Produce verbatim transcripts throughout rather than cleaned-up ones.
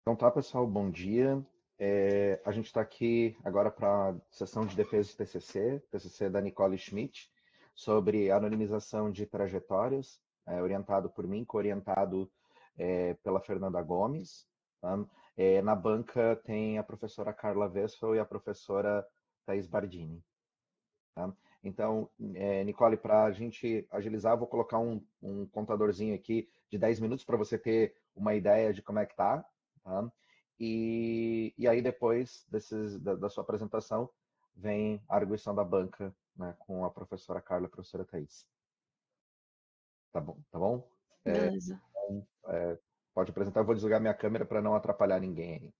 Então tá, pessoal, bom dia. É, a gente está aqui agora para a sessão de defesa de T C C, T C C da Nicole Schmidt, sobre anonimização de trajetórias, é, orientado por mim, co-orientado é, pela Fernanda Gomes. Tá? É, na banca tem a professora Carla Wessel e a professora Thais Bardini. Tá? Então, é, Nicole, para a gente agilizar, eu vou colocar um, um contadorzinho aqui de dez minutos para você ter uma ideia de como é que tá, tá? E, e aí depois desses, da, da sua apresentação vem a arguição da banca, né, com a professora Carla e a professora Thais. Tá bom? Tá bom? Beleza, Então, é, pode apresentar, eu vou desligar minha câmera para não atrapalhar ninguém aí.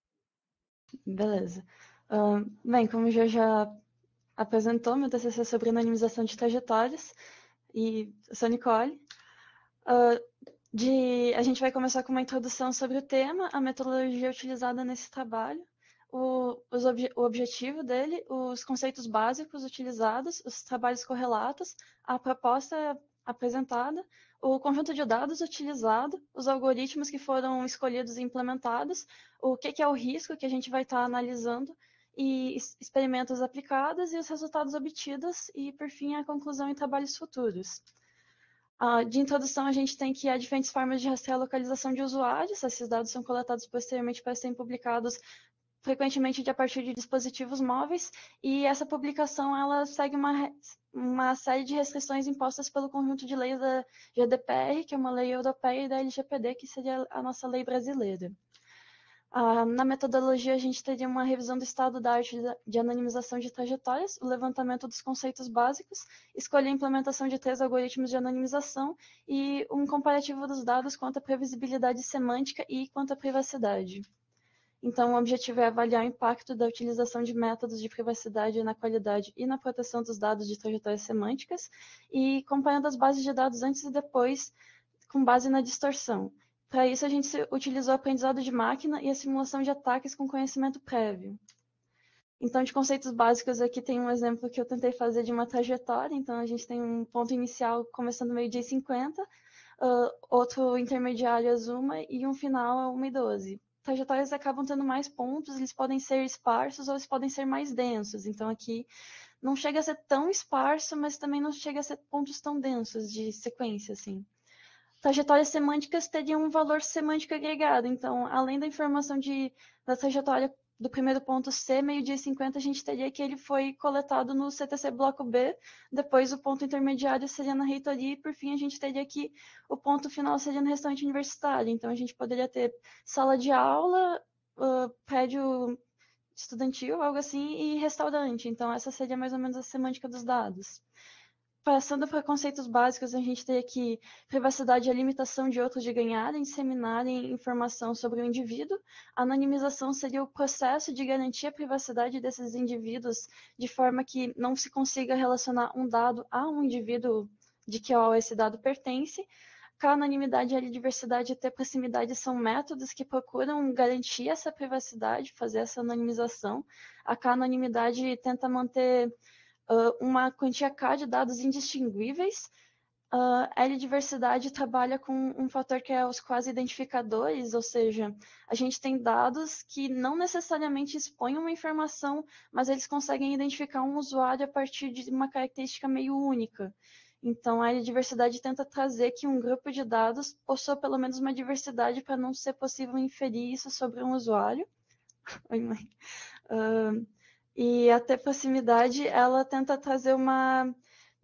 beleza. Ahn, bem, como já já apresentou, meu T C C é sobre anonimização de trajetórias, e eu sou a Nicole. Ah, de, a gente vai começar com uma introdução sobre o tema, a metodologia utilizada nesse trabalho, o, os obje, o objetivo dele, os conceitos básicos utilizados, os trabalhos correlatos, a proposta apresentada, o conjunto de dados utilizado, os algoritmos que foram escolhidos e implementados, o que, que é o risco que a gente vai estar analisando, e experimentos aplicados e os resultados obtidos, e, por fim, a conclusão em trabalhos futuros. Uh, de introdução, a gente tem que há diferentes formas de rastrear a localização de usuários. Esses dados são coletados posteriormente para serem publicados frequentemente a partir de dispositivos móveis, e essa publicação ela segue uma, uma série de restrições impostas pelo conjunto de leis da G D P R, que é uma lei europeia, e da L G P D, que seria a nossa lei brasileira. Ah, na metodologia, a gente teria uma revisão do estado da arte de anonimização de trajetórias, o levantamento dos conceitos básicos, escolher a implementação de três algoritmos de anonimização e um comparativo dos dados quanto à previsibilidade semântica e quanto à privacidade. Então, o objetivo é avaliar o impacto da utilização de métodos de privacidade na qualidade e na proteção dos dados de trajetórias semânticas e comparando as bases de dados antes e depois com base na distorção. Para isso, a gente utilizou o aprendizado de máquina e a simulação de ataques com conhecimento prévio. Então, de conceitos básicos, aqui tem um exemplo que eu tentei fazer de uma trajetória. Então, a gente tem um ponto inicial começando meio-dia e cinquenta, uh, outro intermediário às uma e um final a uma e doze. Trajetórias acabam tendo mais pontos, eles podem ser esparsos ou eles podem ser mais densos. Então, aqui não chega a ser tão esparso, mas também não chega a ser pontos tão densos de sequência, assim. Trajetórias semânticas teriam um valor semântico agregado. Então, além da informação de, da trajetória do primeiro ponto C, meio-dia e cinquenta, a gente teria que ele foi coletado no C T C bloco B, depois o ponto intermediário seria na reitoria, e por fim a gente teria que o ponto final seria no restante universitário. Então, a gente poderia ter sala de aula, uh, prédio estudantil, algo assim, e restaurante. Então, essa seria mais ou menos a semântica dos dados. Passando para conceitos básicos, a gente tem aqui privacidade e a limitação de outros de ganharem, disseminarem informação sobre o indivíduo. A anonimização seria o processo de garantir a privacidade desses indivíduos de forma que não se consiga relacionar um dado a um indivíduo de que esse dado pertence. A anonimidade, a diversidade e ter proximidade são métodos que procuram garantir essa privacidade, fazer essa anonimização. A anonimidade tenta manter uh, uma quantia K de dados indistinguíveis. Uh, a L-diversidade trabalha com um fator que é os quasi-identificadores, ou seja, a gente tem dados que não necessariamente expõem uma informação, mas eles conseguem identificar um usuário a partir de uma característica meio única. Então, a L-diversidade tenta trazer que um grupo de dados possua pelo menos uma diversidade para não ser possível inferir isso sobre um usuário. Oi, mãe. Uh, e a ter proximidade, ela tenta trazer uma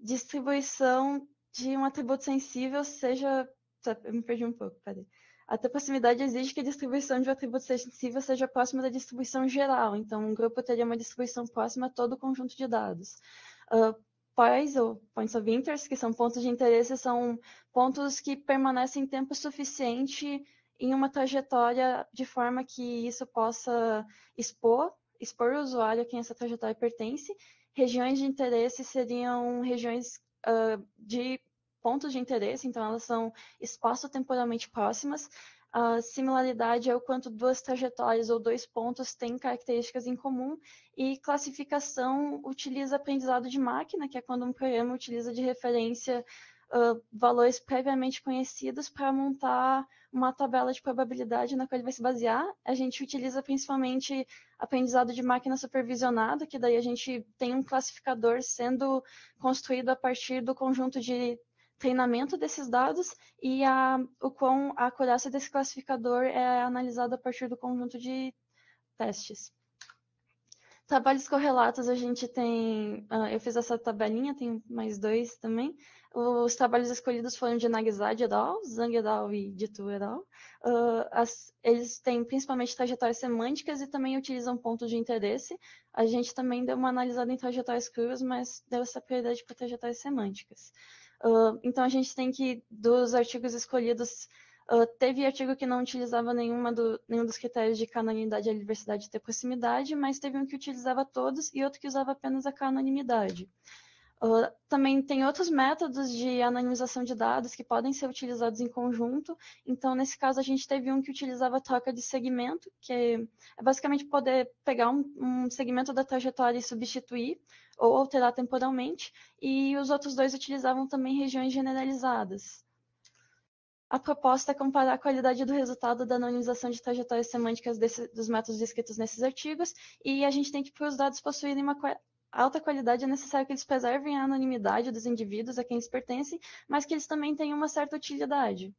distribuição de um atributo sensível, seja. Eu me perdi um pouco, peraí. A ter proximidade exige que a distribuição de um atributo sensível seja próxima da distribuição geral. Então, um grupo teria uma distribuição próxima a todo o conjunto de dados. Uh, Points, ou points of interest, que são pontos de interesse, são pontos que permanecem tempo suficiente em uma trajetória de forma que isso possa expor expor o usuário a quem essa trajetória pertence. Regiões de interesse seriam regiões uh, de pontos de interesse, então elas são espaço-temporalmente próximas. A similaridade é o quanto duas trajetórias ou dois pontos têm características em comum, e classificação utiliza aprendizado de máquina, que é quando um programa utiliza de referência uh, valores previamente conhecidos para montar uma tabela de probabilidade na qual ele vai se basear. A gente utiliza principalmente aprendizado de máquina supervisionado, que daí a gente tem um classificador sendo construído a partir do conjunto de treinamento desses dados e a, o quão a acurácia desse classificador é analisada a partir do conjunto de testes. Trabalhos correlatos, a gente tem... Uh, eu fiz essa tabelinha, tem mais dois também. Os trabalhos escolhidos foram de Nagizad et al., Zhang et al. E Ditu et al. Uh, as, eles têm principalmente trajetórias semânticas e também utilizam pontos de interesse. A gente também deu uma analisada em trajetórias cruas, mas deu essa prioridade para trajetórias semânticas. Uh, então, a gente tem que, dos artigos escolhidos, uh, teve artigo que não utilizava nenhuma do, nenhum dos critérios de canonidade, a diversidade e ter proximidade, mas teve um que utilizava todos e outro que usava apenas a canonimidade. Uh, também tem outros métodos de anonimização de dados que podem ser utilizados em conjunto. Então, nesse caso, a gente teve um que utilizava troca de segmento, que é basicamente poder pegar um, um segmento da trajetória e substituir ou alterar temporalmente. E os outros dois utilizavam também regiões generalizadas. A proposta é comparar a qualidade do resultado da anonimização de trajetórias semânticas desse, dos métodos descritos nesses artigos, e a gente tem que, para os dados possuírem uma alta qualidade, é necessário que eles preservem a anonimidade dos indivíduos a quem eles pertencem, mas que eles também tenham uma certa utilidade.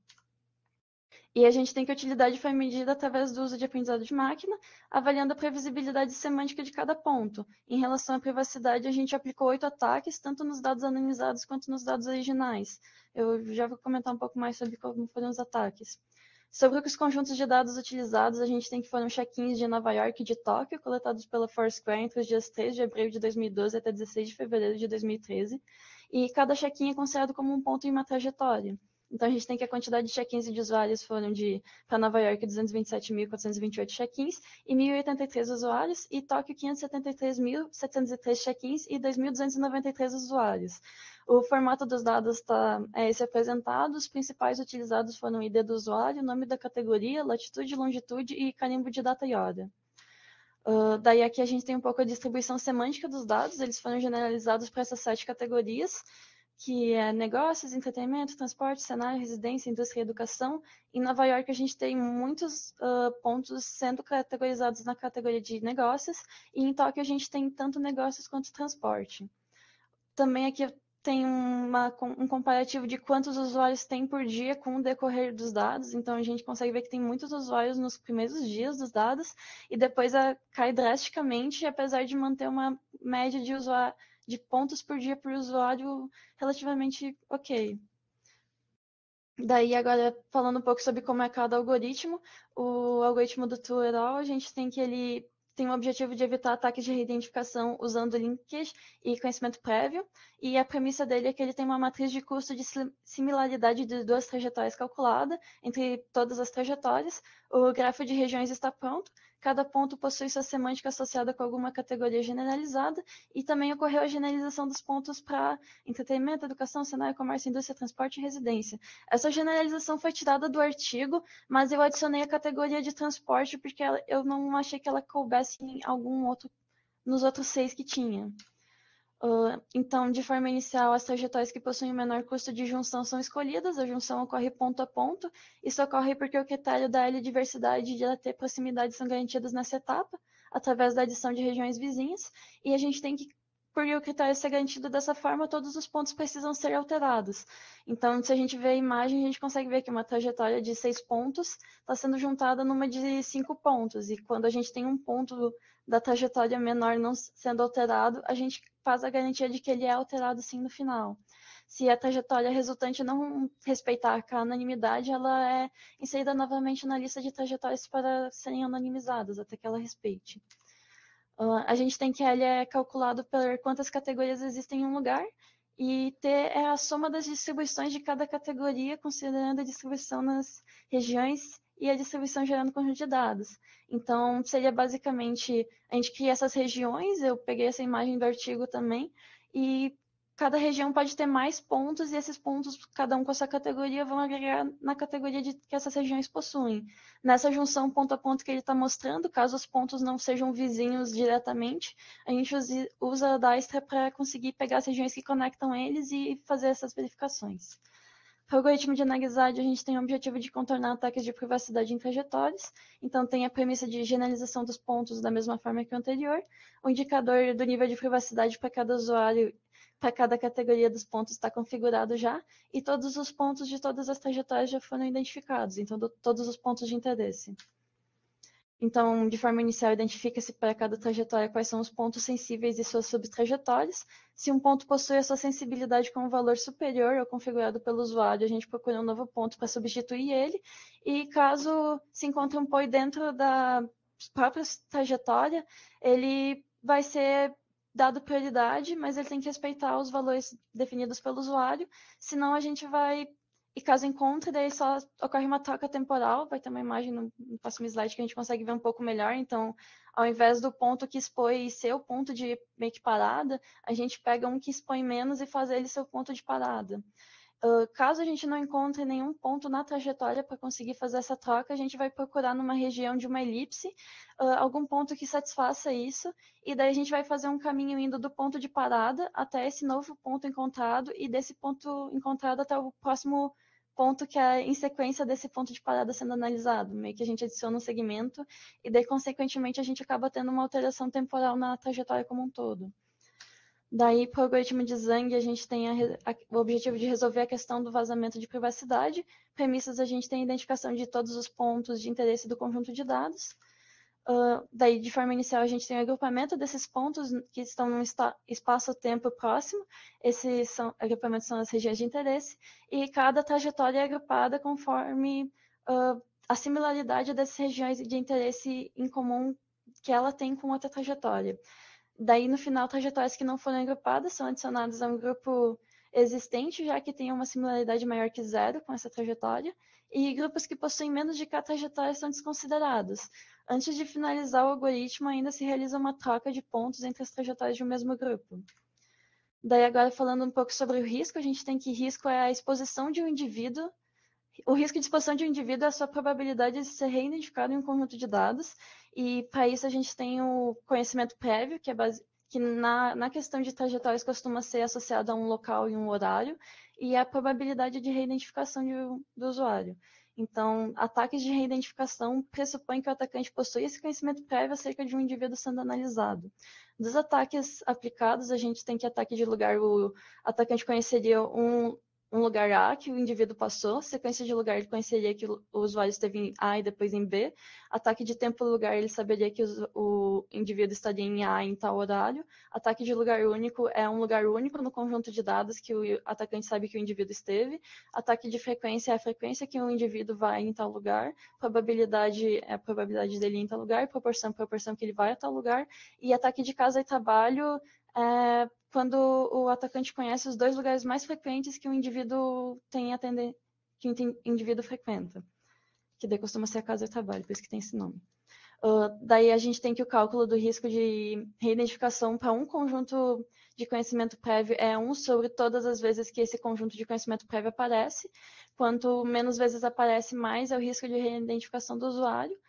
E a gente tem que a utilidade foi medida através do uso de aprendizado de máquina, avaliando a previsibilidade semântica de cada ponto. Em relação à privacidade, a gente aplicou oito ataques, tanto nos dados anonimizados quanto nos dados originais. Eu já vou comentar um pouco mais sobre como foram os ataques. Sobre os conjuntos de dados utilizados, a gente tem que foram check-ins de Nova York e de Tóquio, coletados pela Foursquare entre os dias três de abril de dois mil e doze até dezesseis de fevereiro de dois mil e treze. E cada check-in é considerado como um ponto em uma trajetória. Então, a gente tem que a quantidade de check-ins de usuários foram de, para Nova York, duzentos e vinte e sete mil quatrocentos e vinte e oito check-ins e mil e oitenta e três usuários, e Tóquio, quinhentos e setenta e três mil setecentos e três check-ins e dois mil duzentos e noventa e três usuários. O formato dos dados tá, é esse apresentado. Os principais utilizados foram o I D do usuário, nome da categoria, latitude, longitude e carimbo de data e hora. Uh, daí aqui a gente tem um pouco a distribuição semântica dos dados, eles foram generalizados para essas sete categorias, que é negócios, entretenimento, transporte, cenário, residência, indústria e educação. Em Nova York, a gente tem muitos uh, pontos sendo categorizados na categoria de negócios, e em Tóquio a gente tem tanto negócios quanto transporte. Também aqui tem uma, um comparativo de quantos usuários tem por dia com o decorrer dos dados. Então, a gente consegue ver que tem muitos usuários nos primeiros dias dos dados, e depois a, cai drasticamente, apesar de manter uma média de usuário de pontos por dia por usuário relativamente ok. Daí, agora, falando um pouco sobre como é cada algoritmo, o algoritmo do Tu et al., a gente tem que ele tem o objetivo de evitar ataques de reidentificação usando linkage e conhecimento prévio, e a premissa dele é que ele tem uma matriz de custo de similaridade de duas trajetórias calculada entre todas as trajetórias. O grafo de regiões está pronto. Cada ponto possui sua semântica associada com alguma categoria generalizada, e também ocorreu a generalização dos pontos para entretenimento, educação, cenário, comércio, indústria, transporte e residência. Essa generalização foi tirada do artigo, mas eu adicionei a categoria de transporte porque ela, eu não achei que ela coubesse em algum outro, nos outros seis que tinha. Uh, então, de forma inicial, as trajetórias que possuem o menor custo de junção são escolhidas. A junção ocorre ponto a ponto. Isso ocorre porque o critério da L-diversidade e de ter proximidade são garantidos nessa etapa, através da adição de regiões vizinhas. E a gente tem que, por o critério ser garantido dessa forma, todos os pontos precisam ser alterados. Então, se a gente vê a imagem, a gente consegue ver que uma trajetória de seis pontos está sendo juntada numa de cinco pontos. E quando a gente tem um ponto da trajetória menor não sendo alterado, a gente faz a garantia de que ele é alterado sim no final. Se a trajetória resultante não respeitar a anonimidade, ela é inserida novamente na lista de trajetórias para serem anonimizadas, até que ela respeite. Uh, a gente tem que L é calculado por quantas categorias existem em um lugar, e T é a soma das distribuições de cada categoria, considerando a distribuição nas regiões e a distribuição gerando conjunto de dados. Então, seria basicamente, a gente cria essas regiões, eu peguei essa imagem do artigo também, e cada região pode ter mais pontos, e esses pontos, cada um com a sua categoria, vão agregar na categoria de, que essas regiões possuem. Nessa junção ponto a ponto que ele está mostrando, caso os pontos não sejam vizinhos diretamente, a gente usa a Dijkstra para conseguir pegar as regiões que conectam eles e fazer essas verificações. Para o algoritmo de Nag-Hammadi, a gente tem o objetivo de contornar ataques de privacidade em trajetórias. Então, tem a premissa de generalização dos pontos da mesma forma que o anterior. O indicador do nível de privacidade para cada usuário, para cada categoria dos pontos está configurado já. E todos os pontos de todas as trajetórias já foram identificados. Então, do, todos os pontos de interesse. Então, de forma inicial, identifica-se para cada trajetória quais são os pontos sensíveis e suas subtrajetórias. Se um ponto possui a sua sensibilidade com um valor superior ao configurado pelo usuário, a gente procura um novo ponto para substituir ele. E caso se encontre um point dentro da própria trajetória, ele vai ser dado prioridade, mas ele tem que respeitar os valores definidos pelo usuário, senão a gente vai... E caso encontre, daí só ocorre uma troca temporal, vai ter uma imagem no, no próximo slide que a gente consegue ver um pouco melhor. Então, ao invés do ponto que expõe ser o ponto de meio que parada, a gente pega um que expõe menos e faz ele ser o ponto de parada. Uh, caso a gente não encontre nenhum ponto na trajetória para conseguir fazer essa troca, a gente vai procurar numa região de uma elipse, uh, algum ponto que satisfaça isso, e daí a gente vai fazer um caminho indo do ponto de parada até esse novo ponto encontrado, e desse ponto encontrado até o próximo ponto que é em sequência desse ponto de parada sendo analisado. Meio que a gente adiciona um segmento, e daí, consequentemente, a gente acaba tendo uma alteração temporal na trajetória como um todo. Daí, para o algoritmo de Zhang, a gente tem a, a, o objetivo de resolver a questão do vazamento de privacidade. Premissas, a gente tem a identificação de todos os pontos de interesse do conjunto de dados. Uh, daí, de forma inicial, a gente tem o agrupamento desses pontos que estão num espaço-tempo próximo. Esses são, agrupamentos são as regiões de interesse. E cada trajetória é agrupada conforme uh, a similaridade dessas regiões de interesse em comum que ela tem com outra trajetória. Daí, no final, trajetórias que não foram agrupadas são adicionadas a um grupo existente, já que tem uma similaridade maior que zero com essa trajetória, e grupos que possuem menos de K trajetórias são desconsiderados. Antes de finalizar o algoritmo, ainda se realiza uma troca de pontos entre as trajetórias de um mesmo grupo. Daí, agora, falando um pouco sobre o risco, a gente tem que risco é a exposição de um indivíduo. O risco de exposição de um indivíduo é a sua probabilidade de ser reidentificado em um conjunto de dados, e para isso a gente tem o conhecimento prévio, que, é base... que na, na questão de trajetórias costuma ser associado a um local e um horário, e a probabilidade de reidentificação de, do usuário. Então, ataques de reidentificação pressupõem que o atacante possui esse conhecimento prévio acerca de um indivíduo sendo analisado. Dos ataques aplicados, a gente tem que ataque de lugar, o atacante conheceria um um lugar A que o indivíduo passou, sequência de lugar ele conheceria que o usuário esteve em A e depois em B, ataque de tempo lugar ele saberia que o, o indivíduo estaria em A em tal horário, ataque de lugar único é um lugar único no conjunto de dados que o atacante sabe que o indivíduo esteve, ataque de frequência é a frequência que o indivíduo vai em tal lugar, probabilidade é a probabilidade dele ir em tal lugar, proporção, proporção que ele vai a tal lugar, e ataque de casa e trabalho é quando o atacante conhece os dois lugares mais frequentes que o indivíduo tem a tender... que o indivíduo frequenta, que daí costuma ser a casa de trabalho, por isso que tem esse nome. Uh, daí a gente tem que o cálculo do risco de reidentificação para um conjunto de conhecimento prévio é um sobre todas as vezes que esse conjunto de conhecimento prévio aparece. Quanto menos vezes aparece, mais é o risco de reidentificação do usuário.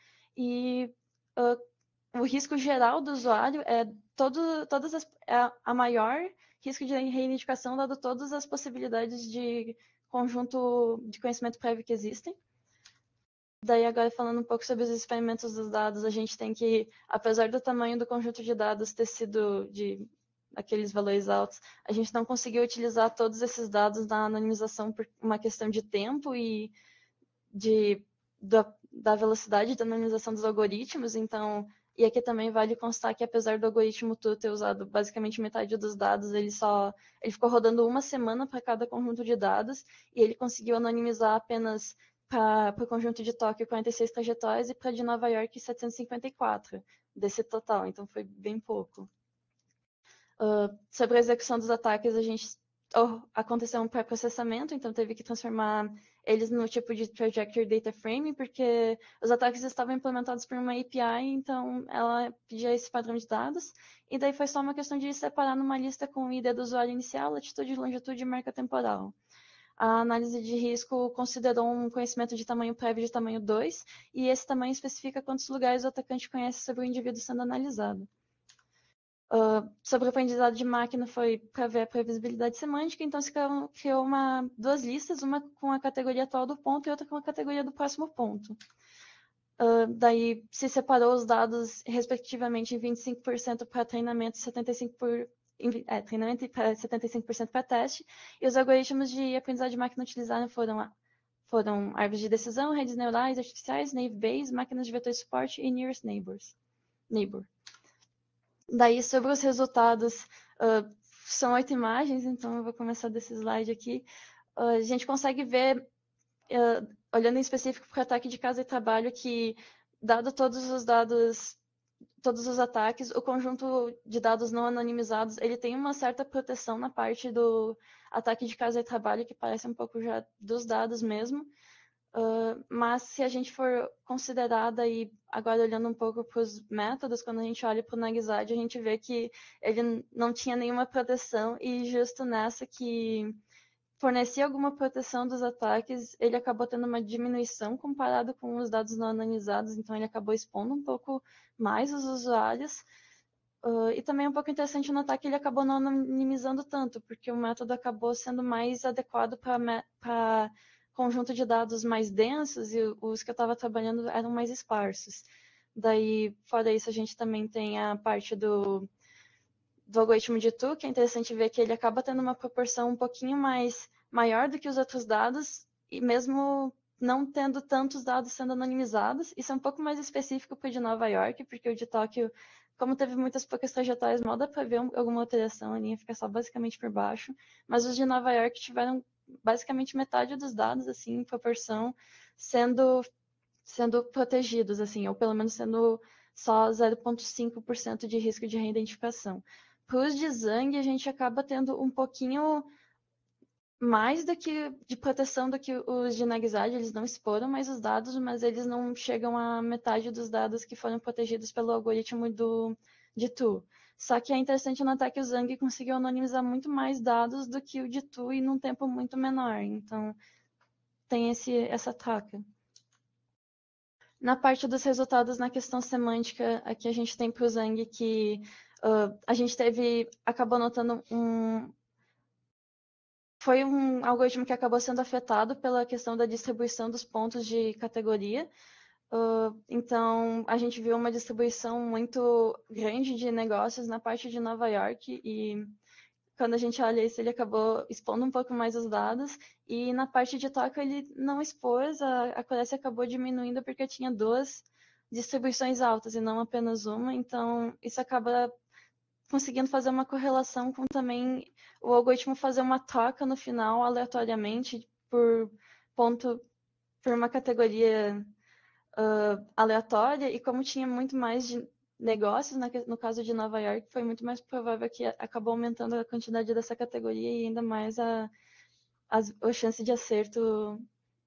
E uh, o risco geral do usuário é todo, todas as, é a maior risco de reidentificação, dado todas as possibilidades de conjunto de conhecimento prévio que existem. Daí, agora, falando um pouco sobre os experimentos dos dados, a gente tem que, apesar do tamanho do conjunto de dados ter sido de aqueles valores altos, a gente não conseguiu utilizar todos esses dados na anonimização por uma questão de tempo e de, da, da velocidade da anonimização dos algoritmos. Então, e aqui também vale constar que, apesar do algoritmo Tu ter usado basicamente metade dos dados, ele só ele ficou rodando uma semana para cada conjunto de dados, e ele conseguiu anonimizar apenas para o conjunto de Tóquio quarenta e seis trajetórias e para de Nova York setecentos e cinquenta e quatro desse total, então foi bem pouco. Uh, sobre a execução dos ataques, a gente aconteceu um pré-processamento, então teve que transformar eles no tipo de Trajectory Data Frame, porque os ataques estavam implementados por uma A P I, então ela pedia esse padrão de dados, e daí foi só uma questão de separar numa lista com o I D do usuário inicial, latitude, longitude e marca temporal. A análise de risco considerou um conhecimento de tamanho prévio de tamanho dois, e esse tamanho especifica quantos lugares o atacante conhece sobre o indivíduo sendo analisado. Uh, sobre o aprendizado de máquina foi para ver a previsibilidade semântica, então se criou, criou uma, duas listas, uma com a categoria atual do ponto e outra com a categoria do próximo ponto. Uh, daí se separou os dados, respectivamente, em vinte e cinco por cento para treinamento e setenta e cinco por cento é, treinamento e setenta e cinco por cento para teste, e os algoritmos de aprendizado de máquina utilizados foram, foram árvores de decisão, redes neurais artificiais, Naive Bayes, máquinas de vetor suporte e Nearest Neighbors. Neighbor. Daí, sobre os resultados, uh, são oito imagens, então eu vou começar desse slide aqui. Uh, a gente consegue ver, uh, olhando em específico para o ataque de casa e trabalho, que, dado todos os dados, todos os ataques, o conjunto de dados não anonimizados, ele tem uma certa proteção na parte do ataque de casa e trabalho, que parece um pouco já dos dados mesmo. Uh, mas se a gente for considerada, e agora olhando um pouco para os métodos, quando a gente olha para o Nagizad, a gente vê que ele não tinha nenhuma proteção, e justo nessa que fornecia alguma proteção dos ataques, ele acabou tendo uma diminuição comparado com os dados não anonimizados, então ele acabou expondo um pouco mais os usuários. Uh, e também é um pouco interessante notar que ele acabou não anonimizando tanto, porque o método acabou sendo mais adequado para conjunto de dados mais densos, e os que eu estava trabalhando eram mais esparsos. Daí, fora isso, a gente também tem a parte do, do algoritmo de Tu, que é interessante ver que ele acaba tendo uma proporção um pouquinho mais maior do que os outros dados, e mesmo não tendo tantos dados sendo anonimizados. Isso é um pouco mais específico para o de Nova York, porque o de Tóquio, como teve muitas poucas trajetórias, mal dá para ver alguma alteração, a linha fica só basicamente por baixo, mas os de Nova York tiveram basicamente metade dos dados, assim, em proporção, sendo, sendo protegidos, assim, ou pelo menos sendo só zero vírgula cinco por cento de risco de reidentificação. Para os de Zhang, a gente acaba tendo um pouquinho mais do que de proteção do que os de Nagizad, eles não exporam mais os dados, mas eles não chegam a metade dos dados que foram protegidos pelo algoritmo do, de Tu. Só que é interessante notar que o Zhang conseguiu anonimizar muito mais dados do que o de Tu e num tempo muito menor. Então, tem esse, essa troca. Na parte dos resultados na questão semântica, aqui a gente tem para o Zhang que uh, a gente teve, acabou notando um... Foi um algoritmo que acabou sendo afetado pela questão da distribuição dos pontos de categoria. Uh, então, a gente viu uma distribuição muito grande de negócios na parte de Nova York, e quando a gente olha isso, ele acabou expondo um pouco mais os dados, e na parte de Tóquio ele não expôs, a accuracy acabou diminuindo porque tinha duas distribuições altas e não apenas uma, então isso acaba conseguindo fazer uma correlação com também o algoritmo fazer uma troca no final, aleatoriamente, por ponto, por uma categoria uh, aleatória, e como tinha muito mais de negócios, né, no caso de Nova York, foi muito mais provável que acabou aumentando a quantidade dessa categoria e ainda mais a, a, a chance de acerto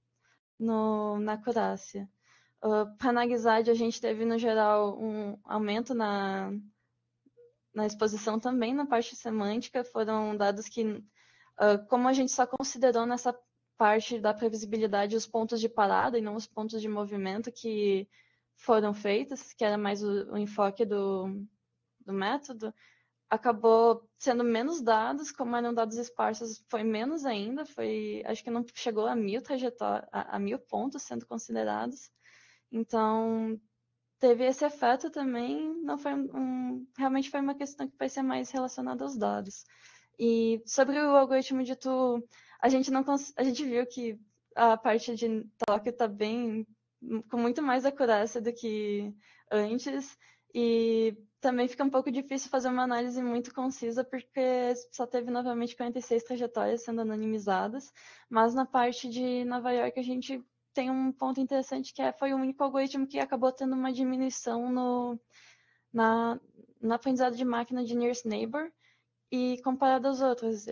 no, na acurácia. Uh, para Nagizad, a gente teve, no geral, um aumento na, na exposição também na parte semântica. Foram dados que, uh, como a gente só considerou nessa parte da previsibilidade os pontos de parada e não os pontos de movimento que foram feitos, que era mais o, o enfoque do, do método, acabou sendo menos dados, como eram dados esparsos, foi menos ainda, foi, acho que não chegou a mil trajetórias, a, a mil pontos sendo considerados. Então, teve esse efeito também, não foi um, realmente foi uma questão que parecia mais relacionada aos dados. E sobre o algoritmo de Tu, a gente não a gente viu que a parte de Tóquio está bem, com muito mais acurácia do que antes, e também fica um pouco difícil fazer uma análise muito concisa, porque só teve novamente quarenta e seis trajetórias sendo anonimizadas, mas na parte de Nova York a gente tem um ponto interessante, que é, foi o único algoritmo que acabou tendo uma diminuição no, na, no aprendizado de máquina de Nearest Neighbor, e comparado aos outros, ele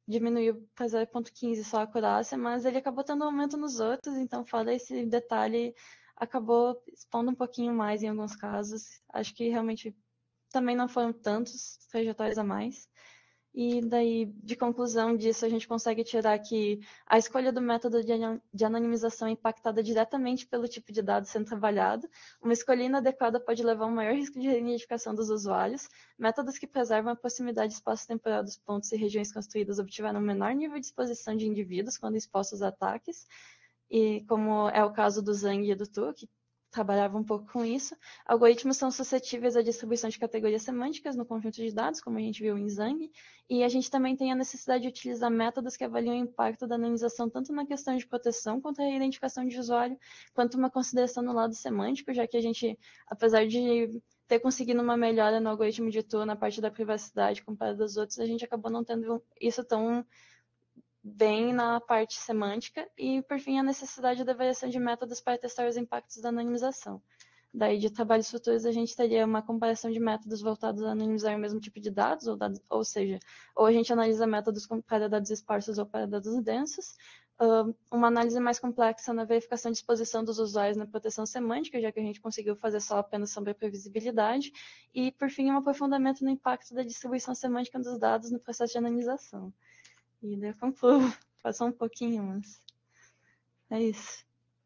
diminuiu para zero vírgula quinze só a acurácia, mas ele acabou tendo um aumento nos outros, então fora esse detalhe, acabou expondo um pouquinho mais em alguns casos. Acho que realmente também não foram tantos trajetórios a mais. E daí, de conclusão disso, a gente consegue tirar que a escolha do método de anonimização é impactada diretamente pelo tipo de dado sendo trabalhado. Uma escolha inadequada pode levar a um maior risco de identificação dos usuários. Métodos que preservam a proximidade espaço-temporal dos pontos e regiões construídas obtiveram um menor nível de exposição de indivíduos quando expostos a ataques. E como é o caso do Zhang e do Tu, que trabalhava um pouco com isso. Algoritmos são suscetíveis à distribuição de categorias semânticas no conjunto de dados, como a gente viu em Zhang, e a gente também tem a necessidade de utilizar métodos que avaliam o impacto da anonimização tanto na questão de proteção contra a identificação de usuário, quanto uma consideração no lado semântico, já que a gente, apesar de ter conseguido uma melhora no algoritmo de Tu na parte da privacidade comparado aos outros, a gente acabou não tendo isso tão bem na parte semântica e, por fim, a necessidade da avaliação de métodos para testar os impactos da anonimização. Daí, de trabalhos futuros, a gente teria uma comparação de métodos voltados a anonimizar o mesmo tipo de dados, ou, dados, ou seja, ou a gente analisa métodos para dados esparsos ou para dados densos, uh, uma análise mais complexa na verificação de exposição dos usuários na proteção semântica, já que a gente conseguiu fazer só apenas sobre a previsibilidade, e, por fim, um aprofundamento no impacto da distribuição semântica dos dados no processo de anonimização. E daí eu concluo. Passou um pouquinho, mas é isso.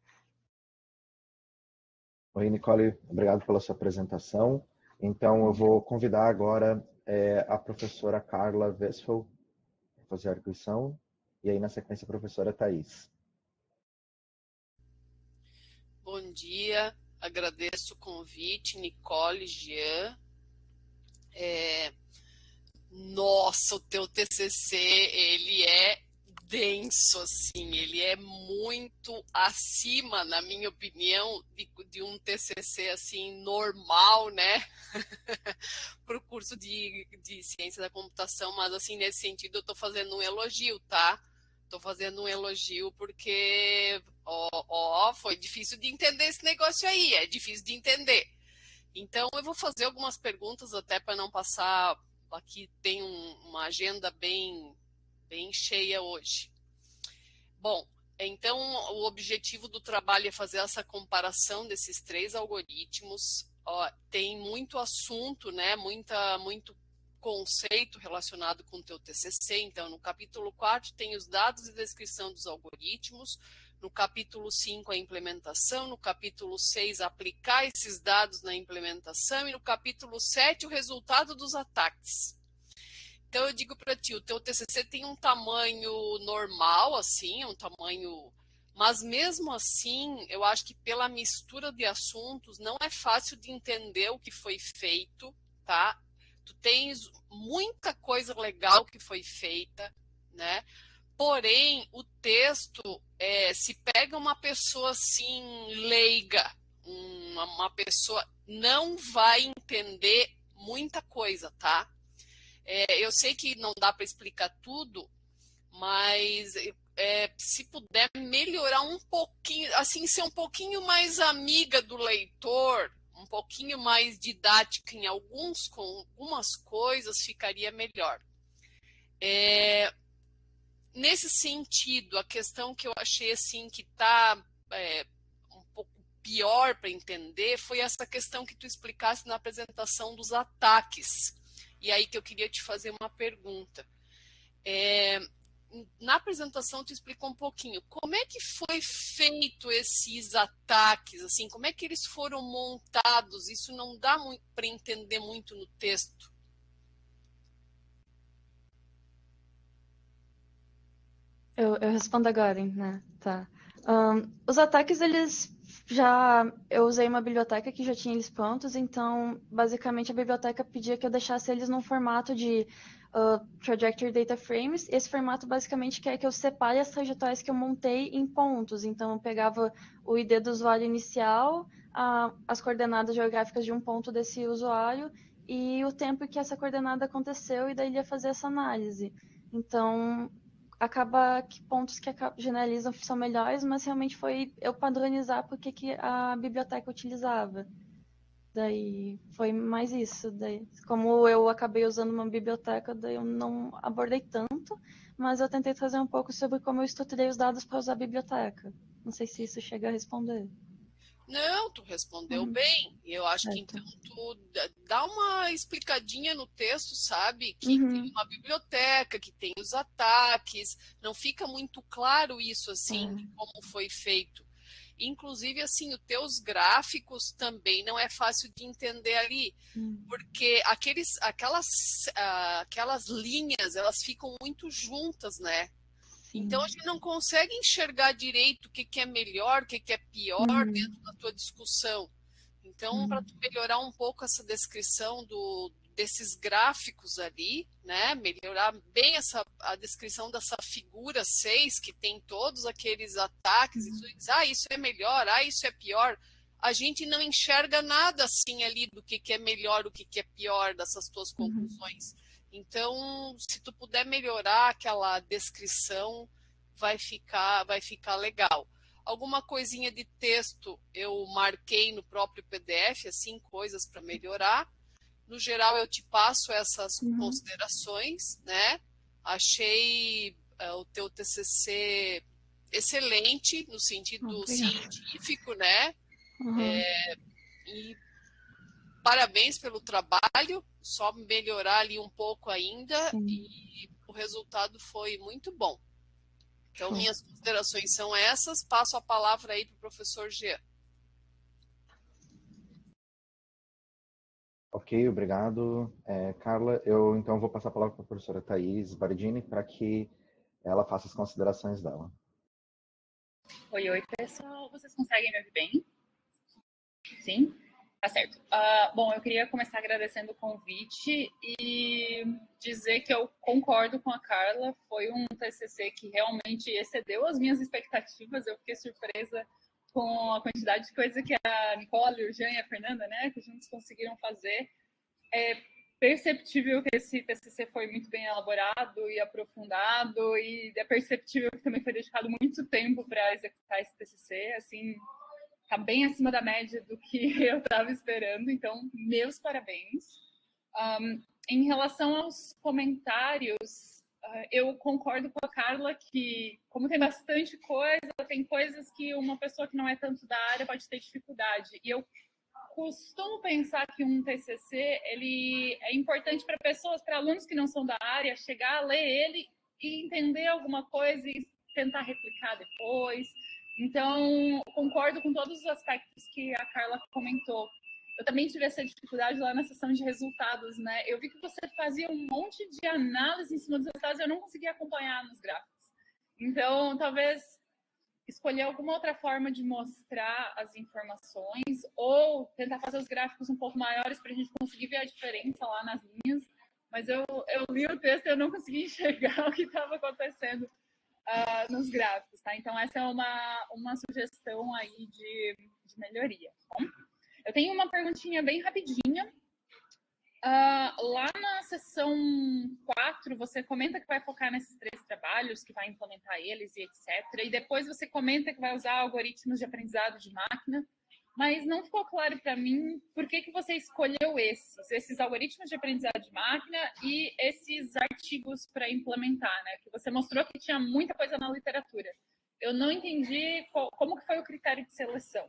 Oi, Nicole, obrigado pela sua apresentação. Então, eu vou convidar agora é, a professora Carla Westphal para fazer a arguição, e aí, na sequência, a professora Thais. Bom dia, agradeço o convite, Nicole, Jean. É... Nossa, o teu T C C, ele é denso, assim, ele é muito acima, na minha opinião, de, de um T C C, assim, normal, né, para o curso de, de ciência da computação, mas, assim, nesse sentido, eu estou fazendo um elogio, tá? Estou fazendo um elogio porque, ó, ó, foi difícil de entender esse negócio aí, é difícil de entender. Então, eu vou fazer algumas perguntas até para não passar... Aqui tem um, uma agenda bem, bem cheia hoje. Bom, então o objetivo do trabalho é fazer essa comparação desses três algoritmos. Ó, tem muito assunto, né? Muita, muito conceito relacionado com o teu T C C. Então, no capítulo quatro tem os dados e descrição dos algoritmos. No capítulo cinco, a implementação. No capítulo seis, aplicar esses dados na implementação. E no capítulo sete, o resultado dos ataques. Então, eu digo para ti, o teu T C C tem um tamanho normal, assim, um tamanho... Mas, mesmo assim, eu acho que pela mistura de assuntos, não é fácil de entender o que foi feito, tá? Tu tens muita coisa legal que foi feita, né? Porém, o texto, é, se pega uma pessoa assim, leiga, uma, uma pessoa não vai entender muita coisa, tá? É, eu sei que não dá para explicar tudo, mas é, se puder melhorar um pouquinho, assim, ser um pouquinho mais amiga do leitor, um pouquinho mais didática em alguns, com algumas coisas, ficaria melhor. É, Nesse sentido, a questão que eu achei assim que está é, um pouco pior para entender foi essa questão que tu explicasse na apresentação dos ataques. E aí que eu queria te fazer uma pergunta. É, na apresentação tu explicou um pouquinho como é que foi feito esses ataques, assim, como é que eles foram montados? Isso não dá para entender muito no texto. Eu, eu respondo agora, né? Tá. Um, os ataques, eles já... Eu usei uma biblioteca que já tinha eles prontos, então, basicamente, a biblioteca pedia que eu deixasse eles num formato de uh, Trajectory Data Frames. Esse formato, basicamente, quer que eu separe as trajetórias que eu montei em pontos. Então, eu pegava o I D do usuário inicial, a, as coordenadas geográficas de um ponto desse usuário e o tempo que essa coordenada aconteceu, e daí ele ia fazer essa análise. Então, acaba que pontos que generalizam são melhores, mas realmente foi eu padronizar porque que a biblioteca utilizava. Daí foi mais isso. Daí, como eu acabei usando uma biblioteca, daí eu não abordei tanto, mas eu tentei trazer um pouco sobre como eu estruturei os dados para usar a biblioteca. Não sei se isso chega a responder. Não, tu respondeu Uhum. bem. Eu acho que Certo. então tu dá uma explicadinha no texto, sabe? Que tem Uhum. uma biblioteca, que tem os ataques. Não fica muito claro isso assim, de É. como foi feito. Inclusive, assim, os teus gráficos também não é fácil de entender ali, Uhum. porque aqueles, aquelas, ah, aquelas linhas, elas ficam muito juntas, né? Sim. Então a gente não consegue enxergar direito o que, que é melhor, o que, que é pior Uhum. dentro da tua discussão. Então, para Uhum. tu melhorar um pouco essa descrição do, desses gráficos ali, né? Melhorar bem essa a descrição dessa figura seis que tem todos aqueles ataques, e tu diz, ah, isso é melhor, ah, isso é pior. A gente não enxerga nada assim ali do que, que é melhor, o que, que é pior dessas tuas Uhum. conclusões. Então, se tu puder melhorar aquela descrição, vai ficar, vai ficar legal. Alguma coisinha de texto eu marquei no próprio P D F, assim, coisas para melhorar. No geral, eu te passo essas Uhum. considerações, né? Achei uh, o teu T C C excelente no sentido Obrigada. científico, né? Uhum. E parabéns pelo trabalho, só melhorar ali um pouco ainda Sim. e o resultado foi muito bom. Então, Show. minhas considerações são essas. Passo a palavra aí para o professor Jean. Ok, obrigado. É, Carla, eu então vou passar a palavra para a professora Thais Bardini para que ela faça as considerações dela. Oi, oi, pessoal. Vocês conseguem me ouvir bem? Sim? Tá certo. Uh, bom, eu queria começar agradecendo o convite e dizer que eu concordo com a Carla. Foi um T C C que realmente excedeu as minhas expectativas. Eu fiquei surpresa com a quantidade de coisa que a Nicole, o Jean e a Fernanda, né, que juntos conseguiram fazer. É perceptível que esse T C C foi muito bem elaborado e aprofundado, e é perceptível que também foi dedicado muito tempo para executar esse T C C, assim, tá bem acima da média do que eu estava esperando, então, meus parabéns. Um, em relação aos comentários, uh, eu concordo com a Carla que, como tem bastante coisa, tem coisas que uma pessoa que não é tanto da área pode ter dificuldade, e eu costumo pensar que um T C C ele é importante para pessoas, para alunos que não são da área, chegar, ler ele e entender alguma coisa e tentar replicar depois. Então, concordo com todos os aspectos que a Carla comentou. Eu também tive essa dificuldade lá na sessão de resultados, né? Eu vi que você fazia um monte de análise em cima dos resultados e eu não conseguia acompanhar nos gráficos. Então, talvez escolher alguma outra forma de mostrar as informações ou tentar fazer os gráficos um pouco maiores para a gente conseguir ver a diferença lá nas linhas. Mas eu, eu li o texto e eu não consegui enxergar o que estava acontecendo uh, nos gráficos, tá? Então, essa é uma, uma sugestão aí de, de melhoria, tá bom? Eu tenho uma perguntinha bem rapidinha. Uh, lá na seção quatro, você comenta que vai focar nesses três trabalhos, que vai implementar eles e etcétera. E depois você comenta que vai usar algoritmos de aprendizado de máquina. Mas não ficou claro para mim por que, que você escolheu esses, esses algoritmos de aprendizado de máquina e esses artigos para implementar, né? Que você mostrou que tinha muita coisa na literatura. Eu não entendi qual, como que foi o critério de seleção.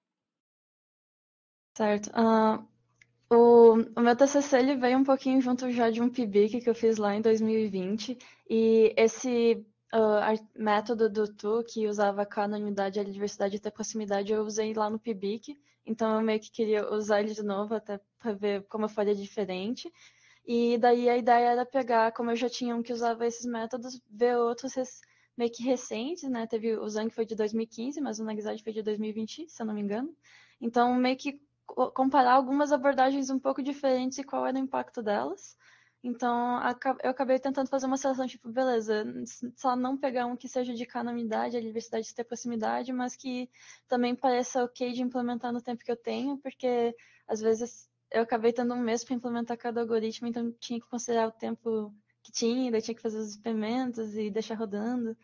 Certo. Uh, o, o meu T C C ele veio um pouquinho junto já de um P B I C que eu fiz lá em dois mil e vinte. E esse uh, método do T U, que usava a canonidade, a diversidade e a proximidade, eu usei lá no P B I C. Então eu meio que queria usar ele de novo até para ver como eu faria diferente. E daí a ideia era pegar, como eu já tinha um que usava esses métodos, ver outros meio que recentes, né? Teve o Zhang que foi de dois mil e quinze, mas o Nagizade foi de dois mil e vinte, se eu não me engano. Então, meio que comparar algumas abordagens um pouco diferentes e qual era o impacto delas. Então, eu acabei tentando fazer uma seleção, tipo, beleza, só não pegar um que seja de canonidade, a diversidade de ter proximidade, mas que também pareça ok de implementar no tempo que eu tenho, porque às vezes eu acabei tendo um mês para implementar cada algoritmo, então tinha que considerar o tempo que tinha, daí tinha que fazer os experimentos e deixar rodando.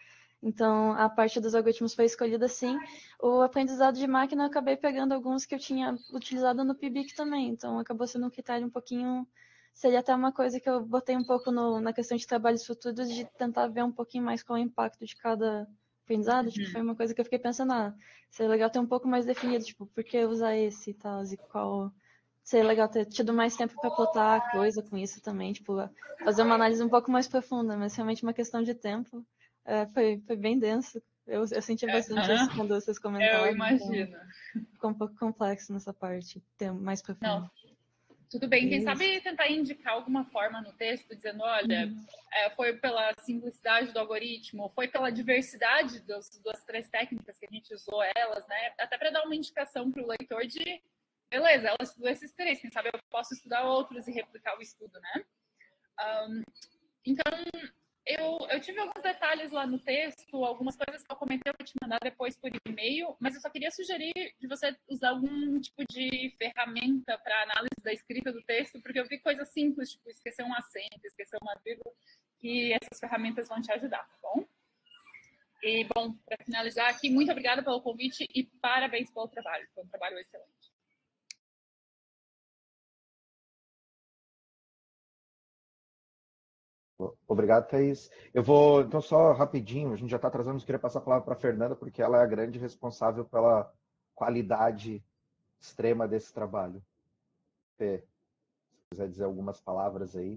Então, a parte dos algoritmos foi escolhida assim. O aprendizado de máquina, eu acabei pegando alguns que eu tinha utilizado no P I B I C também. Então, acabou sendo um critério um pouquinho... Seria até uma coisa que eu botei um pouco no, na questão de trabalhos futuros, de tentar ver um pouquinho mais qual é o impacto de cada aprendizado. Uhum. Tipo, foi uma coisa que eu fiquei pensando, ah, seria legal ter um pouco mais definido, tipo, por que usar esse e tal, e qual... Seria legal ter tido mais tempo para plotar a coisa com isso também, tipo, fazer uma análise um pouco mais profunda, mas realmente uma questão de tempo. É, foi, foi bem denso. Eu, eu senti bastante é, isso quando vocês comentaram. Eu imagino. Então ficou um pouco complexo nessa parte, ter mais profundo. Não, tudo bem. Quem sabe tentar indicar alguma forma no texto, dizendo, olha, uhum. é, foi pela simplicidade do algoritmo, foi pela diversidade das duas, três técnicas que a gente usou elas, né? Até para dar uma indicação para o leitor de, beleza, ela estudou esses três, quem sabe eu posso estudar outros e replicar o estudo, né? Um, então, eu, eu tive alguns detalhes lá no texto, algumas coisas que eu comentei, eu vou te mandar depois por e-mail, mas eu só queria sugerir de você usar algum tipo de ferramenta para análise da escrita do texto, porque eu vi coisas simples, tipo esquecer um acento, esquecer uma vírgula, que essas ferramentas vão te ajudar, tá bom? E, bom, para finalizar aqui, muito obrigada pelo convite e parabéns pelo trabalho, foi um trabalho excelente. Obrigado, Thaís. Eu vou, então, só rapidinho, a gente já está atrasando, eu queria passar a palavra para a Fernanda, porque ela é a grande responsável pela qualidade extrema desse trabalho. Fê, se quiser dizer algumas palavras aí.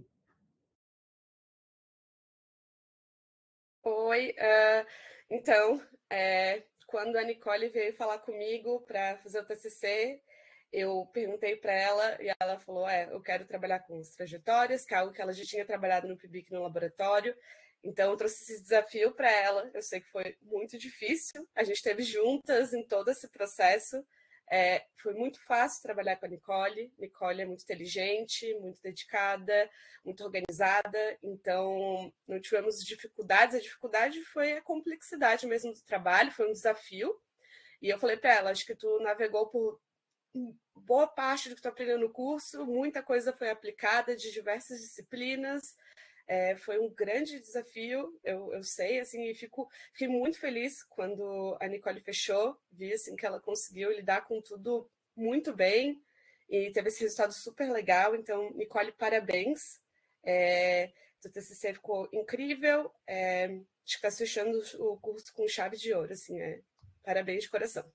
Oi, uh, então, é, quando a Nicole veio falar comigo para fazer o T C C, eu perguntei para ela e ela falou, é, eu quero trabalhar com as trajetórias, que é algo que ela já tinha trabalhado no P I B I C no laboratório, então eu trouxe esse desafio para ela, eu sei que foi muito difícil, a gente esteve juntas em todo esse processo, é, foi muito fácil trabalhar com a Nicole, Nicole é muito inteligente, muito dedicada, muito organizada, então não tivemos dificuldades, a dificuldade foi a complexidade mesmo do trabalho, foi um desafio, e eu falei para ela, acho que tu navegou por boa parte do que tu aprendeu no curso, muita coisa foi aplicada de diversas disciplinas, é, foi um grande desafio, eu, eu sei, assim, e fico, fiquei muito feliz quando a Nicole fechou, vi assim, que ela conseguiu lidar com tudo muito bem e teve esse resultado super legal, então, Nicole, parabéns, é, o T C C ficou incrível, é, acho que está fechando o curso com chave de ouro, assim, é, parabéns de coração.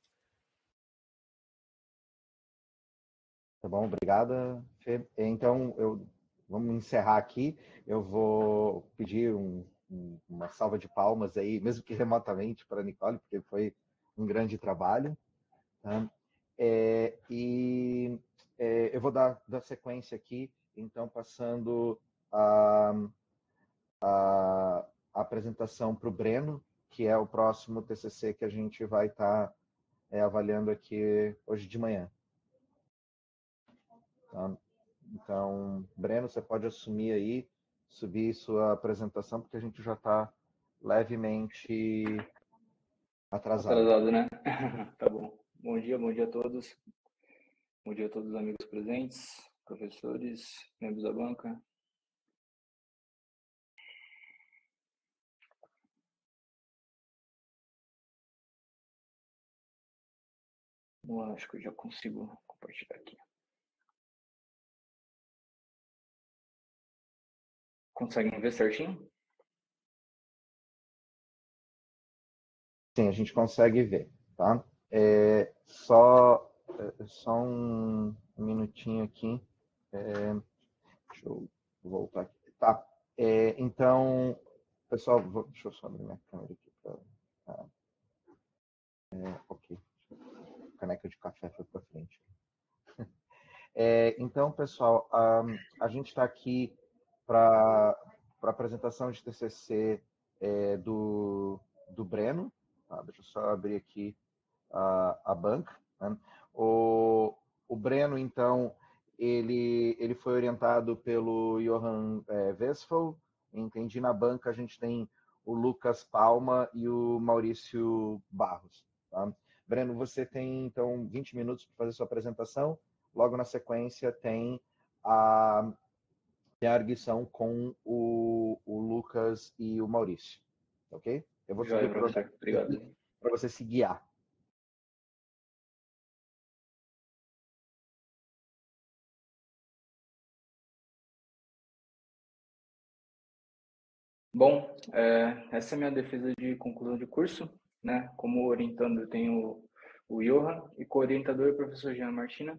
Tá bom, obrigada, Fê. Então, eu, vamos encerrar aqui. Eu vou pedir um, um, uma salva de palmas aí, mesmo que remotamente, para a Nicole, porque foi um grande trabalho. Tá? É, e é, eu vou dar, dar sequência aqui, então, passando a, a, a apresentação para o Breno, que é o próximo T C C que a gente vai estar tá, é, avaliando aqui hoje de manhã. Tá? Então, Breno, você pode assumir aí, subir sua apresentação, porque a gente já está levemente atrasado. Atrasado, né? Tá bom. Bom dia, bom dia a todos. Bom dia a todos os amigos presentes, professores, membros da banca. Bom, acho que eu já consigo compartilhar aqui. Conseguem ver certinho? Sim, a gente consegue ver, tá? É, só, é, só um minutinho aqui. É, deixa eu voltar aqui. Tá. É, então, pessoal, vou, deixa eu só abrir minha câmera aqui. Pra, ah, é, ok. A caneca de café foi para frente. É, então, pessoal, a, a gente está aqui para a apresentação de T C C é, do, do Breno. Tá? Deixa eu só abrir aqui a, a banca. Né? O, o Breno, então, ele, ele foi orientado pelo Johan é, Westphal. Entendi, na banca a gente tem o Lucas Palma e o Maurício Barros. Tá? Breno, você tem, então, vinte minutos para fazer sua apresentação. Logo na sequência tem a, tem a arguição com o, o Lucas e o Maurício. Ok? Eu vou Joia, seguir para professor. Obrigado. você se guiar. Bom, é, essa é a minha defesa de conclusão de curso, né? Como orientando eu tenho o, o Johan e co-orientador o professor Jean Martina.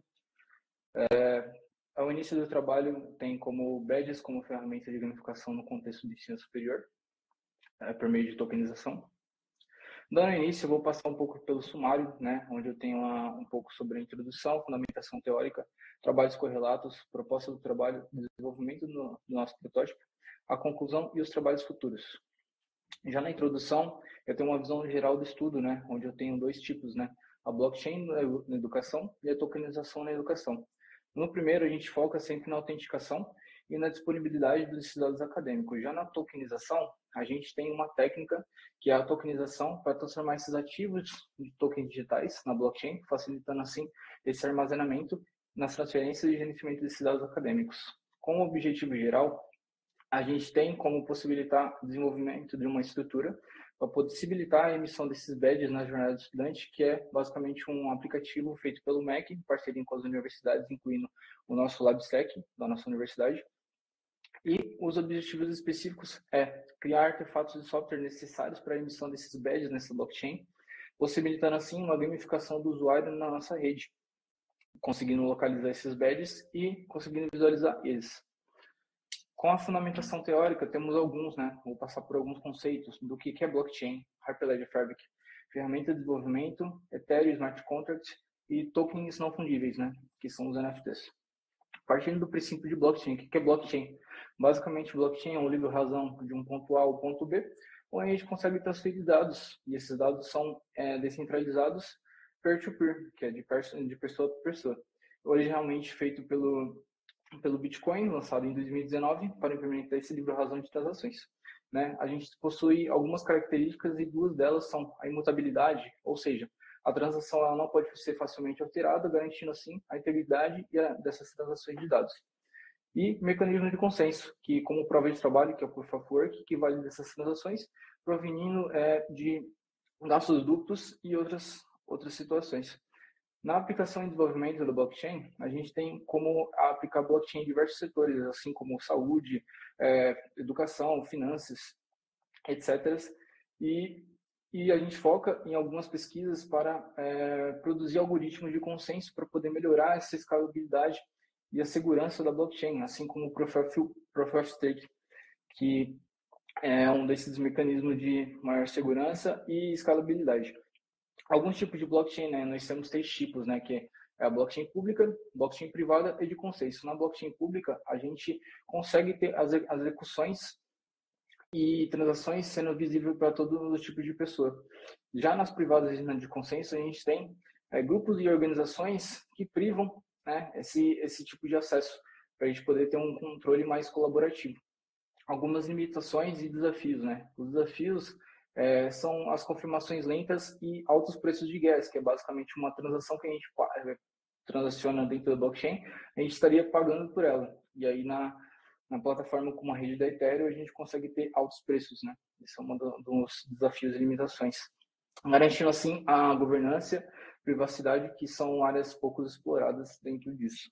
É, ao início do trabalho tem como badges como ferramenta de gamificação no contexto de ensino superior, é, por meio de tokenização. Dando início, eu vou passar um pouco pelo sumário, né, onde eu tenho uma, um pouco sobre a introdução, fundamentação teórica, trabalhos correlatos, proposta do trabalho, desenvolvimento do, do nosso protótipo, a conclusão e os trabalhos futuros. Já na introdução, eu tenho uma visão geral do estudo, né, onde eu tenho dois tipos, né, a blockchain na educação e a tokenização na educação. No primeiro, a gente foca sempre na autenticação e na disponibilidade dos dados acadêmicos. Já na tokenização, a gente tem uma técnica que é a tokenização para transformar esses ativos de tokens digitais na blockchain, facilitando assim esse armazenamento nas transferências e gerenciamento desses dados acadêmicos. Com o objetivo geral, a gente tem como possibilitar o desenvolvimento de uma estrutura para possibilitar a emissão desses badges na jornada do estudante, que é basicamente um aplicativo feito pelo M E C, em parceria com as universidades, incluindo o nosso LabStack da nossa universidade. E os objetivos específicos é criar artefatos de software necessários para a emissão desses badges nessa blockchain, possibilitando assim uma gamificação do usuário na nossa rede, conseguindo localizar esses badges e conseguindo visualizar eles. Com a fundamentação teórica, temos alguns, né? Vou passar por alguns conceitos do que é blockchain, Hyperledger Fabric, ferramenta de desenvolvimento, Ethereum, Smart Contracts e tokens não fundíveis, né? Que são os N F Ts. Partindo do princípio de blockchain, o que é blockchain? Basicamente, blockchain é um livre-razão de um ponto A ao ponto B, onde a gente consegue transferir dados, e esses dados são é, descentralizados peer-to-peer, que é de, de pessoa para pessoa. Originalmente feito pelo pelo Bitcoin, lançado em dois mil e dezenove, para implementar esse livre-razão de transações. Né? A gente possui algumas características e duas delas são a imutabilidade, ou seja, a transação ela não pode ser facilmente alterada, garantindo assim a integridade e a, dessas transações de dados. E mecanismo de consenso, que como prova de trabalho, que é o Proof of Work, que valida essas transações, provenindo é, de gastos duplos e outras, outras situações. Na aplicação e desenvolvimento da blockchain, a gente tem como aplicar blockchain em diversos setores, assim como saúde, é, educação, finanças, etcétera. E, e a gente foca em algumas pesquisas para é, produzir algoritmos de consenso para poder melhorar essa escalabilidade e a segurança da blockchain, assim como o Proof of, Proof of Stake, que é um desses mecanismos de maior segurança e escalabilidade. Alguns tipos de blockchain, né? Nós temos três tipos, né? Que é a blockchain pública, blockchain privada e de consenso. Na blockchain pública, a gente consegue ter as execuções e transações sendo visível para todos os tipos de pessoa. Já nas privadas e de consenso, a gente tem é, grupos e organizações que privam, né, esse, esse tipo de acesso, para a gente poder ter um controle mais colaborativo. Algumas limitações e desafios, né? Os desafios É, são as confirmações lentas e altos preços de gas, que é basicamente uma transação que a gente transaciona dentro da blockchain, a gente estaria pagando por ela. E aí na, na plataforma como a rede da Ethereum, a gente consegue ter altos preços, né? Esse é um dos desafios e limitações. Garantindo assim a governança, privacidade, que são áreas pouco exploradas dentro disso.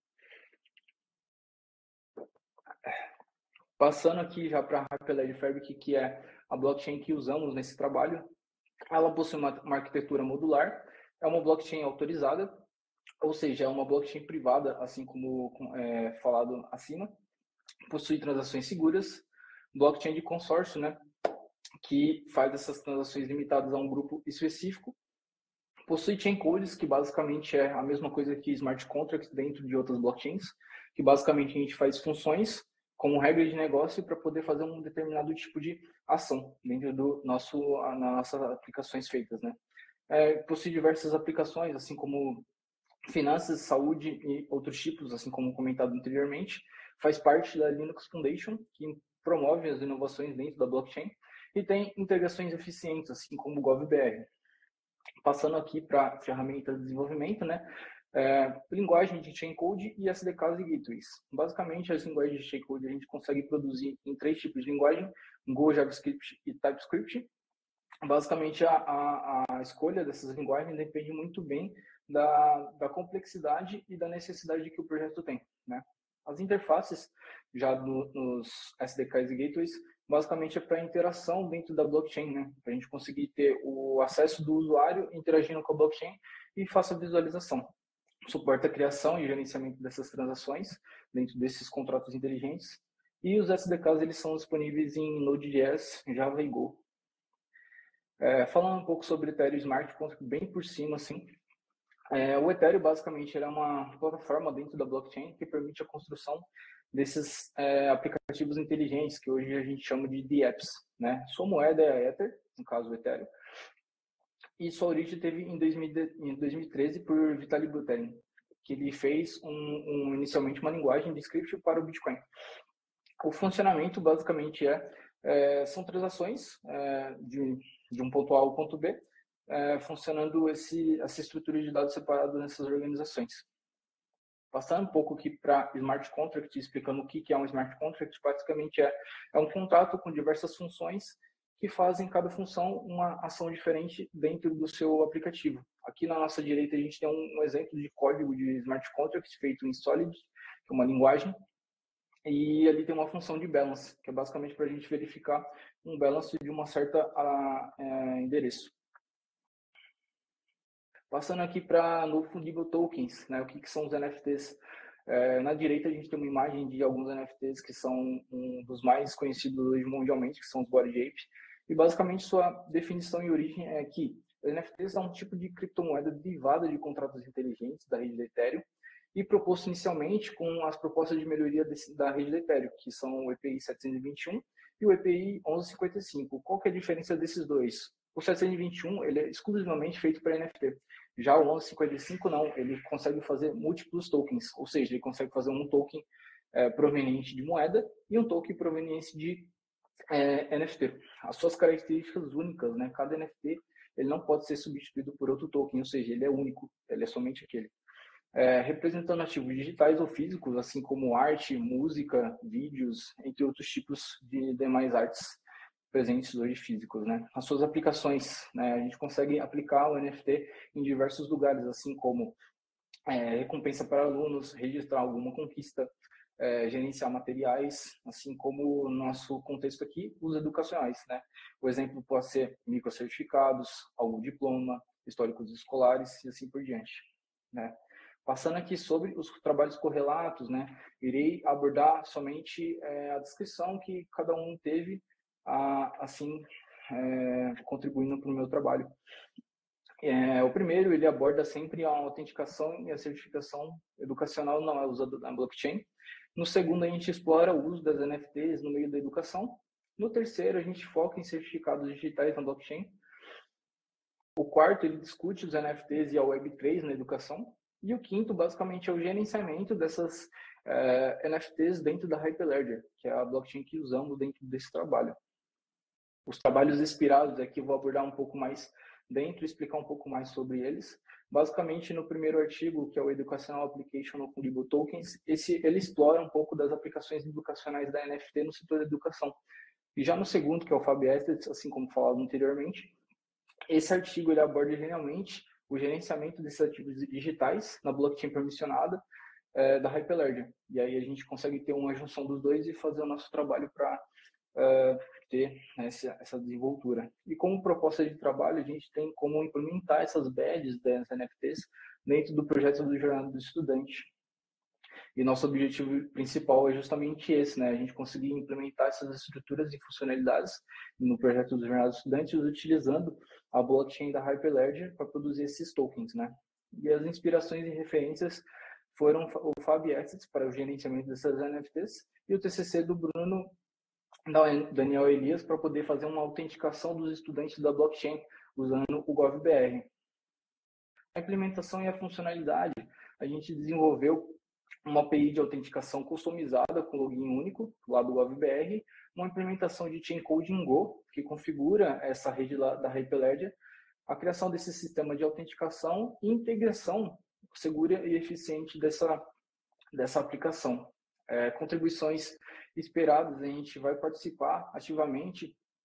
Passando aqui já para a Hyperledger Fabric, que é a blockchain que usamos nesse trabalho, ela possui uma, uma arquitetura modular, é uma blockchain autorizada, ou seja, é uma blockchain privada, assim como é, falado acima, possui transações seguras, blockchain de consórcio, né, que faz essas transações limitadas a um grupo específico, possui chain codes, que basicamente é a mesma coisa que smart contracts dentro de outras blockchains, que basicamente a gente faz funções como regra de negócio para poder fazer um determinado tipo de ação dentro do nosso, nas nossas aplicações feitas, né? É, possui diversas aplicações, assim como finanças, saúde e outros tipos, assim como comentado anteriormente. Faz parte da Linux Foundation, que promove as inovações dentro da blockchain e tem integrações eficientes, assim como o GovBR. Passando aqui para a ferramenta de desenvolvimento, né? É, linguagem de chain code e S D Ks e gateways. Basicamente, as linguagens de chain code a gente consegue produzir em três tipos de linguagem: Go, JavaScript e TypeScript. basicamente, a, a, a escolha dessas linguagens depende muito bem da, da complexidade e da necessidade que o projeto tem, né? As interfaces, já no, nos S D Ks e gateways, basicamente é para interação dentro da blockchain, né? Para a gente conseguir ter o acesso do usuário interagindo com a blockchain e faça a visualização. Suporta a criação e gerenciamento dessas transações dentro desses contratos inteligentes. E os S D Ks, eles são disponíveis em Node.js, Java e Go. É, falando um pouco sobre Ethereum Smart Contract bem por cima, assim, é, o Ethereum basicamente é uma plataforma dentro da blockchain que permite a construção desses é, aplicativos inteligentes que hoje a gente chama de dApps, né? Sua moeda é a Ether, no caso o Ethereum, e sua origem teve em, dois mil, em dois mil e treze por Vitalik Buterin, que ele fez um, um, inicialmente uma linguagem de script para o Bitcoin. O funcionamento basicamente é, é são transações é, de, de um ponto A ao ponto B, é, funcionando esse, essa estrutura de dados separada nessas organizações. Passando um pouco aqui para Smart Contract, explicando o que é um Smart Contract, basicamente é, é um contrato com diversas funções que fazem cada função uma ação diferente dentro do seu aplicativo. Aqui na nossa direita a gente tem um, um exemplo de código de Smart Contract feito em Solid, que é uma linguagem, e ali tem uma função de balance, que é basicamente para a gente verificar um balance de uma certa a, a, endereço. Passando aqui para no Fungible Tokens, né, o que, que são os N F Ts. É, na direita a gente tem uma imagem de alguns N F Ts que são um dos mais conhecidos hoje mundialmente, que são os Bored Ape, e basicamente sua definição e origem é que N F Ts são um tipo de criptomoeda derivada de contratos inteligentes da rede de Ethereum, e proposto inicialmente com as propostas de melhoria desse, da rede de Ethereum, que são o E P I setecentos e vinte e um e o E P I onze cinquenta e cinco. Qual que é a diferença desses dois? O setecentos e vinte e um ele é exclusivamente feito para N F T. Já o onze cinquenta e cinco não, ele consegue fazer múltiplos tokens, ou seja, ele consegue fazer um token é, proveniente de moeda e um token proveniente de é, N F T. As suas características únicas, né? Cada N F T ele não pode ser substituído por outro token, ou seja, ele é único, ele é somente aquele. É, representando ativos digitais ou físicos, assim como arte, música, vídeos, entre outros tipos de demais artes presentes hoje físicos, né? As suas aplicações, né? A gente consegue aplicar o N F T em diversos lugares, assim como é, recompensa para alunos, registrar alguma conquista, é, gerenciar materiais, assim como no nosso contexto aqui, os educacionais, né? O exemplo pode ser microcertificados, algum diploma, históricos escolares e assim por diante, né? Passando aqui sobre os trabalhos correlatos, né? Irei abordar somente é, a descrição que cada um teve, a, assim, é, contribuindo para o meu trabalho. É, o primeiro, ele aborda sempre a autenticação e a certificação educacional não é usada na blockchain. No segundo, a gente explora o uso das N F Ts no meio da educação. No terceiro, a gente foca em certificados digitais na blockchain. O quarto, ele discute os N F Ts e a web três na educação. E o quinto, basicamente, é o gerenciamento dessas uh, N F Ts dentro da Hyperledger, que é a blockchain que usamos dentro desse trabalho. Os trabalhos inspirados aqui eu vou abordar um pouco mais dentro e explicar um pouco mais sobre eles. Basicamente, no primeiro artigo, que é o Educational Application of Fungible Tokens, esse, ele explora um pouco das aplicações educacionais da N F T no setor da educação. E já no segundo, que é o Fab Assets, assim como falado anteriormente, esse artigo ele aborda geralmente o gerenciamento desses ativos digitais na blockchain permissionada é, da Hyperledger. E aí a gente consegue ter uma junção dos dois e fazer o nosso trabalho para uh, ter essa, essa desenvoltura. E como proposta de trabalho, a gente tem como implementar essas badges das N F Ts dentro do projeto do Jornada do Estudante. E nosso objetivo principal é justamente esse, né? A gente conseguir implementar essas estruturas e funcionalidades no projeto dos Jornadas Estudantes utilizando a blockchain da Hyperledger para produzir esses tokens, né? E as inspirações e referências foram o Fab Assets para o gerenciamento dessas N F Ts e o T C C do Bruno Daniel Elias para poder fazer uma autenticação dos estudantes da blockchain usando o GovBR. A implementação e a funcionalidade, a gente desenvolveu uma A P I de autenticação customizada com login único, lá do GovBR, uma implementação de Chaincode em Go, que configura essa rede lá da Hyperledger, a criação desse sistema de autenticação e integração segura e eficiente dessa, dessa aplicação. É, contribuições esperadas, a gente vai participar ativamente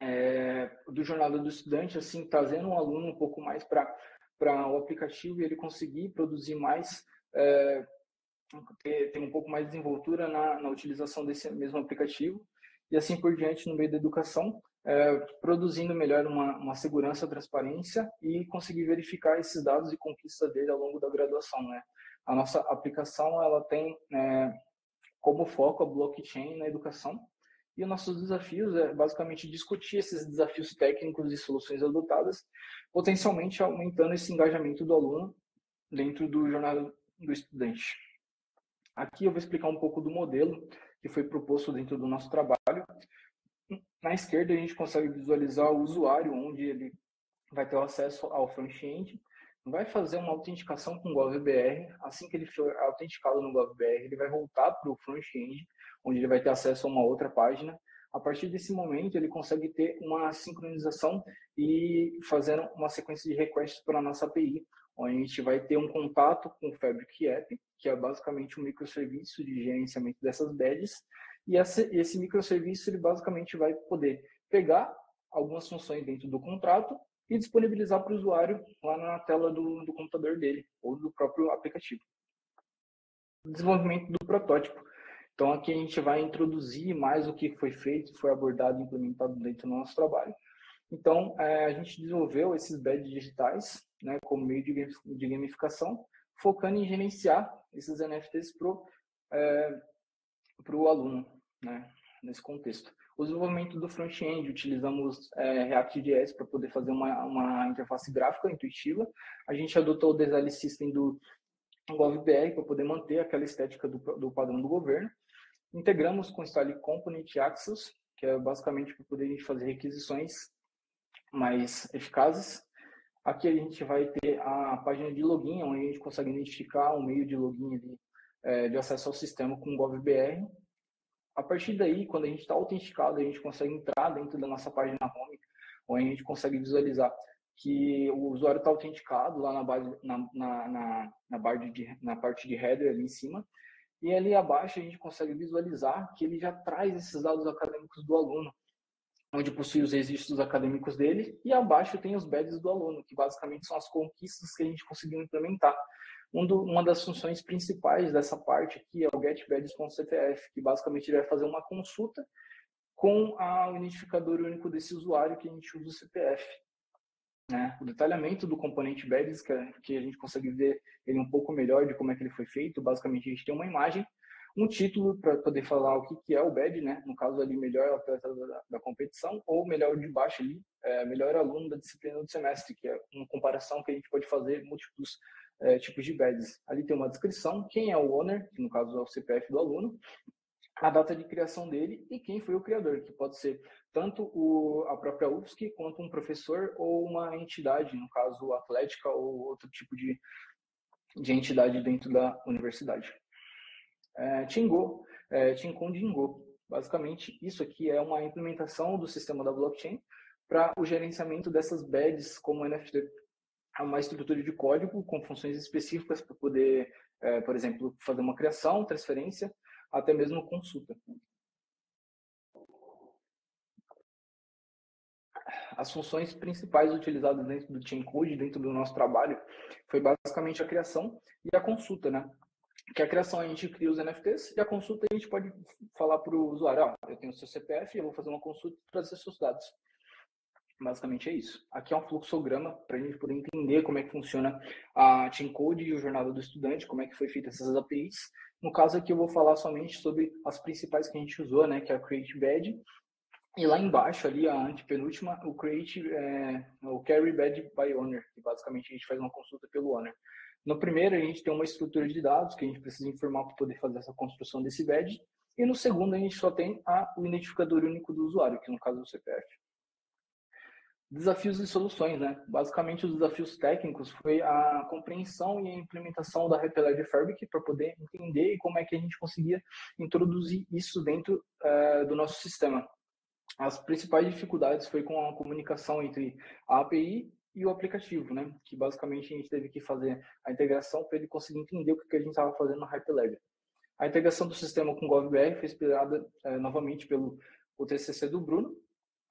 é, do Jornada do Estudante, assim, trazendo um aluno um pouco mais para para o aplicativo e ele conseguir produzir mais, é, ter, ter um pouco mais de desenvoltura na, na utilização desse mesmo aplicativo e assim por diante no meio da educação, é, produzindo melhor uma, uma segurança, transparência e conseguir verificar esses dados e conquistas dele ao longo da graduação, né? A nossa aplicação, ela tem é, como foco a blockchain na educação e os nossos desafios é basicamente discutir esses desafios técnicos e soluções adotadas, potencialmente aumentando esse engajamento do aluno dentro do Jornada do Estudante. Aqui eu vou explicar um pouco do modelo que foi proposto dentro do nosso trabalho. Na esquerda a gente consegue visualizar o usuário, onde ele vai ter acesso ao front-end, vai fazer uma autenticação com o GovBR. Assim que ele for autenticado no GovBR, ele vai voltar para o front-end, onde ele vai ter acesso a uma outra página. A partir desse momento, ele consegue ter uma sincronização e fazendo uma sequência de requests para a nossa A P I, onde a gente vai ter um contato com o Fabric App, que é basicamente um microserviço de gerenciamento dessas badges, e esse, esse microserviço ele basicamente vai poder pegar algumas funções dentro do contrato e disponibilizar para o usuário lá na tela do, do computador dele ou do próprio aplicativo. Desenvolvimento do protótipo. Então, aqui a gente vai introduzir mais o que foi feito, foi abordado e implementado dentro do nosso trabalho. Então, é, a gente desenvolveu esses badges digitais, né, como meio de, de gamificação, focando em gerenciar esses N F Ts para o é, aluno, né, nesse contexto. O desenvolvimento do front-end, utilizamos é, React.js para poder fazer uma, uma interface gráfica intuitiva. A gente adotou o Design System do GovBR para poder manter aquela estética do, do padrão do governo. Integramos com o Style Component Access, que é basicamente para poder fazer requisições mais eficazes. Aqui a gente vai ter a página de login, onde a gente consegue identificar um meio de login ali, é, de acesso ao sistema com o GovBR. A partir daí, quando a gente está autenticado, a gente consegue entrar dentro da nossa página home, onde a gente consegue visualizar que o usuário está autenticado lá na, base, na, na, na, na, bar de, na parte de header ali em cima. E ali abaixo a gente consegue visualizar que ele já traz esses dados acadêmicos do aluno, onde possui os registros acadêmicos dele, e abaixo tem os badges do aluno, que basicamente são as conquistas que a gente conseguiu implementar. Um do, uma das funções principais dessa parte aqui é o getBadges.cpf, que basicamente ele vai fazer uma consulta com a, o identificador único desse usuário que a gente usa o C P F. Né? O detalhamento do componente badges, que, é, que a gente consegue ver ele um pouco melhor de como é que ele foi feito. Basicamente a gente tem uma imagem, um título para poder falar o que, que é o badge, né? No caso ali, melhor atleta da, da competição, ou melhor de baixo ali, é, melhor aluno da disciplina do semestre, que é uma comparação que a gente pode fazer múltiplos é, tipos de badges. Ali tem uma descrição, quem é o owner, que no caso é o C P F do aluno, a data de criação dele e quem foi o criador, que pode ser tanto o, a própria U F S C quanto um professor ou uma entidade, no caso atlética ou outro tipo de, de entidade dentro da universidade. É, Tingo, é, Tincon Dingo. Basicamente, isso aqui é uma implementação do sistema da blockchain para o gerenciamento dessas badges como N F T. É uma estrutura de código com funções específicas para poder, é, por exemplo, fazer uma criação, transferência, até mesmo consulta. As funções principais utilizadas dentro do Chain Code, dentro do nosso trabalho, foi basicamente a criação e a consulta, né? Que a criação a gente cria os N F Ts e a consulta a gente pode falar para o usuário, ó, eu tenho o seu C P F, eu vou fazer uma consulta e trazer seus dados. Basicamente é isso. Aqui é um fluxograma para a gente poder entender como é que funciona a Chain Code e o Jornada do Estudante, como é que foi feita essas A P Is. No caso aqui eu vou falar somente sobre as principais que a gente usou, né, que é a Create Badge. E lá embaixo, ali, a antepenúltima, o Create, é, o Carry Badge by Owner, que basicamente a gente faz uma consulta pelo Owner. No primeiro, a gente tem uma estrutura de dados que a gente precisa informar para poder fazer essa construção desse badge. E no segundo, a gente só tem a, o identificador único do usuário, que no caso é o C P F. Desafios e soluções, né? Basicamente, os desafios técnicos foi a compreensão e a implementação da Hyperledger Fabric para poder entender como é que a gente conseguia introduzir isso dentro uh, do nosso sistema. As principais dificuldades foi com a comunicação entre a A P I e o aplicativo, né? Que basicamente a gente teve que fazer a integração para ele conseguir entender o que a gente estava fazendo no Hyperledger. A integração do sistema com o GovBR foi inspirada uh, novamente pelo o T C C do Bruno,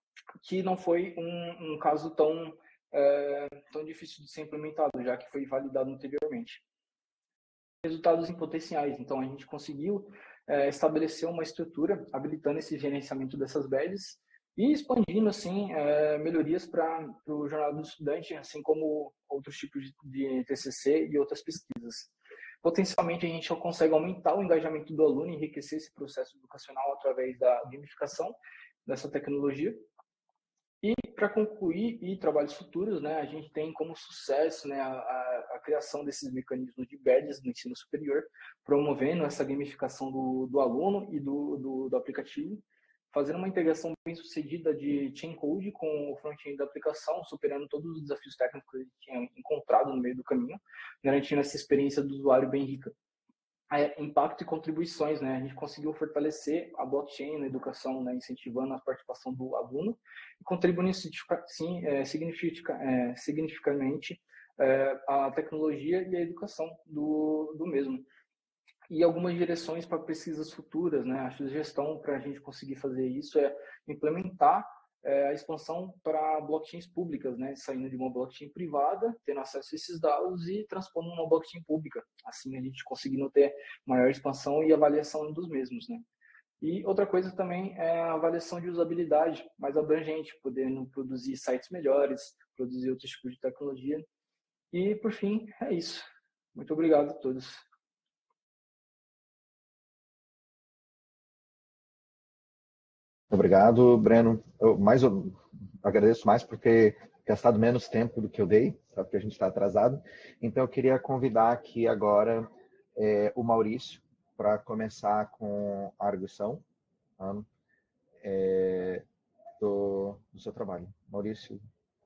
que não foi um, um caso tão, é, tão difícil de ser implementado, já que foi validado anteriormente. Resultados em potenciais. Então, a gente conseguiu é, estabelecer uma estrutura habilitando esse gerenciamento dessas badges e expandindo, assim, é, melhorias para o jornal do estudante, assim como outros tipos de, de T C C e outras pesquisas. Potencialmente, a gente consegue aumentar o engajamento do aluno e enriquecer esse processo educacional através da gamificação dessa tecnologia. E, para concluir, e trabalhos futuros, né, a gente tem como sucesso, né, a, a, a criação desses mecanismos de badges no ensino superior, promovendo essa gamificação do, do aluno e do, do, do aplicativo, fazendo uma integração bem sucedida de chain code com o front-end da aplicação, superando todos os desafios técnicos que ele tinha encontrado no meio do caminho, garantindo essa experiência do usuário bem rica. É, impacto e contribuições, né? A gente conseguiu fortalecer a blockchain na educação, né? Incentivando a participação do aluno e contribuindo sim, é, significa, é, significativamente é, a tecnologia e a educação do, do mesmo. E algumas direções para pesquisas futuras, né? A sugestão para a gente conseguir fazer isso é implementar é, a expansão para blockchains públicas, né? Saindo de uma blockchain privada, tendo acesso a esses dados e transpondo uma blockchain pública. Assim a gente conseguindo ter maior expansão e avaliação dos mesmos, né? E outra coisa também é a avaliação de usabilidade mais abrangente, podendo produzir sites melhores, produzir outros tipos de tecnologia. E, por fim, é isso. Muito obrigado a todos. Obrigado, Breno. Eu, mais, eu agradeço mais por ter gastado menos tempo do que eu dei, só porque a gente está atrasado. Então, eu queria convidar aqui agora é, o Maurício para começar com a arguição é, do, do seu trabalho. Maurício.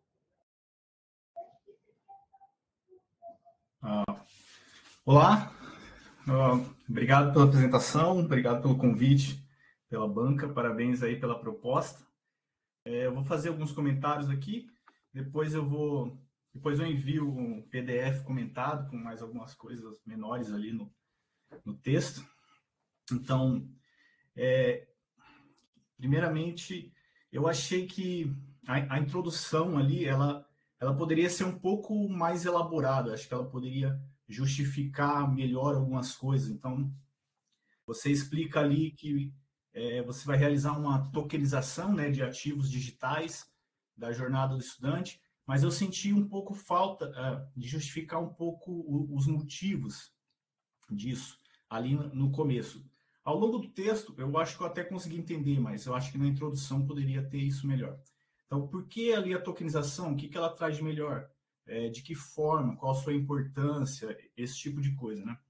Uh, olá, uh, obrigado pela apresentação, obrigado pelo convite, pela banca, parabéns aí pela proposta. É, eu vou fazer alguns comentários aqui, depois eu vou, depois eu envio um P D F comentado com mais algumas coisas menores ali no, no texto. Então, é, primeiramente, eu achei que a, a introdução ali, ela, ela poderia ser um pouco mais elaborada, acho que ela poderia justificar melhor algumas coisas. Então, você explica ali que É, você vai realizar uma tokenização, né, de ativos digitais da jornada do estudante, mas eu senti um pouco falta uh, de justificar um pouco o, os motivos disso ali no, no começo. Ao longo do texto, eu acho que eu até consegui entender, mas eu acho que na introdução poderia ter isso melhor. Então, por que ali a tokenização? O que, que ela traz de melhor? É, de que forma? Qual a sua importância? Esse tipo de coisa, né?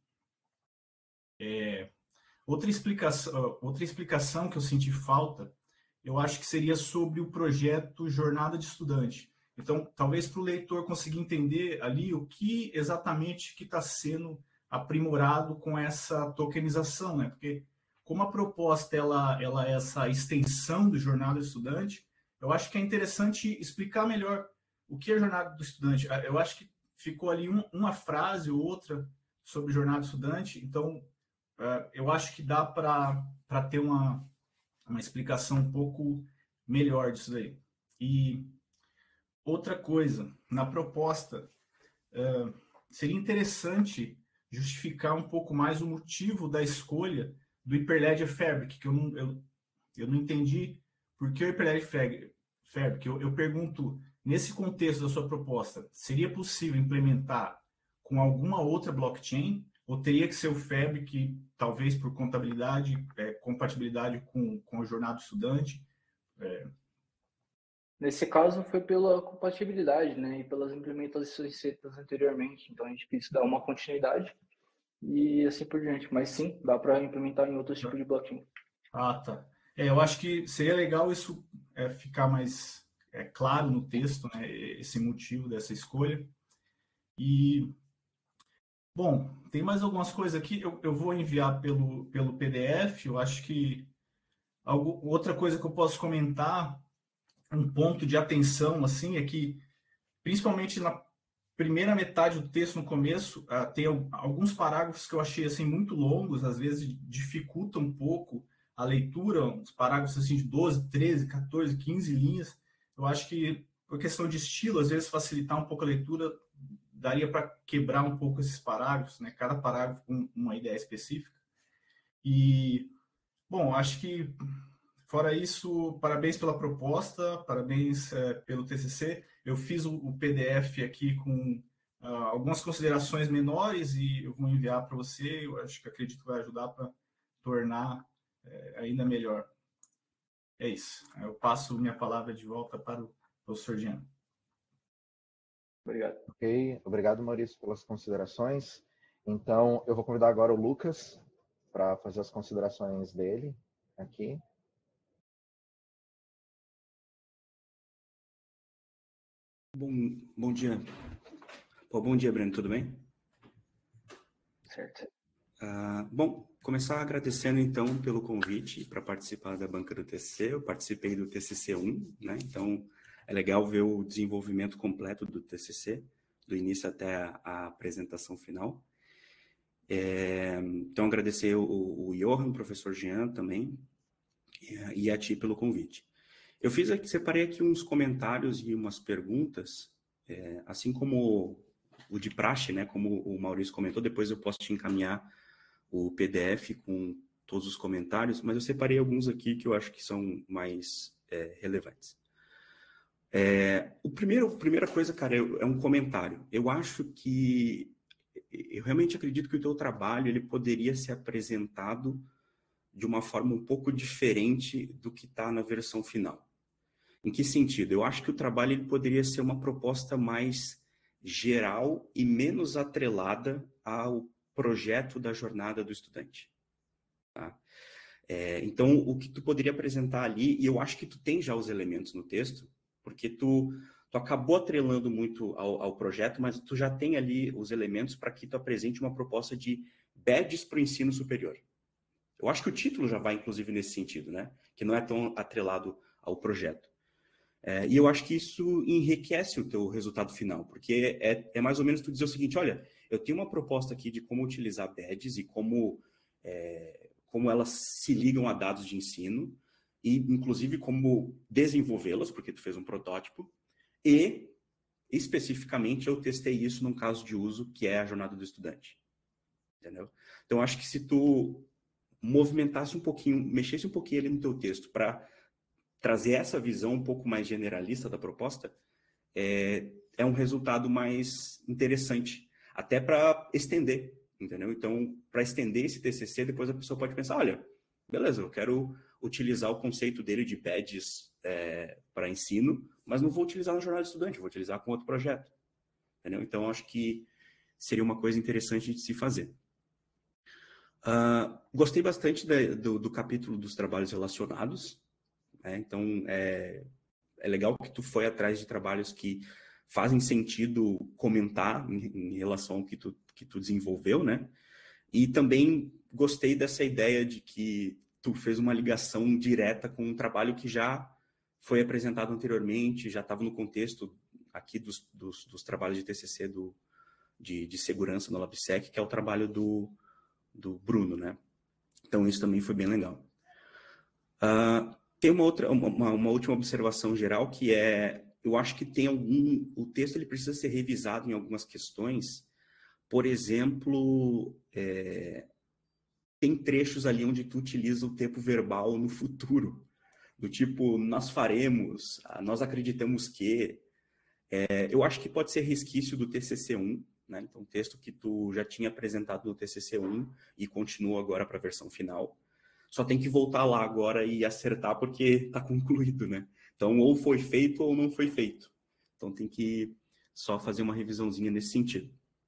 É... Outra explicação, outra explicação que eu senti falta, eu acho que seria sobre o projeto Jornada de Estudante. Então, talvez para o leitor conseguir entender ali o que exatamente que está sendo aprimorado com essa tokenização, né? Porque como a proposta ela, ela é essa extensão do Jornada do Estudante, eu acho que é interessante explicar melhor o que é Jornada do Estudante. Eu acho que ficou ali um, uma frase ou outra sobre Jornada do Estudante, então Uh, eu acho que dá para ter uma, uma explicação um pouco melhor disso daí. E outra coisa, na proposta, uh, seria interessante justificar um pouco mais o motivo da escolha do Hyperledger Fabric, que eu não, eu, eu não entendi por que o Hyperledger Fabric. Eu, eu pergunto, nesse contexto da sua proposta, seria possível implementar com alguma outra blockchain? Ou teria que ser o Fabric, talvez por contabilidade, é, compatibilidade com, com a jornada do estudante? É... Nesse caso, foi pela compatibilidade, né, e pelas implementações feitas anteriormente. Então, a gente quis dar uma continuidade e assim por diante. Mas sim, dá para implementar em outros tipos de blockchain. Ah, tá. É, eu acho que seria legal isso é, ficar mais é, claro no texto, né, esse motivo dessa escolha. E... Bom, tem mais algumas coisas aqui, eu, eu vou enviar pelo, pelo P D F, eu acho que algo, outra coisa que eu posso comentar, um ponto de atenção, assim, é que, principalmente na primeira metade do texto, no começo, uh, tem alguns parágrafos que eu achei, assim, muito longos, às vezes dificulta um pouco a leitura, uns parágrafos assim de doze, treze, quatorze, quinze linhas. Eu acho que, por questão de estilo, às vezes facilitar um pouco a leitura, daria para quebrar um pouco esses parágrafos, né? Cada parágrafo com uma ideia específica. E, bom, acho que, fora isso, parabéns pela proposta, parabéns é, pelo T C C. Eu fiz o, o P D F aqui com uh, algumas considerações menores e eu vou enviar para você. Eu acho que acredito que vai ajudar para tornar é, ainda melhor. É isso. Eu passo minha palavra de volta para o professor Jean. Obrigado. Ok, obrigado, Maurício, pelas considerações. Então, eu vou convidar agora o Lucas para fazer as considerações dele aqui. Bom, bom dia. Pô, bom dia, Breno, tudo bem? Certo. Uh, bom, começar agradecendo, então, pelo convite para participar da banca do T C C. Eu participei do T C C um, né? Então, é legal ver o desenvolvimento completo do T C C, do início até a, a apresentação final. É, então, agradecer o, o Johan, o professor Jean também, e a ti pelo convite. Eu fiz aqui, separei aqui uns comentários e umas perguntas, é, assim como o de praxe, né, como o Maurício comentou, depois eu posso te encaminhar o P D F com todos os comentários, mas eu separei alguns aqui que eu acho que são mais é, relevantes. É, o primeiro, a primeira coisa, cara, é um comentário. Eu acho que, eu realmente acredito que o teu trabalho ele poderia ser apresentado de uma forma um pouco diferente do que está na versão final. Em que sentido? Eu acho que o trabalho ele poderia ser uma proposta mais geral e menos atrelada ao projeto da jornada do estudante. Tá? É, então, o que tu poderia apresentar ali, e eu acho que tu tem já os elementos no texto, porque tu, tu acabou atrelando muito ao, ao projeto, mas tu já tem ali os elementos para que tu apresente uma proposta de badges para o ensino superior. Eu acho que o título já vai, inclusive, nesse sentido, né? Que não é tão atrelado ao projeto. É, e eu acho que isso enriquece o teu resultado final, porque é, é mais ou menos tu dizer o seguinte, olha, eu tenho uma proposta aqui de como utilizar badges e como, é, como elas se ligam a dados de ensino, e inclusive como desenvolvê-las, porque tu fez um protótipo, e especificamente eu testei isso num caso de uso, que é a jornada do estudante. Entendeu? Então, acho que se tu movimentasse um pouquinho, mexesse um pouquinho ali no teu texto para trazer essa visão um pouco mais generalista da proposta, é, é um resultado mais interessante, até para estender, entendeu? Então, para estender esse T C C, depois a pessoa pode pensar, olha, beleza, eu quero utilizar o conceito dele de badges é, para ensino, mas não vou utilizar na jornada de estudante, vou utilizar com outro projeto, entendeu? Então, acho que seria uma coisa interessante de se fazer. Uh, gostei bastante de, do, do capítulo dos trabalhos relacionados, né? Então é, é legal que tu foi atrás de trabalhos que fazem sentido comentar em, em relação ao que tu, que tu desenvolveu, né? E também gostei dessa ideia de que tu fez uma ligação direta com um trabalho que já foi apresentado anteriormente, já estava no contexto aqui dos, dos, dos trabalhos de T C C do, de, de segurança no LabSec, que é o trabalho do do Bruno, né? Então, isso também foi bem legal. Uh, tem uma outra, uma, uma última observação geral, que é, eu acho que tem algum, o texto ele precisa ser revisado em algumas questões. Por exemplo, é, tem trechos ali onde tu utiliza o tempo verbal no futuro, do tipo, nós faremos, nós acreditamos que. É, eu acho que pode ser resquício do T C C um, né? Então, um texto que tu já tinha apresentado no T C C um e continua agora para a versão final. Só tem que voltar lá agora e acertar porque está concluído, né? Então, ou foi feito ou não foi feito. Então, tem que só fazer uma revisãozinha nesse sentido.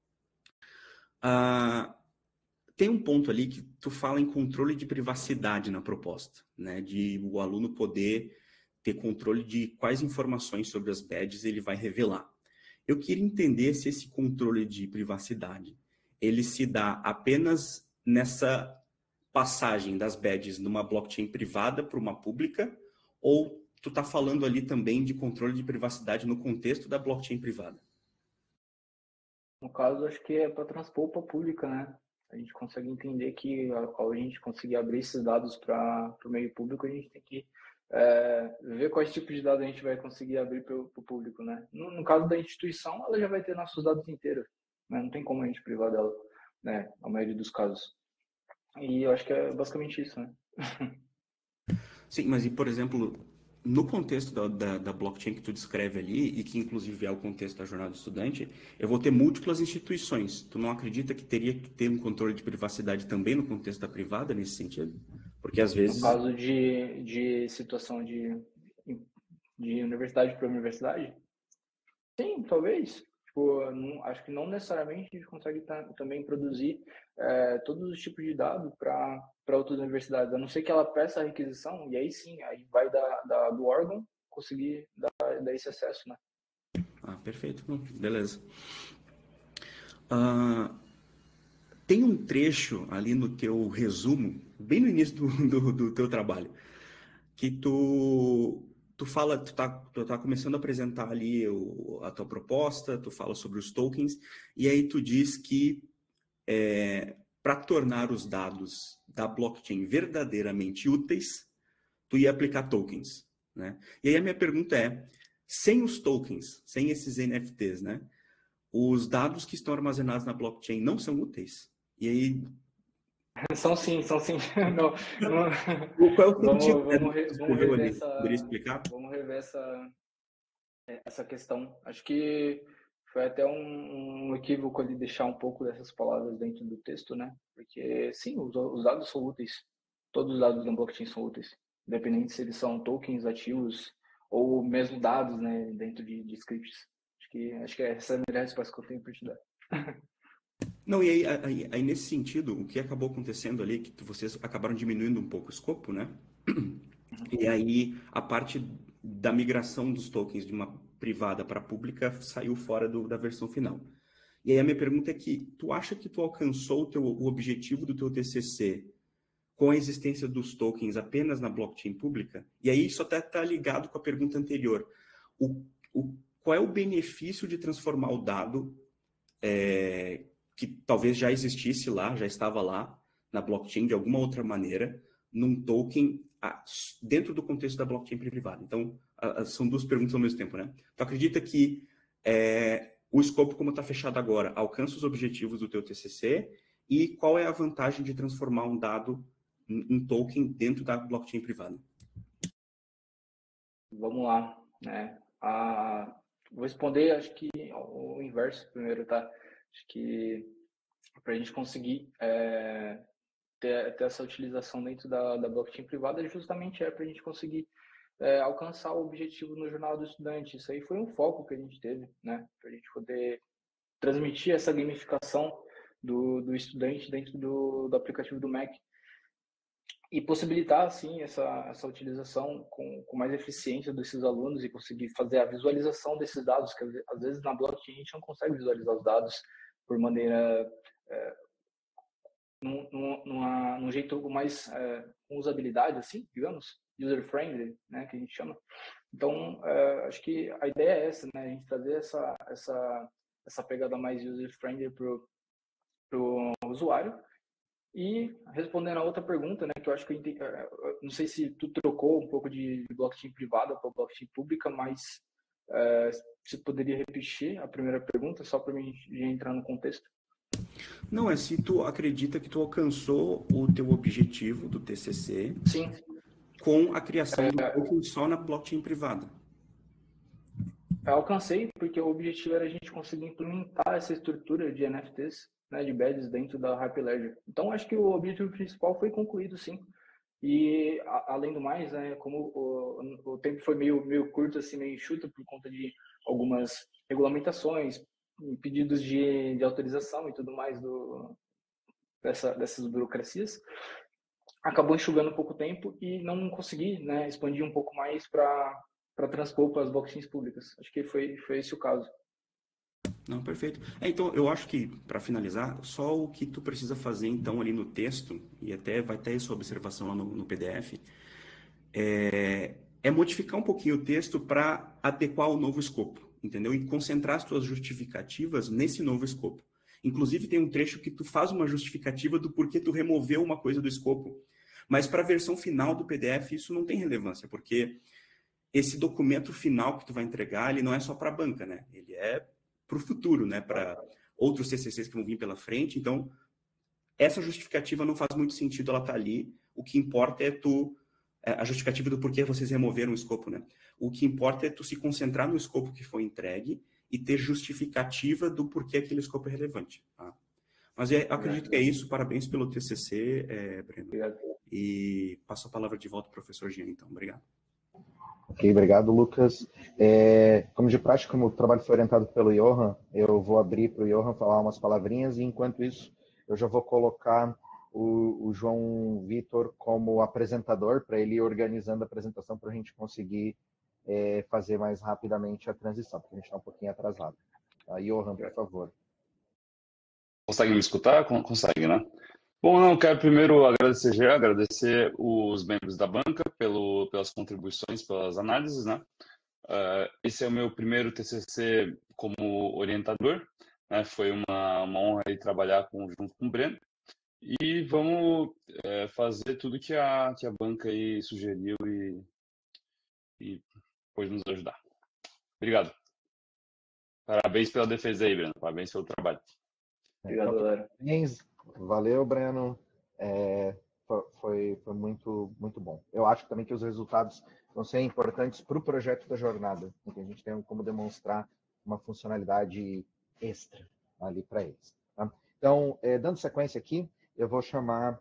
Ah, tem um ponto ali que tu fala em controle de privacidade na proposta, né? De o aluno poder ter controle de quais informações sobre as badges ele vai revelar. Eu queria entender se esse controle de privacidade, ele se dá apenas nessa passagem das badges numa blockchain privada para uma pública, ou tu está falando ali também de controle de privacidade no contexto da blockchain privada? No caso, acho que é para transpor para a pública, né? a gente consegue entender que ao a gente conseguir abrir esses dados para o meio público, a gente tem que é, ver quais tipos de dados a gente vai conseguir abrir para o público, né? No, no caso da instituição, ela já vai ter nossos dados inteiros, né? Não tem como a gente privar dela, né? A maioria dos casos. E eu acho que é basicamente isso, né? Sim, mas e, por exemplo, no contexto da, da, da blockchain que tu descreve ali, e que inclusive é o contexto da jornada do estudante, eu vou ter múltiplas instituições. Tu não acredita que teria que ter um controle de privacidade também no contexto da privada, nesse sentido? Porque às vezes... No caso de, de situação de, de universidade para universidade? Sim, talvez. Tipo, não, acho que não necessariamente a gente consegue tá, também produzir é, todos os tipos de dados para outras universidades, a não ser que ela peça a requisição, e aí sim, aí vai da, da, do órgão conseguir dar, dar esse acesso, né? Ah, perfeito. Beleza. Uh, tem um trecho ali no teu resumo, bem no início do, do, do teu trabalho, que tu... Tu fala, tu tá, tu tá começando a apresentar ali o, a tua proposta, tu fala sobre os tokens, e aí tu diz que é, para tornar os dados da blockchain verdadeiramente úteis, tu ia aplicar tokens, né? E aí a minha pergunta é, sem os tokens, sem esses N F Ts, né? Os dados que estão armazenados na blockchain não são úteis? E aí... São sim, são sim. Não, não... Qual é o sentido? Vamos, vamos, re, vamos rever ali? essa... Poderia explicar? Vamos rever essa, essa questão. Acho que foi até um, um equívoco ali deixar um pouco dessas palavras dentro do texto, né? Porque, sim, os, os dados são úteis. Todos os dados da blockchain são úteis. Independente se eles são tokens ativos ou mesmo dados, né, dentro de, de scripts. Acho que, acho que essa é a melhor resposta que eu tenho para te dar. Não, e aí, aí, aí nesse sentido, o que acabou acontecendo ali, que vocês acabaram diminuindo um pouco o escopo, né? E aí a parte da migração dos tokens de uma privada para pública saiu fora do, da versão final. E aí a minha pergunta é que tu acha que tu alcançou o, teu, o objetivo do teu T C C com a existência dos tokens apenas na blockchain pública? E aí isso até está ligado com a pergunta anterior. O, o, qual é o benefício de transformar o dado é, que talvez já existisse lá, já estava lá na blockchain de alguma outra maneira, num token dentro do contexto da blockchain privada? Então, são duas perguntas ao mesmo tempo, né? Tu acredita que é, o escopo, como está fechado agora, alcança os objetivos do teu T C C? E qual é a vantagem de transformar um dado em token dentro da blockchain privada? Vamos lá, né? A... Vou responder, acho que o inverso primeiro, tá? Acho que para a gente conseguir é, ter, ter essa utilização dentro da, da blockchain privada, justamente é para a gente conseguir é, alcançar o objetivo no Jornal do Estudante. Isso aí foi um foco que a gente teve, né? Para a gente poder transmitir essa gamificação do, do estudante dentro do, do aplicativo do Mac e possibilitar, assim, essa, essa utilização com, com mais eficiência desses alunos e conseguir fazer a visualização desses dados, que às vezes na blockchain a gente não consegue visualizar os dados por maneira, é, num, numa, num jeito mais é, com usabilidade, assim, digamos, user-friendly, né, que a gente chama. Então, é, acho que a ideia é essa, né, a gente trazer essa, essa, essa pegada mais user-friendly para o usuário. E respondendo a outra pergunta, né, que eu acho que eu entendi, eu não sei se tu trocou um pouco de blockchain privada para blockchain pública, mas é, você poderia repetir a primeira pergunta só para mim entrar no contexto? Não, é se tu acredita que tu alcançou o teu objetivo do T C C. Sim. Com a criação é, do token só na blockchain privada. Eu alcancei porque o objetivo era a gente conseguir implementar essa estrutura de N F Ts, né, de badges dentro da Hyperledger. Então, acho que o objetivo principal foi concluído, sim. E, a, além do mais, né, como o, o tempo foi meio, meio curto, assim, meio enxuto por conta de algumas regulamentações, pedidos de, de autorização e tudo mais do, dessa, dessas burocracias, acabou enxugando pouco tempo e não consegui, né, expandir um pouco mais para para transpor para as blockchains públicas. Acho que foi, foi esse o caso. Não, perfeito. É, então, eu acho que, para finalizar, só o que tu precisa fazer, então, ali no texto, e até vai ter essa observação lá no, no P D F, é, é modificar um pouquinho o texto para adequar o novo escopo, entendeu? E concentrar as tuas justificativas nesse novo escopo. Inclusive, tem um trecho que tu faz uma justificativa do porquê tu removeu uma coisa do escopo. Mas para a versão final do P D F, isso não tem relevância, porque esse documento final que tu vai entregar, ele não é só para a banca, né? Ele é para o futuro, né? Para outros T C Cs que vão vir pela frente. Então, essa justificativa não faz muito sentido ela estar ali. O que importa é tu... A justificativa do porquê vocês removeram o escopo, né? O que importa é tu se concentrar no escopo que foi entregue e ter justificativa do porquê aquele escopo é relevante. Tá? Mas é, acredito que é isso. Parabéns pelo T C C, é, Breno. Obrigado. E passo a palavra de volta para o professor Jean, então. Obrigado. Ok, obrigado, Lucas. É, como de prática, como o trabalho foi orientado pelo Johan, eu vou abrir para o Johan falar umas palavrinhas e, enquanto isso, eu já vou colocar o, o João Vitor como apresentador, para ele ir organizando a apresentação para a gente conseguir é, fazer mais rapidamente a transição, porque a gente está um pouquinho atrasado. Tá? Johan, por favor. Consegue me escutar? Consegue, né? Bom, não, quero primeiro agradecer, já, agradecer os membros da banca pelo, pelas contribuições, pelas análises, né? Uh, esse é o meu primeiro T C C como orientador, né? Foi uma, uma honra aí trabalhar com, junto com o Breno. E vamos é, fazer tudo que a, que a banca aí sugeriu e, e pôde nos ajudar. Obrigado. Parabéns pela defesa aí, Breno. Parabéns pelo trabalho. Obrigado, galera. Valeu, Breno. É, foi, foi muito, muito bom. Eu acho também que os resultados vão ser importantes para o projeto da jornada, porque a gente tem como demonstrar uma funcionalidade extra ali para eles. Tá? Então, é, dando sequência aqui, eu vou chamar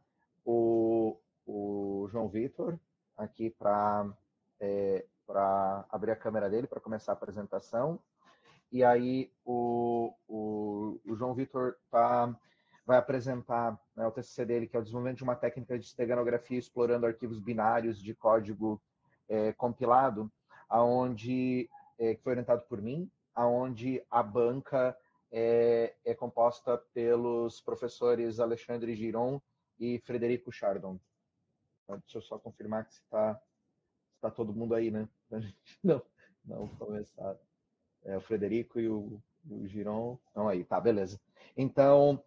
o, o João Vitor aqui para é, para abrir a câmera dele para começar a apresentação. E aí o, o, o João Vitor tá, vai apresentar, né, o T C C dele, que é o desenvolvimento de uma técnica de esteganografia explorando arquivos binários de código é, compilado, aonde é, que foi orientado por mim, aonde a banca é, é composta pelos professores Alexandre Giron e Frederico Chardon. Então, deixa eu só confirmar que está tá todo mundo aí, né? Pra gente não, não começar. É, o Frederico e o, o Giron estão aí, tá, beleza. Então,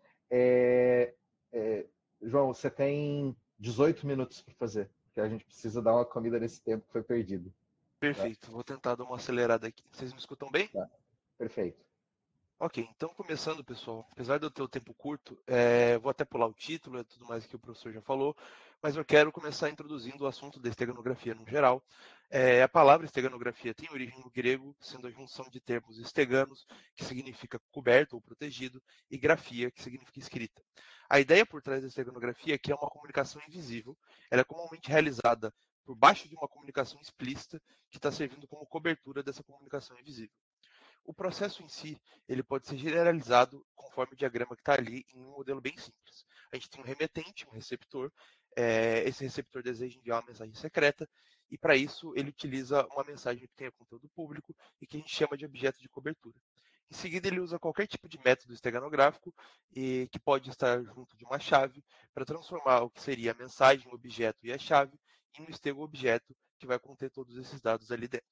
é, é, João, você tem dezoito minutos para fazer, porque a gente precisa dar uma comida nesse tempo que foi perdido. Perfeito, tá? Vou tentar dar uma acelerada aqui. Vocês me escutam bem? Tá. Perfeito. Ok, então começando, pessoal, apesar de eu ter o tempo curto, é, vou até pular o título e tudo mais que o professor já falou, mas eu quero começar introduzindo o assunto da esteganografia no geral. É, a palavra esteganografia tem origem no grego, sendo a junção de termos esteganos, que significa coberto ou protegido, e grafia, que significa escrita. A ideia por trás da esteganografia é que é uma comunicação invisível, ela é comumente realizada por baixo de uma comunicação explícita, que está servindo como cobertura dessa comunicação invisível. O processo em si, ele pode ser generalizado conforme o diagrama que está ali em um modelo bem simples. A gente tem um remetente, um receptor. É, esse receptor deseja enviar uma mensagem secreta e, para isso, ele utiliza uma mensagem que tenha conteúdo público e que a gente chama de objeto de cobertura. Em seguida, ele usa qualquer tipo de método esteganográfico e que pode estar junto de uma chave para transformar o que seria a mensagem, o objeto e a chave em um estego-objeto que vai conter todos esses dados ali dentro.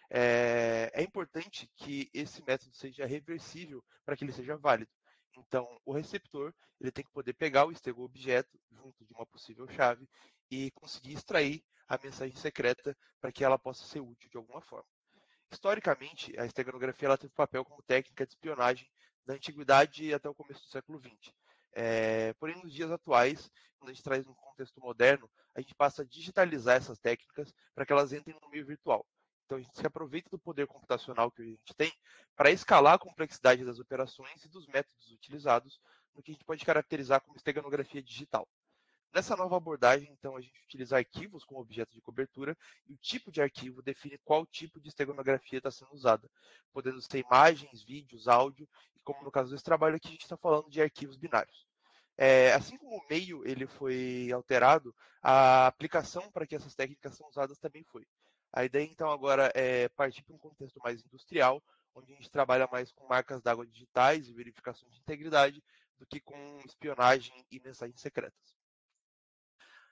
É, é importante que esse método seja reversível para que ele seja válido. Então, o receptor ele tem que poder pegar o estego-objeto junto de uma possível chave e conseguir extrair a mensagem secreta para que ela possa ser útil de alguma forma. Historicamente, a esteganografia ela teve papel como técnica de espionagem da antiguidade até o começo do século vinte. É, porém, nos dias atuais, quando a gente traz um contexto moderno, a gente passa a digitalizar essas técnicas para que elas entrem no meio virtual. Então, a gente se aproveita do poder computacional que a gente tem para escalar a complexidade das operações e dos métodos utilizados no que a gente pode caracterizar como esteganografia digital. Nessa nova abordagem, então, a gente utiliza arquivos como objeto de cobertura e o tipo de arquivo define qual tipo de esteganografia está sendo usada, podendo ser imagens, vídeos, áudio, e como no caso desse trabalho aqui, a gente está falando de arquivos binários. É, assim como o meio ele foi alterado, a aplicação para que essas técnicas são usadas também foi. A ideia, então, agora é partir para um contexto mais industrial, onde a gente trabalha mais com marcas d'água digitais e verificação de integridade, do que com espionagem e mensagens secretas.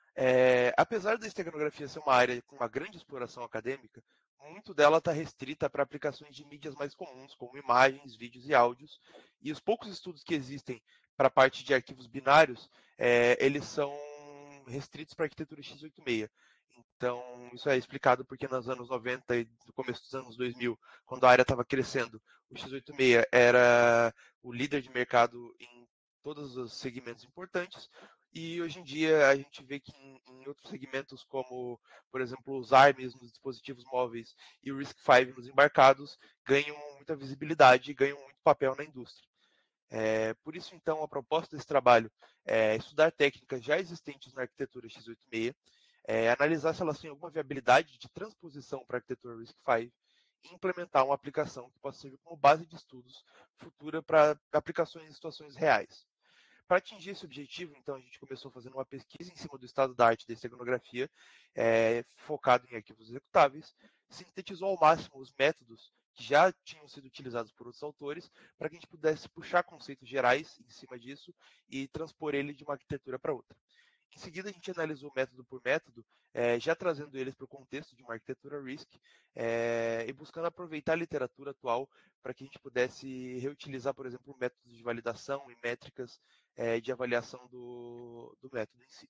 É, apesar da esteganografia ser uma área com uma grande exploração acadêmica, muito dela está restrita para aplicações de mídias mais comuns, como imagens, vídeos e áudios, e os poucos estudos que existem para a parte de arquivos binários, é, eles são restritos para a arquitetura x oitenta e seis. Então, isso é explicado porque nos anos noventa e no começo dos anos dois mil, quando a área estava crescendo, o x oitenta e seis era o líder de mercado em todos os segmentos importantes, e hoje em dia a gente vê que em, em outros segmentos, como, por exemplo, os A R M S nos dispositivos móveis e o RISC-V nos embarcados, ganham muita visibilidade e ganham muito papel na indústria. É, por isso, então, a proposta desse trabalho é estudar técnicas já existentes na arquitetura x oitenta e seis, é, analisar se elas têm alguma viabilidade de transposição para a arquitetura RISC-V e implementar uma aplicação que possa servir como base de estudos futura para aplicações em situações reais. Para atingir esse objetivo, então, a gente começou fazendo uma pesquisa em cima do estado da arte da esteganografia, é, focado em arquivos executáveis, sintetizou ao máximo os métodos que já tinham sido utilizados por outros autores, para que a gente pudesse puxar conceitos gerais em cima disso e transpor ele de uma arquitetura para outra. Em seguida, a gente analisou método por método, é, já trazendo eles para o contexto de uma arquitetura RISC é, e buscando aproveitar a literatura atual para que a gente pudesse reutilizar, por exemplo, métodos de validação e métricas é, de avaliação do, do método em si.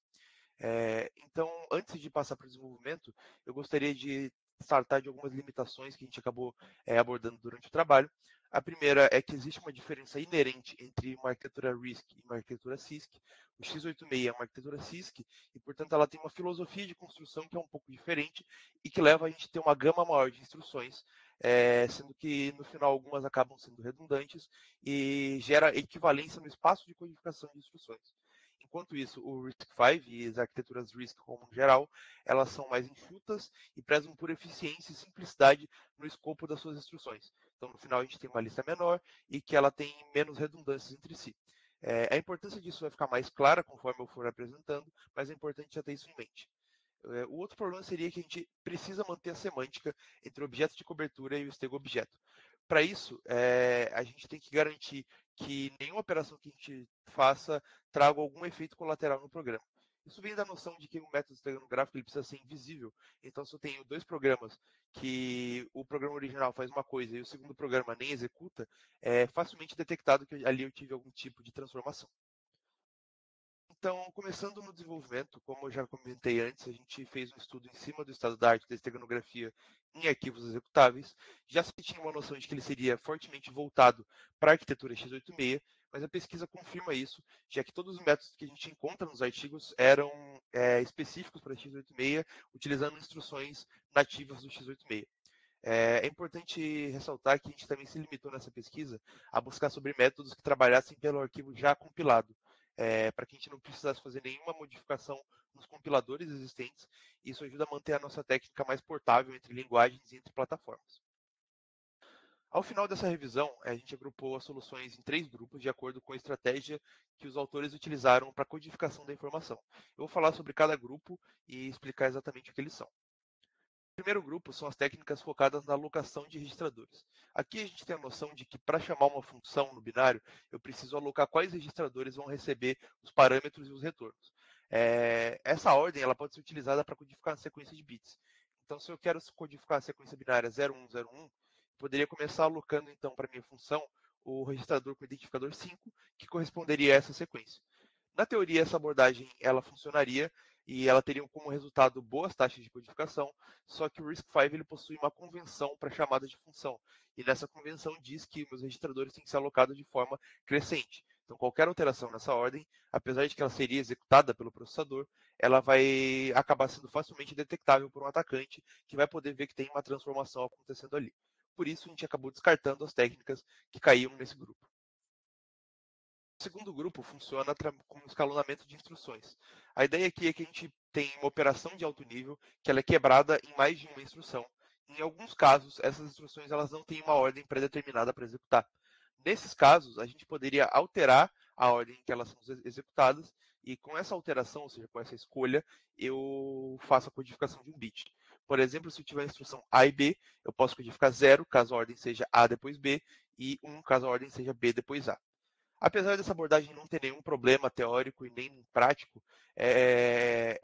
É, então, antes de passar para o desenvolvimento, eu gostaria de startar de algumas limitações que a gente acabou é, abordando durante o trabalho. A primeira é que existe uma diferença inerente entre uma arquitetura RISC e uma arquitetura C I S C. O x oitenta e seis é uma arquitetura C I S C e, portanto, ela tem uma filosofia de construção que é um pouco diferente e que leva a gente a ter uma gama maior de instruções, é, sendo que, no final, algumas acabam sendo redundantes e gera equivalência no espaço de codificação de instruções. Enquanto isso, o RISC-V e as arquiteturas RISC como geral, elas são mais enxutas e prezam por eficiência e simplicidade no escopo das suas instruções. Então, no final, a gente tem uma lista menor e que ela tem menos redundâncias entre si. É, a importância disso vai ficar mais clara conforme eu for apresentando, mas é importante já ter isso em mente. É, o outro problema seria que a gente precisa manter a semântica entre o objeto de cobertura e o stego objeto. Para isso, é, a gente tem que garantir que nenhuma operação que a gente faça traga algum efeito colateral no programa. Isso vem da noção de que o método esteganográfico ele precisa ser invisível. Então, se eu tenho dois programas que o programa original faz uma coisa e o segundo programa nem executa, é facilmente detectado que ali eu tive algum tipo de transformação. Então, começando no desenvolvimento, como eu já comentei antes, a gente fez um estudo em cima do estado da arte da esteganografia em arquivos executáveis. Já se tinha uma noção de que ele seria fortemente voltado para a arquitetura x oitenta e seis, mas a pesquisa confirma isso, já que todos os métodos que a gente encontra nos artigos eram é, específicos para x oitenta e seis, utilizando instruções nativas do x oitenta e seis. É, é importante ressaltar que a gente também se limitou nessa pesquisa a buscar sobre métodos que trabalhassem pelo arquivo já compilado, é, para que a gente não precisasse fazer nenhuma modificação nos compiladores existentes. Isso ajuda a manter a nossa técnica mais portável entre linguagens e entre plataformas. Ao final dessa revisão, a gente agrupou as soluções em três grupos de acordo com a estratégia que os autores utilizaram para a codificação da informação. Eu vou falar sobre cada grupo e explicar exatamente o que eles são. O primeiro grupo são as técnicas focadas na alocação de registradores. Aqui a gente tem a noção de que para chamar uma função no binário, eu preciso alocar quais registradores vão receber os parâmetros e os retornos. É, essa ordem ela pode ser utilizada para codificar a sequência de bits. Então, se eu quero codificar a sequência binária zero um zero um, poderia começar alocando então para minha função o registrador com o identificador cinco, que corresponderia a essa sequência. Na teoria, essa abordagem ela funcionaria e ela teria como resultado boas taxas de codificação, só que o RISC-V ele possui uma convenção para chamada de função, e nessa convenção diz que meus registradores têm que ser alocados de forma crescente. Então, qualquer alteração nessa ordem, apesar de que ela seria executada pelo processador, ela vai acabar sendo facilmente detectável por um atacante, que vai poder ver que tem uma transformação acontecendo ali. Por isso, a gente acabou descartando as técnicas que caíam nesse grupo. O segundo grupo funciona com escalonamento de instruções. A ideia aqui é que a gente tem uma operação de alto nível que ela é quebrada em mais de uma instrução. Em alguns casos, essas instruções elas não têm uma ordem pré-determinada para executar. Nesses casos, a gente poderia alterar a ordem em que elas são executadas e com essa alteração, ou seja, com essa escolha, eu faço a codificação de um bit. Por exemplo, se eu tiver a instrução A e B, eu posso codificar zero caso a ordem seja A depois B e um caso a ordem seja B depois A. Apesar dessa abordagem não ter nenhum problema teórico e nem prático, é, ela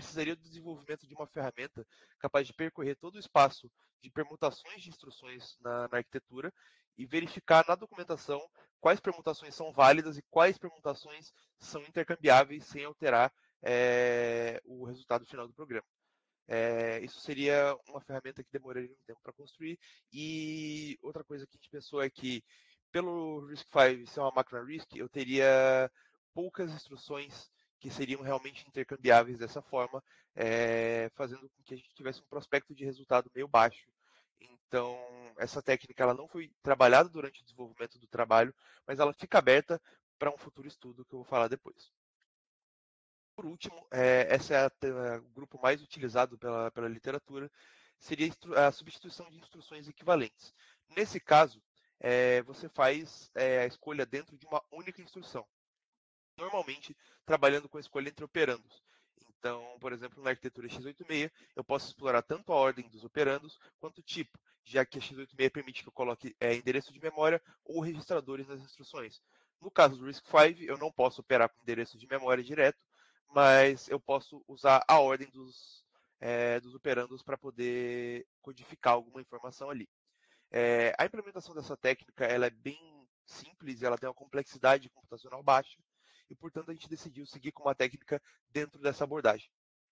precisaria do desenvolvimento de uma ferramenta capaz de percorrer todo o espaço de permutações de instruções na, na arquitetura e verificar na documentação quais permutações são válidas e quais permutações são intercambiáveis sem alterar é, o resultado final do programa. É, isso seria uma ferramenta que demoraria um tempo para construir. E outra coisa que a gente pensou é que, pelo RISC-V ser uma máquina RISC, eu teria poucas instruções que seriam realmente intercambiáveis dessa forma, é, fazendo com que a gente tivesse um prospecto de resultado meio baixo. Então, essa técnica ela não foi trabalhada durante o desenvolvimento do trabalho, mas ela fica aberta para um futuro estudo que eu vou falar depois. Por último, é, esse é a, o grupo mais utilizado pela, pela literatura, seria a substituição de instruções equivalentes. Nesse caso, é, você faz é, a escolha dentro de uma única instrução, normalmente trabalhando com a escolha entre operandos. Então, por exemplo, na arquitetura x oitenta e seis, eu posso explorar tanto a ordem dos operandos quanto o tipo, já que a x oitenta e seis permite que eu coloque é, endereço de memória ou registradores nas instruções. No caso do RISC-V, eu não posso operar com endereço de memória direto, mas eu posso usar a ordem dos, é, dos operandos para poder codificar alguma informação ali. É, a implementação dessa técnica ela é bem simples e ela tem uma complexidade computacional baixa, e, portanto, a gente decidiu seguir com uma técnica dentro dessa abordagem.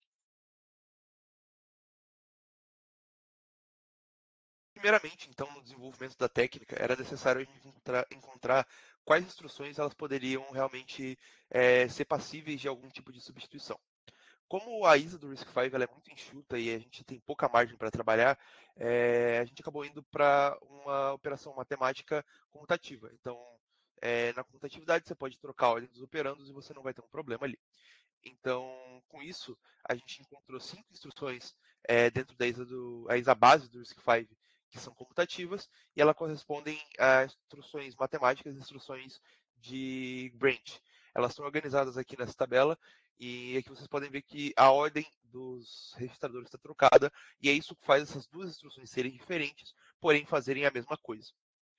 Primeiramente, então, no desenvolvimento da técnica, era necessário a gente encontrar, encontrar quais instruções elas poderiam realmente é, ser passíveis de algum tipo de substituição. Como a I S A do RISC-V ela é muito enxuta e a gente tem pouca margem para trabalhar, é, a gente acabou indo para uma operação matemática comutativa. Então, é, na comutatividade, você pode trocar a ordem dos operandos e você não vai ter um problema ali. Então, com isso, a gente encontrou cinco instruções é, dentro da I S A, do, a I S A base do RISC-V que são comutativas e elas correspondem a instruções matemáticas, instruções de branch. Elas estão organizadas aqui nessa tabela e aqui vocês podem ver que a ordem dos registradores está trocada e é isso que faz essas duas instruções serem diferentes, porém fazerem a mesma coisa.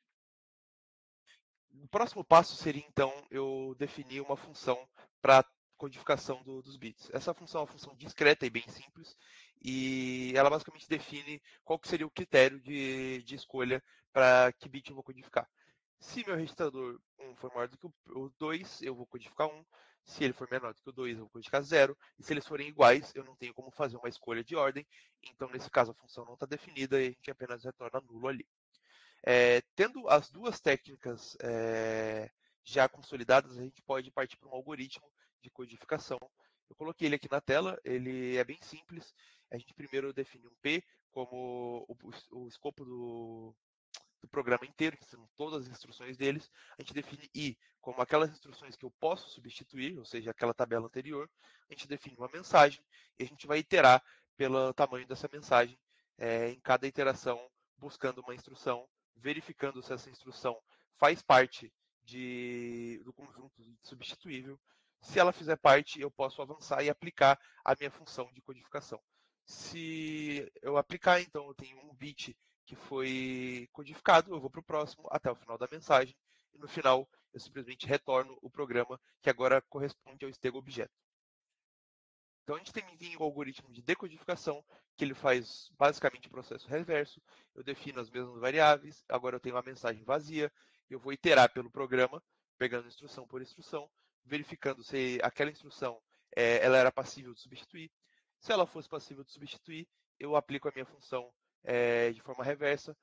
O próximo passo seria, então, eu definir uma função para codificação do, dos bits. Essa função é uma função discreta e bem simples, e ela basicamente define qual que seria o critério de, de escolha para que bit eu vou codificar. Se meu registrador um for maior do que o dois, eu vou codificar um. Se ele for menor do que o dois, eu vou codificar zero. E se eles forem iguais, eu não tenho como fazer uma escolha de ordem. Então, nesse caso, a função não está definida e a gente apenas retorna nulo ali. É, tendo as duas técnicas é, já consolidadas, a gente pode partir para um algoritmo de codificação. Eu coloquei ele aqui na tela, ele é bem simples. A gente primeiro define um P como o, o escopo do, do programa inteiro, que são todas as instruções deles. A gente define I como aquelas instruções que eu posso substituir, ou seja, aquela tabela anterior. A gente define uma mensagem e a gente vai iterar pelo tamanho dessa mensagem é, em cada iteração, buscando uma instrução, verificando se essa instrução faz parte de, do conjunto substituível. Se ela fizer parte, eu posso avançar e aplicar a minha função de codificação. Se eu aplicar, então, eu tenho um bit que foi codificado, eu vou para o próximo até o final da mensagem, e no final eu simplesmente retorno o programa que agora corresponde ao stego objeto. Então a gente tem o algoritmo de decodificação, que ele faz basicamente o processo reverso. Eu defino as mesmas variáveis, agora eu tenho uma mensagem vazia, eu vou iterar pelo programa, pegando instrução por instrução, verificando se aquela instrução é, ela era passível de substituir. Se ela fosse passível de substituir, eu aplico a minha função é, de forma reversa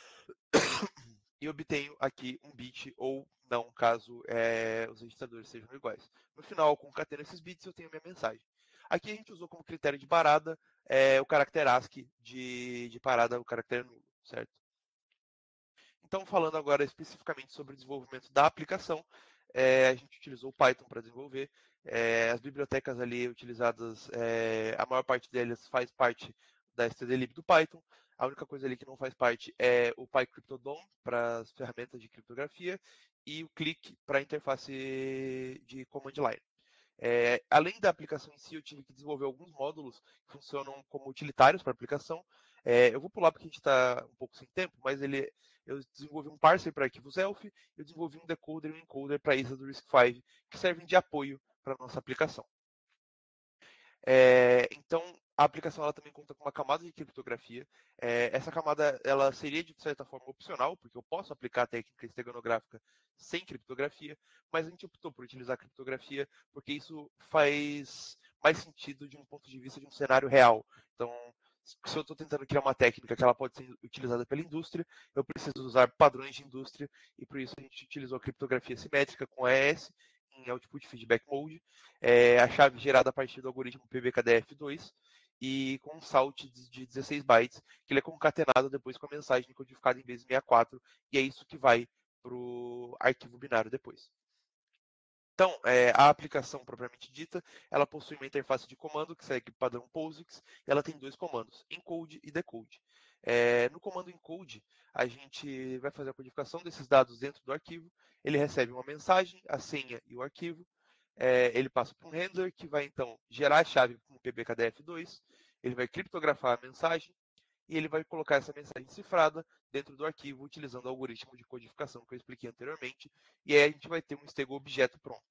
e obtenho aqui um bit ou não, caso é, os registradores sejam iguais. No final, concateno esses bits, eu tenho a minha mensagem. Aqui a gente usou como critério de parada é, o caractere ASCII de, de parada, o caractere nulo, certo? Então, falando agora especificamente sobre o desenvolvimento da aplicação, é, a gente utilizou o Python para desenvolver. É, as bibliotecas ali utilizadas, é, a maior parte delas faz parte da stdlib do Python. A única coisa ali que não faz parte é o PyCryptodom para as ferramentas de criptografia e o Click para a interface de command line. É, além da aplicação em si, eu tive que desenvolver alguns módulos que funcionam como utilitários para a aplicação. É, eu vou pular porque a gente está um pouco sem tempo, mas ele, eu desenvolvi um parser para arquivos E L F, eu desenvolvi um decoder e um encoder para a I S A do RISC-V, que servem de apoio para a nossa aplicação. É, então, a aplicação ela também conta com uma camada de criptografia. É, essa camada ela seria, de certa forma, opcional, porque eu posso aplicar a técnica esteganográfica sem criptografia, mas a gente optou por utilizar a criptografia porque isso faz mais sentido de um ponto de vista de um cenário real. Então, se eu estou tentando criar uma técnica que ela pode ser utilizada pela indústria, eu preciso usar padrões de indústria, e por isso a gente utilizou a criptografia simétrica com A E S em Output Feedback Mode, é, a chave gerada a partir do algoritmo P B K D F dois, e com um salt de dezesseis bytes, que ele é concatenado depois com a mensagem codificada em base sessenta e quatro, e é isso que vai para o arquivo binário depois. Então, é, a aplicação propriamente dita, ela possui uma interface de comando que segue padrão POSIX, e ela tem dois comandos, encode e decode. É, no comando encode, a gente vai fazer a codificação desses dados dentro do arquivo, ele recebe uma mensagem, a senha e o arquivo, é, ele passa para um handler que vai então gerar a chave com o P B K D F dois, ele vai criptografar a mensagem, e ele vai colocar essa mensagem cifrada dentro do arquivo utilizando o algoritmo de codificação que eu expliquei anteriormente, e aí a gente vai ter um stego objeto pronto.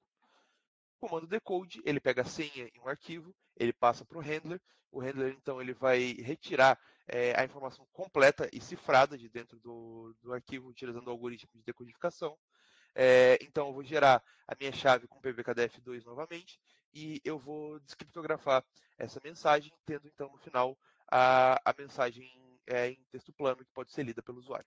O comando decode, ele pega a senha em um arquivo, ele passa para o handler, o handler então ele vai retirar é, a informação completa e cifrada de dentro do, do arquivo utilizando o algoritmo de decodificação. É, então eu vou gerar a minha chave com P B K D F dois novamente e eu vou descriptografar essa mensagem, tendo então no final a, a mensagem é, em texto plano que pode ser lida pelo usuário.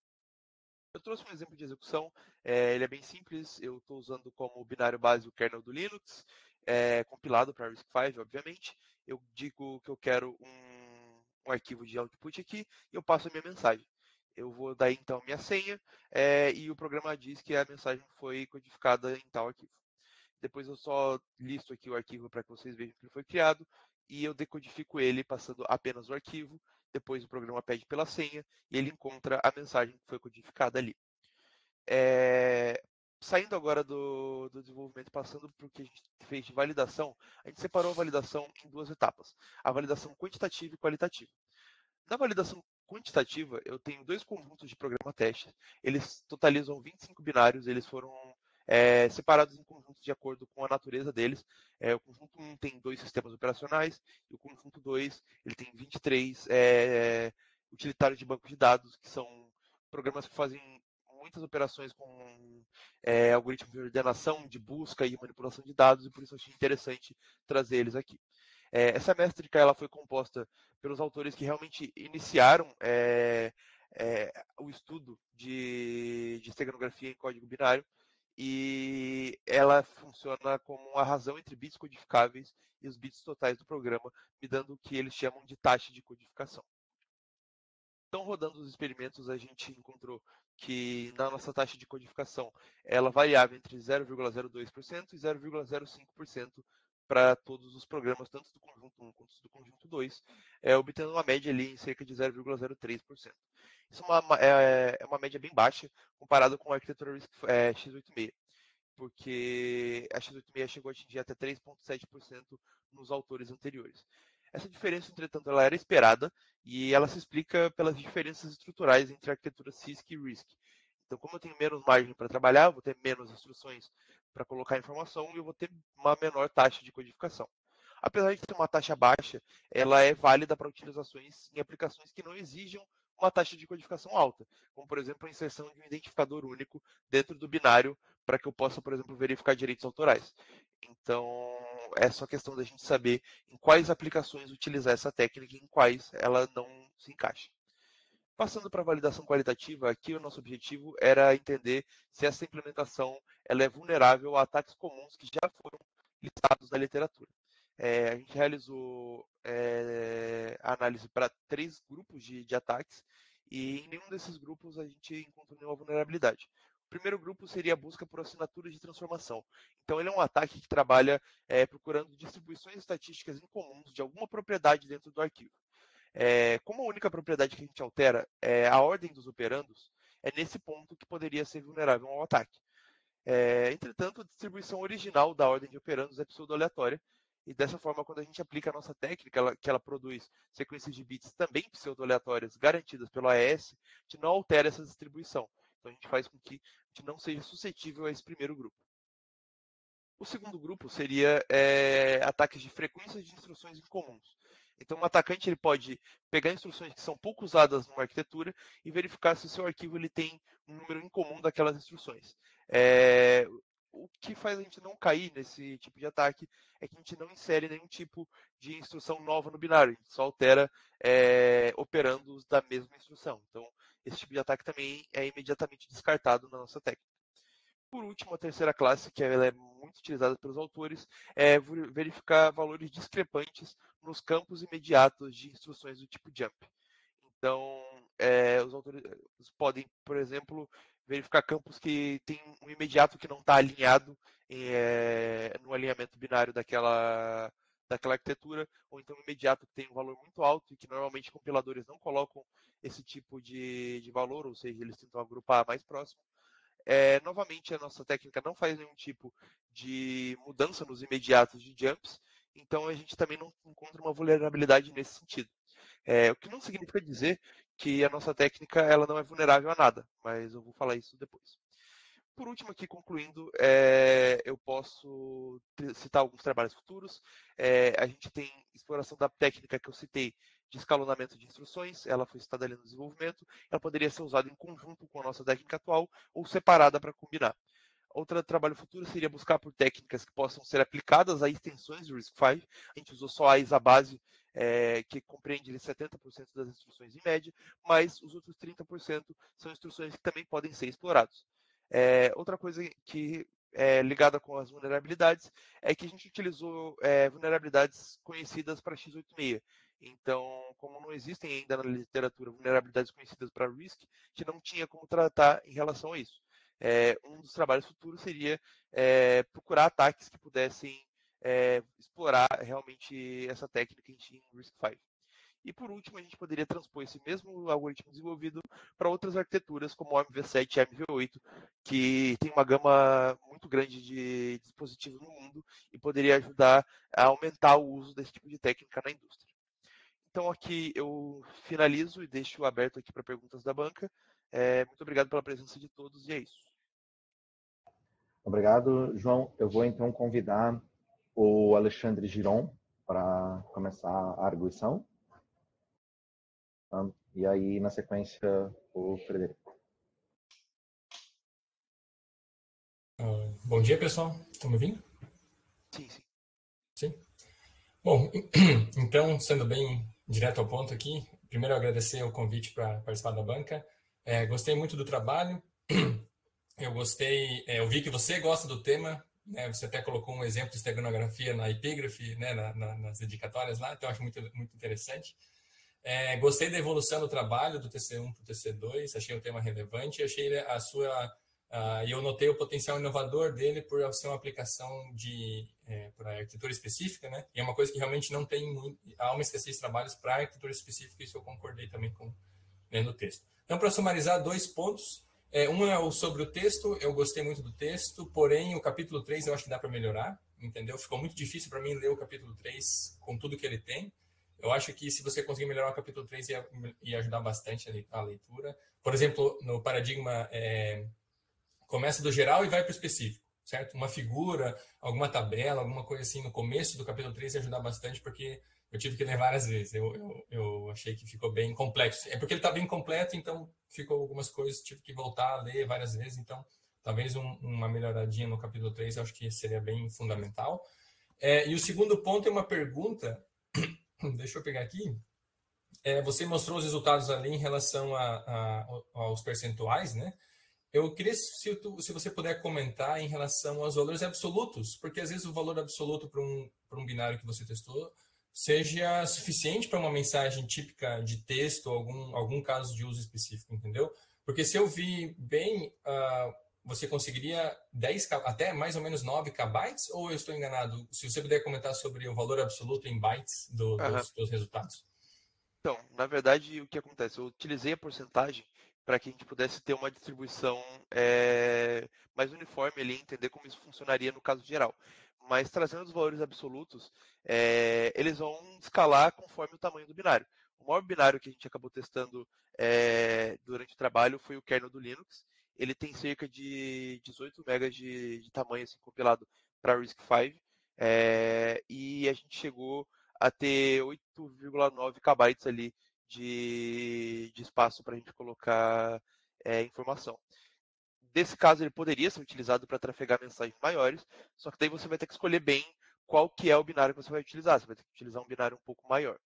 Eu trouxe um exemplo de execução, é, ele é bem simples, eu estou usando como binário base o kernel do Linux, é, compilado para RISC V, obviamente. Eu digo que eu quero um, um arquivo de output aqui e eu passo a minha mensagem. Eu vou dar então minha senha é, e o programa diz que a mensagem foi codificada em tal arquivo. Depois eu só listo aqui o arquivo para que vocês vejam que ele foi criado e eu decodifico ele passando apenas o arquivo. Depois o programa pede pela senha e ele encontra a mensagem que foi codificada ali. É... Saindo agora do, do desenvolvimento, passando para o que a gente fez de validação, a gente separou a validação em duas etapas: a validação quantitativa e qualitativa. Na validação quantitativa, eu tenho dois conjuntos de programa teste. Eles totalizam vinte e cinco binários, eles foram é, separados em conjuntos de acordo com a natureza deles. É, o conjunto um tem dois sistemas operacionais e o conjunto dois ele tem vinte e três é, utilitários de banco de dados, que são programas que fazem muitas operações com é, algoritmos de ordenação, de busca e manipulação de dados, e por isso eu achei interessante trazer eles aqui. É, essa métrica ela foi composta pelos autores que realmente iniciaram é, é, o estudo de, de esteganografia em código binário, e ela funciona como a razão entre bits codificáveis e os bits totais do programa, me dando o que eles chamam de taxa de codificação. Então, rodando os experimentos, a gente encontrou que na nossa taxa de codificação ela variava entre zero vírgula zero dois por cento e zero vírgula zero cinco por cento para todos os programas, tanto do conjunto um quanto do conjunto dois, é, obtendo uma média ali em cerca de zero vírgula zero três por cento. Isso é uma, é, é uma média bem baixa comparado com a arquitetura RISC, é, x oitenta e seis, porque a x oitenta e seis chegou a atingir até três vírgula sete por cento nos autores anteriores. Essa diferença, entretanto, ela era esperada e ela se explica pelas diferenças estruturais entre a arquitetura C I S C e RISC. Então, como eu tenho menos margem para trabalhar, eu vou ter menos instruções para colocar informação e eu vou ter uma menor taxa de codificação. Apesar de ter uma taxa baixa, ela é válida para utilizações em aplicações que não exijam uma taxa de codificação alta, como, por exemplo, a inserção de um identificador único dentro do binário para que eu possa, por exemplo, verificar direitos autorais. Então, é só questão da gente saber em quais aplicações utilizar essa técnica e em quais ela não se encaixa. Passando para a validação qualitativa, aqui o nosso objetivo era entender se essa implementação ela é vulnerável a ataques comuns que já foram listados na literatura. É, a gente realizou é, a análise para três grupos de, de ataques e em nenhum desses grupos a gente encontrou nenhuma vulnerabilidade. O primeiro grupo seria a busca por assinaturas de transformação. Então, ele é um ataque que trabalha é, procurando distribuições estatísticas incomuns de alguma propriedade dentro do arquivo. É, como a única propriedade que a gente altera é a ordem dos operandos, é nesse ponto que poderia ser vulnerável ao ataque. É, entretanto, a distribuição original da ordem de operandos é pseudo-aleatória, e dessa forma, quando a gente aplica a nossa técnica, ela, que ela produz sequências de bits também pseudo-aleatórias garantidas pelo A E S, a gente não altera essa distribuição. Então, a gente faz com que a gente não seja suscetível a esse primeiro grupo. O segundo grupo seria é, ataques de frequências de instruções incomuns. Então, um atacante ele pode pegar instruções que são pouco usadas numa arquitetura e verificar se o seu arquivo ele tem um número incomum daquelas instruções. É, o que faz a gente não cair nesse tipo de ataque é que a gente não insere nenhum tipo de instrução nova no binário, a gente só altera é, operandos da mesma instrução. Então, esse tipo de ataque também é imediatamente descartado na nossa técnica. Por último, a terceira classe, que ela é muito utilizada pelos autores, é verificar valores discrepantes nos campos imediatos de instruções do tipo jump. Então, é, os autores podem, por exemplo, verificar campos que tem um imediato que não está alinhado em, é, no alinhamento binário daquela, daquela arquitetura, ou então um imediato que tem um valor muito alto e que normalmente compiladores não colocam esse tipo de, de valor, ou seja, eles tentam agrupar mais próximo. É, novamente, a nossa técnica não faz nenhum tipo de mudança nos imediatos de jumps, então a gente também não encontra uma vulnerabilidade nesse sentido. É, o que não significa dizer que a nossa técnica ela não é vulnerável a nada, mas eu vou falar isso depois. Por último, aqui concluindo, é, eu posso citar alguns trabalhos futuros. É, a gente tem exploração da técnica que eu citei de escalonamento de instruções, ela foi citada ali no desenvolvimento, ela poderia ser usada em conjunto com a nossa técnica atual ou separada para combinar. Outro trabalho futuro seria buscar por técnicas que possam ser aplicadas a extensões do RISC-V. A gente usou só a ISA base, é, que compreende setenta por cento das instruções em média, mas os outros trinta por cento são instruções que também podem ser explorados. É, outra coisa que é ligada com as vulnerabilidades é que a gente utilizou é, vulnerabilidades conhecidas para x oitenta e seis. Então, como não existem ainda na literatura vulnerabilidades conhecidas para RISC, a gente não tinha como tratar em relação a isso. É, um dos trabalhos futuros seria é, procurar ataques que pudessem é, explorar realmente essa técnica em RISC-V. E por último, a gente poderia transpor esse mesmo algoritmo desenvolvido para outras arquiteturas, como o M V sete e M V oito, que tem uma gama muito grande de dispositivos no mundo e poderia ajudar a aumentar o uso desse tipo de técnica na indústria. Então aqui eu finalizo e deixo aberto aqui para perguntas da banca. É, muito obrigado pela presença de todos e é isso. Obrigado, João. Eu vou então convidar o Alexandre Giron para começar a arguição. E aí, na sequência, o Frederico. Uh, bom dia, pessoal. Estão me ouvindo? Sim, sim. Sim? Bom, então, sendo bem direto ao ponto aqui, primeiro agradecer o convite para participar da banca. É, gostei muito do trabalho. Eu gostei, é, eu vi que você gosta do tema, né? Você até colocou um exemplo de esteganografia na epígrafe, né? na, na, nas dedicatórias lá, então eu acho muito, muito interessante. É, gostei da evolução do trabalho do T C um para o T C dois, achei o tema relevante, achei a sua, uh, e eu notei o potencial inovador dele por ser uma aplicação de é, para arquitetura específica, né? E é uma coisa que realmente não tem muito, há uma escassez de trabalhos para arquitetura específica, isso eu concordei também com né, no texto. Então, para sumarizar, dois pontos. É, um é o sobre o texto, eu gostei muito do texto, porém o capítulo três eu acho que dá para melhorar, entendeu? Ficou muito difícil para mim ler o capítulo três com tudo que ele tem. Eu acho que se você conseguir melhorar o capítulo três, ia, ia ajudar bastante a leitura. Por exemplo, no paradigma, é, começa do geral e vai para o específico, certo? Uma figura, alguma tabela, alguma coisa assim no começo do capítulo três ia ajudar bastante, porque eu tive que ler várias vezes. Eu, eu, eu achei que ficou bem complexo. É porque ele está bem completo, então ficou algumas coisas, tive que voltar a ler várias vezes. Então, talvez um, uma melhoradinha no capítulo três, eu acho que seria bem fundamental. É, e o segundo ponto é uma pergunta. Deixa eu pegar aqui. É, você mostrou os resultados ali em relação a, a, aos percentuais, né? Eu queria, se, tu, se você puder comentar em relação aos valores absolutos, porque às vezes o valor absoluto para um, para um binário que você testou seja suficiente para uma mensagem típica de texto ou algum, algum caso de uso específico, entendeu? Porque se eu vi bem, uh, você conseguiria dez, até mais ou menos nove kbytes, ou eu estou enganado? Se você puder comentar sobre o valor absoluto em bytes do, Uhum. dos, dos resultados. Então, na verdade, o que acontece? Eu utilizei a porcentagem para que a gente pudesse ter uma distribuição é, mais uniforme ali, entender como isso funcionaria no caso geral. Mas trazendo os valores absolutos, é, eles vão escalar conforme o tamanho do binário. O maior binário que a gente acabou testando é, durante o trabalho foi o kernel do Linux. Ele tem cerca de dezoito megas de, de tamanho assim, compilado para RISC V, é, e a gente chegou a ter oito vírgula nove kbytes ali de, de espaço para a gente colocar é, informação. Nesse caso, ele poderia ser utilizado para trafegar mensagens maiores, só que daí você vai ter que escolher bem qual que é o binário que você vai utilizar. Você vai ter que utilizar um binário um pouco maior.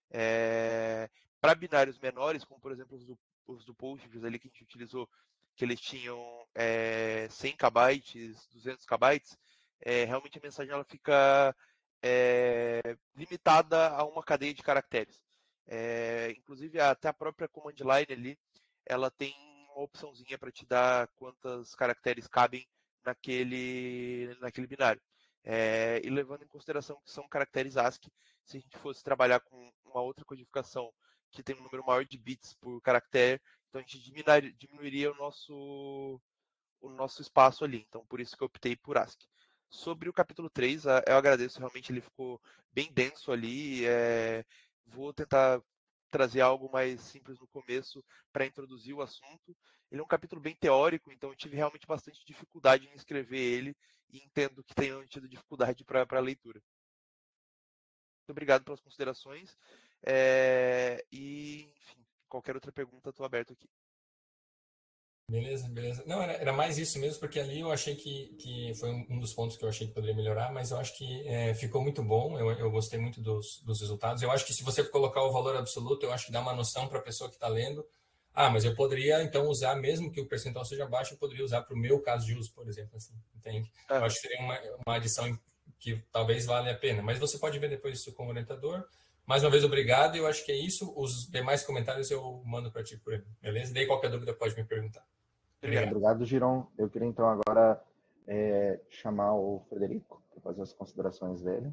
É, para binários menores, como por exemplo os do, os do Postgres ali que a gente utilizou, que eles tinham é, cem kbytes, duzentos kbytes, é, realmente a mensagem ela fica é, limitada a uma cadeia de caracteres. É, inclusive até a própria command line ali, ela tem uma opçãozinha para te dar quantos caracteres cabem naquele, naquele binário. É, e levando em consideração que são caracteres ASCII, se a gente fosse trabalhar com uma outra codificação que tem um número maior de bits por caractere, então a gente diminuiria, diminuiria o nosso, o nosso espaço ali. Então, por isso que eu optei por ASCII. Sobre o capítulo três, eu agradeço, realmente ele ficou bem denso ali. É, vou tentar trazer algo mais simples no começo para introduzir o assunto. Ele é um capítulo bem teórico, então eu tive realmente bastante dificuldade em escrever ele e entendo que tenham tido dificuldade para a leitura. Muito obrigado pelas considerações é, e, enfim, qualquer outra pergunta, estou aberto aqui. Beleza, beleza. Não, era, era mais isso mesmo, porque ali eu achei que, que foi um dos pontos que eu achei que poderia melhorar, mas eu acho que é, ficou muito bom, eu, eu gostei muito dos, dos resultados. Eu acho que se você colocar o valor absoluto, eu acho que dá uma noção para a pessoa que está lendo. Ah, mas eu poderia, então, usar, mesmo que o percentual seja baixo, eu poderia usar para o meu caso de uso, por exemplo, assim, entende? Uhum. Eu acho que seria uma, uma adição que talvez valha a pena, mas você pode ver depois isso com o orientador. Mais uma vez, obrigado, eu acho que é isso. Os demais comentários eu mando para ti por aí, beleza? Daí qualquer dúvida pode me perguntar. Obrigado, Obrigado Giron. Eu queria então agora é, chamar o Frederico para fazer as considerações dele.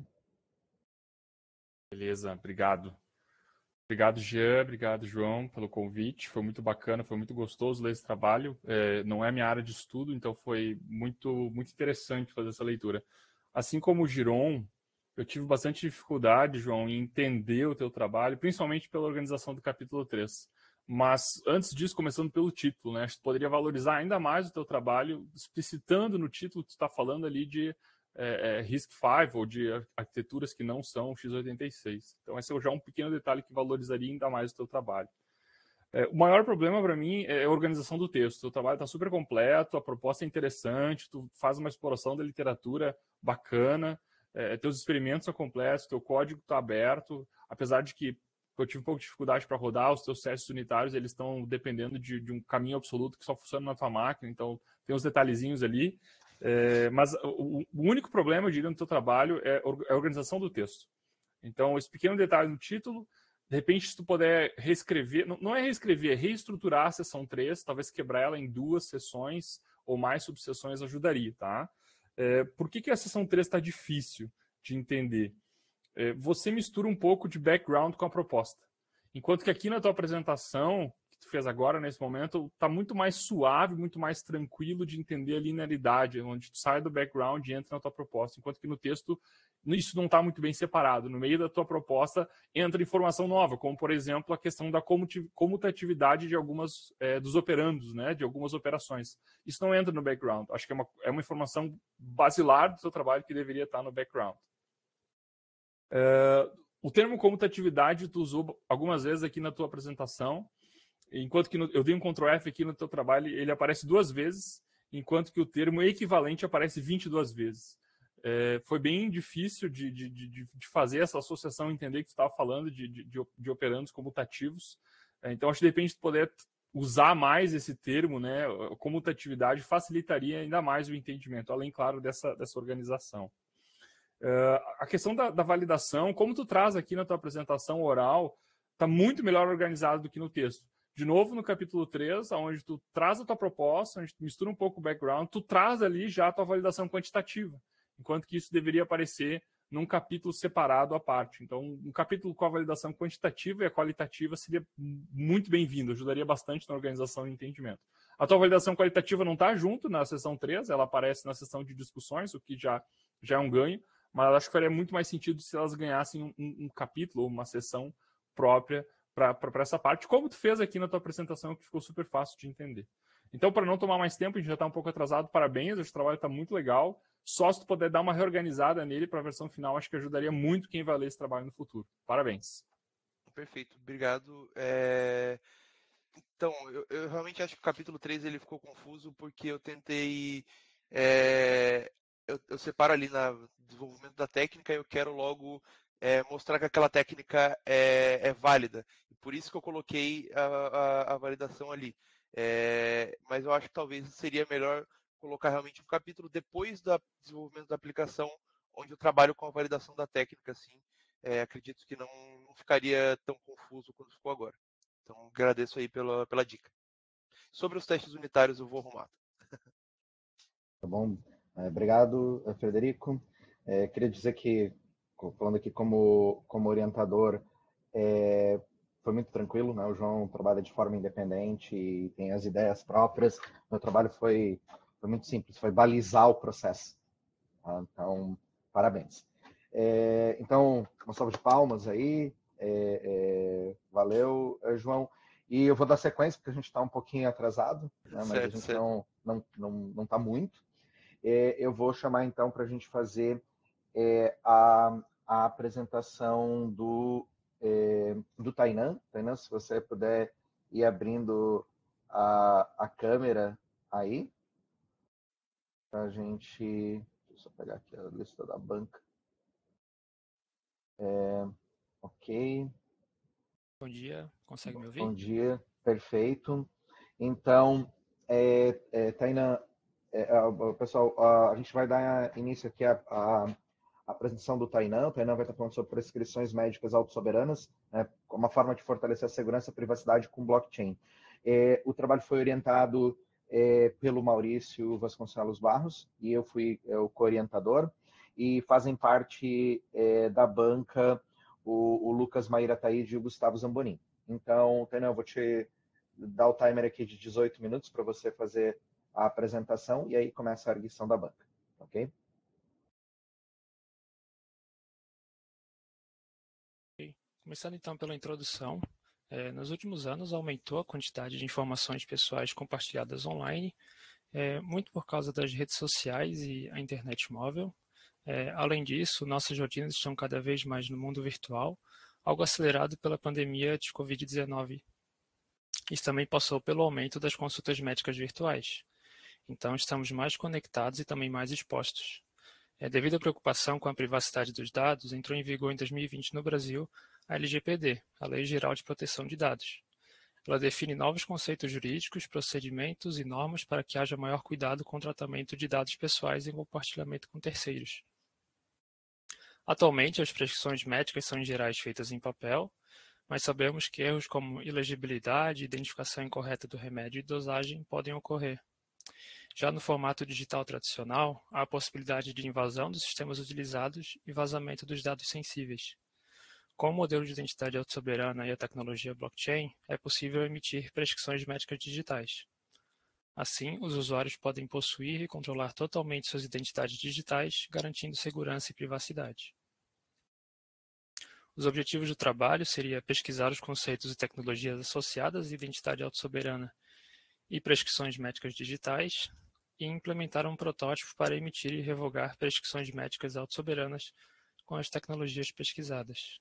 Beleza, obrigado. Obrigado, Jean, obrigado, João, pelo convite. Foi muito bacana, foi muito gostoso ler esse trabalho. É, não é minha área de estudo, então foi muito, muito interessante fazer essa leitura. Assim como o Giron, eu tive bastante dificuldade, João, em entender o teu trabalho, principalmente pela organização do capítulo três. Mas, antes disso, começando pelo título, né? Acho que poderia valorizar ainda mais o teu trabalho, explicitando no título que tu está falando ali de é, é, RISC V ou de arquiteturas que não são x oitenta e seis. Então, esse é já um pequeno detalhe que valorizaria ainda mais o teu trabalho. É, o maior problema para mim é a organização do texto. O teu trabalho está super completo, a proposta é interessante, tu faz uma exploração da literatura bacana, é, teus experimentos são completos, teu código está aberto, apesar de que eu tive um pouco de dificuldade para rodar, os teus testes unitários eles estão dependendo de, de um caminho absoluto que só funciona na tua máquina, então tem uns detalhezinhos ali. É, mas o, o único problema, eu diria, no teu trabalho é a organização do texto. Então, esse pequeno detalhe no título, de repente, se tu puder reescrever, não, não é reescrever, é reestruturar a seção três, talvez quebrar ela em duas sessões ou mais subseções ajudaria, tá? É, por que, que a seção três está difícil de entender? Você mistura um pouco de background com a proposta. Enquanto que aqui na tua apresentação, que tu fez agora, nesse momento, está muito mais suave, muito mais tranquilo de entender a linearidade, onde tu sai do background e entra na tua proposta. Enquanto que no texto, isso não está muito bem separado. No meio da tua proposta, entra informação nova, como, por exemplo, a questão da comutatividade de algumas é, dos operandos, né, de algumas operações. Isso não entra no background. Acho que é uma, é uma informação basilar do teu trabalho que deveria estar no background. Uh, o termo comutatividade tu usou algumas vezes aqui na tua apresentação, enquanto que no, eu dei um control F aqui no teu trabalho, ele aparece duas vezes, enquanto que o termo equivalente aparece vinte e duas vezes. É, foi bem difícil de, de, de, de fazer essa associação, entender que tu estava falando de, de, de operandos comutativos. É, então, acho que de repente tu poder usar mais esse termo, né, comutatividade, facilitaria ainda mais o entendimento, além, claro, dessa, dessa organização. Uh, a questão da, da validação, como tu traz aqui na tua apresentação oral, está muito melhor organizado do que no texto. De novo, no capítulo três, onde tu traz a tua proposta, onde tu mistura um pouco o background, tu traz ali já a tua validação quantitativa, enquanto que isso deveria aparecer num capítulo separado à parte. Então, um capítulo com a validação quantitativa e a qualitativa seria muito bem-vindo, ajudaria bastante na organização e entendimento. A tua validação qualitativa não está junto na seção três, ela aparece na seção de discussões, o que já, já é um ganho, mas acho que faria muito mais sentido se elas ganhassem um, um capítulo ou uma sessão própria para essa parte, como tu fez aqui na tua apresentação, que ficou super fácil de entender. Então, para não tomar mais tempo, a gente já está um pouco atrasado, parabéns, o trabalho está muito legal, Só se tu puder dar uma reorganizada nele para a versão final, acho que ajudaria muito quem vai ler esse trabalho no futuro. Parabéns. Perfeito, obrigado. É... Então, eu, eu realmente acho que o capítulo três ele ficou confuso porque eu tentei... É... Eu, eu separo ali no desenvolvimento da técnica e eu quero logo é, mostrar que aquela técnica é, é válida. Por isso que eu coloquei a, a, a validação ali. É... Mas eu acho que talvez seria melhor colocar realmente um capítulo depois do desenvolvimento da aplicação, onde eu trabalho com a validação da técnica, assim. É, acredito que não, não ficaria tão confuso quanto ficou agora. Então, agradeço aí pela, pela dica. Sobre os testes unitários, eu vou arrumar. Tá bom. É, obrigado, Frederico. É, queria dizer que, falando aqui como, como orientador, é, foi muito tranquilo, né? O João trabalha de forma independente e tem as ideias próprias. Meu trabalho foi, foi muito simples, foi balizar o processo. Tá? Então, parabéns. É, então, uma salva de palmas aí. É, é, valeu, João. E eu vou dar sequência, porque a gente está um pouquinho atrasado, né? Mas certo, a gente certo. não não não não está muito. É, eu vou chamar, então, para a gente fazer é, a, a apresentação do, é, do Tainan. Tainan, se você puder ir abrindo a, a câmera aí, para a gente... Deixa eu só pegar aqui a lista da banca. É, ok. Bom dia, consegue me ouvir? Bom dia, perfeito. Então, é, é, Tainan, é, é, pessoal, a, a gente vai dar início aqui à, à apresentação do Tainan. O Tainan vai estar falando sobre prescrições médicas autossoberanas, né, como uma forma de fortalecer a segurança e a privacidade com blockchain. É, o trabalho foi orientado é, pelo Maurício Vasconcelos Barros, e eu fui é, o co-orientador, e fazem parte é, da banca o, o Lucas Maíra Taide e o Gustavo Zambonin. Então, Tainan, eu vou te dar o timer aqui de dezoito minutos para você fazer a apresentação e aí começa a arguição da banca, ok? Começando então pela introdução, é, nos últimos anos aumentou a quantidade de informações pessoais compartilhadas online, é, muito por causa das redes sociais e a internet móvel. É, além disso, nossas rotinas estão cada vez mais no mundo virtual, algo acelerado pela pandemia de covid dezenove. Isso também passou pelo aumento das consultas médicas virtuais. Então, estamos mais conectados e também mais expostos. É, devido à preocupação com a privacidade dos dados, entrou em vigor em dois mil e vinte no Brasil a L G P D, a Lei Geral de Proteção de Dados. Ela define novos conceitos jurídicos, procedimentos e normas para que haja maior cuidado com o tratamento de dados pessoais em compartilhamento com terceiros. Atualmente, as prescrições médicas são em geral feitas em papel, mas sabemos que erros como ilegibilidade, identificação incorreta do remédio e dosagem podem ocorrer. Já no formato digital tradicional, há a possibilidade de invasão dos sistemas utilizados e vazamento dos dados sensíveis. Com o modelo de identidade autossoberana e a tecnologia blockchain, é possível emitir prescrições médicas digitais. Assim, os usuários podem possuir e controlar totalmente suas identidades digitais, garantindo segurança e privacidade. Os objetivos do trabalho seria pesquisar os conceitos e tecnologias associadas à identidade autossoberana e prescrições médicas digitais e implementar um protótipo para emitir e revogar prescrições médicas autossoberanas com as tecnologias pesquisadas.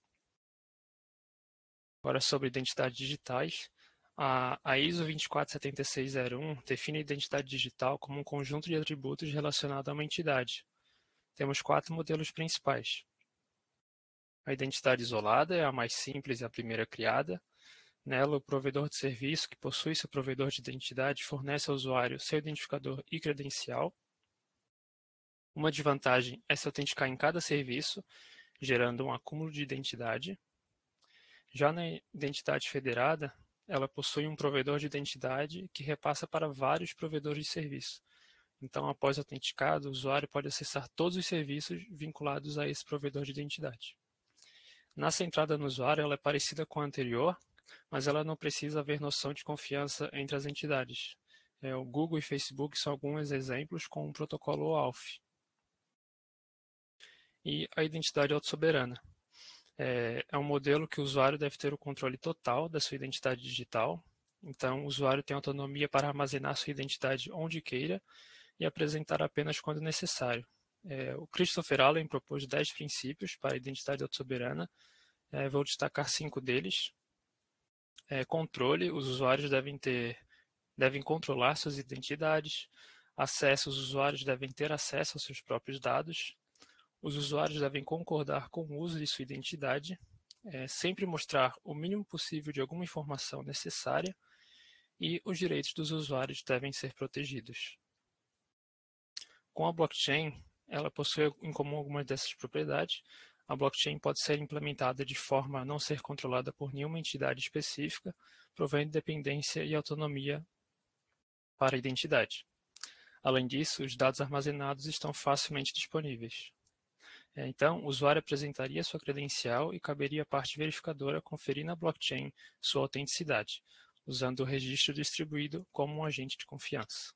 Agora, sobre identidades digitais, a, a I S O vinte e quatro setenta e seis zero um define a identidade digital como um conjunto de atributos relacionado a uma entidade. Temos quatro modelos principais. A identidade isolada é a mais simples e a primeira criada. Nela, o provedor de serviço que possui seu provedor de identidade fornece ao usuário seu identificador e credencial. Uma desvantagem é se autenticar em cada serviço, gerando um acúmulo de identidade. Já na identidade federada, ela possui um provedor de identidade que repassa para vários provedores de serviço. Então, após autenticado, o usuário pode acessar todos os serviços vinculados a esse provedor de identidade. Na centrada no usuário, ela é parecida com a anterior, mas ela não precisa haver noção de confiança entre as entidades. É, o Google e Facebook são alguns exemplos com o protocolo O A U T. E a identidade autossoberana. É, é um modelo que o usuário deve ter o controle total da sua identidade digital. Então, o usuário tem autonomia para armazenar sua identidade onde queira e apresentar apenas quando necessário. É, o Christopher Allen propôs dez princípios para a identidade autossoberana. É, vou destacar cinco deles. É, controle, os usuários devem ter, devem controlar suas identidades. Acesso, os usuários devem ter acesso aos seus próprios dados. Os usuários devem concordar com o uso de sua identidade. É, sempre mostrar o mínimo possível de alguma informação necessária. E os direitos dos usuários devem ser protegidos. Com a blockchain, ela possui em comum algumas dessas propriedades. A blockchain pode ser implementada de forma a não ser controlada por nenhuma entidade específica, provendo independência e autonomia para a identidade. Além disso, os dados armazenados estão facilmente disponíveis. Então, o usuário apresentaria sua credencial e caberia à parte verificadora conferir na blockchain sua autenticidade, usando o registro distribuído como um agente de confiança.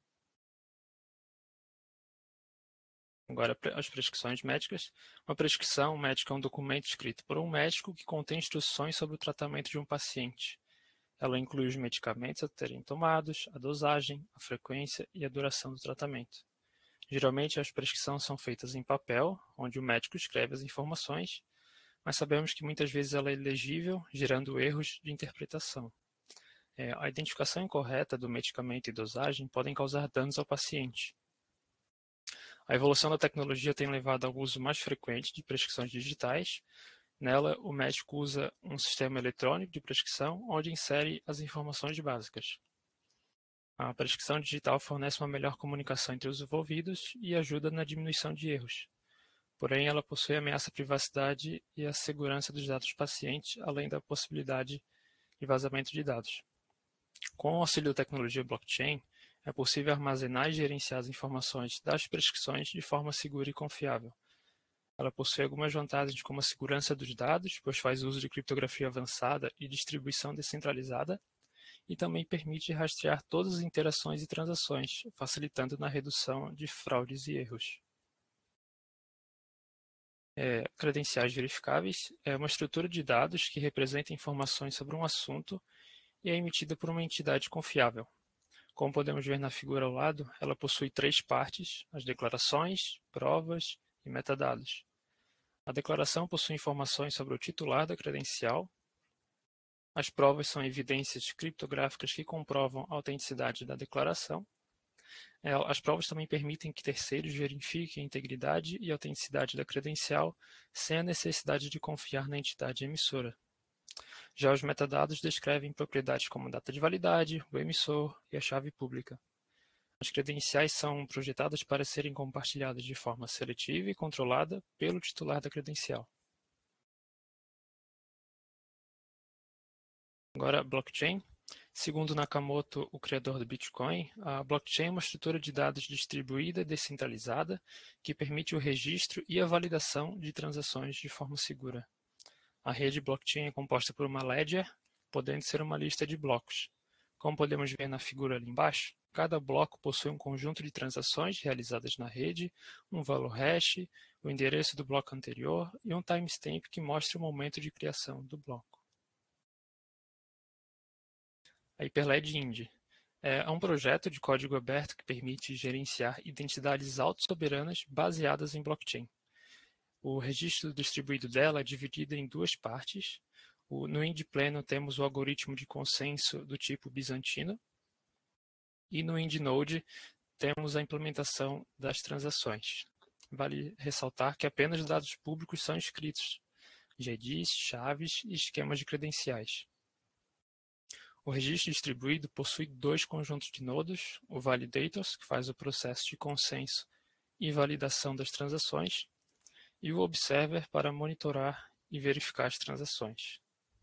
Agora, as prescrições médicas. Uma prescrição médica é um documento escrito por um médico que contém instruções sobre o tratamento de um paciente. Ela inclui os medicamentos a serem tomados, a dosagem, a frequência e a duração do tratamento. Geralmente, as prescrições são feitas em papel, onde o médico escreve as informações, mas sabemos que muitas vezes ela é ilegível, gerando erros de interpretação. É, a identificação incorreta do medicamento e dosagem podem causar danos ao paciente. A evolução da tecnologia tem levado ao uso mais frequente de prescrições digitais. Nela, o médico usa um sistema eletrônico de prescrição, onde insere as informações básicas. A prescrição digital fornece uma melhor comunicação entre os envolvidos e ajuda na diminuição de erros. Porém, ela possui ameaça à privacidade e à segurança dos dados do paciente, além da possibilidade de vazamento de dados. Com o auxílio da tecnologia blockchain, é possível armazenar e gerenciar as informações das prescrições de forma segura e confiável. Ela possui algumas vantagens como a segurança dos dados, pois faz uso de criptografia avançada e distribuição descentralizada, e também permite rastrear todas as interações e transações, facilitando na redução de fraudes e erros. É, credenciais verificáveis é uma estrutura de dados que representa informações sobre um assunto e é emitida por uma entidade confiável. Como podemos ver na figura ao lado, ela possui três partes: as declarações, provas e metadados. A declaração possui informações sobre o titular da credencial. As provas são evidências criptográficas que comprovam a autenticidade da declaração. As provas também permitem que terceiros verifiquem a integridade e a autenticidade da credencial sem a necessidade de confiar na entidade emissora. Já os metadados descrevem propriedades como data de validade, o emissor e a chave pública. As credenciais são projetadas para serem compartilhadas de forma seletiva e controlada pelo titular da credencial. Agora, blockchain. Segundo Nakamoto, o criador do Bitcoin, a blockchain é uma estrutura de dados distribuída e descentralizada que permite o registro e a validação de transações de forma segura. A rede blockchain é composta por uma ledger, podendo ser uma lista de blocos. Como podemos ver na figura ali embaixo, cada bloco possui um conjunto de transações realizadas na rede, um valor hash, o endereço do bloco anterior e um timestamp que mostra o momento de criação do bloco. A Hyperledger Indy é um projeto de código aberto que permite gerenciar identidades autossoberanas baseadas em blockchain. O registro distribuído dela é dividido em duas partes. O, no Indy pleno temos o algoritmo de consenso do tipo bizantino e no Indy Node temos a implementação das transações. Vale ressaltar que apenas dados públicos são escritos, G D Is, chaves e esquemas de credenciais. O registro distribuído possui dois conjuntos de nodos, o Validators, que faz o processo de consenso e validação das transações, e o Observer para monitorar e verificar as transações.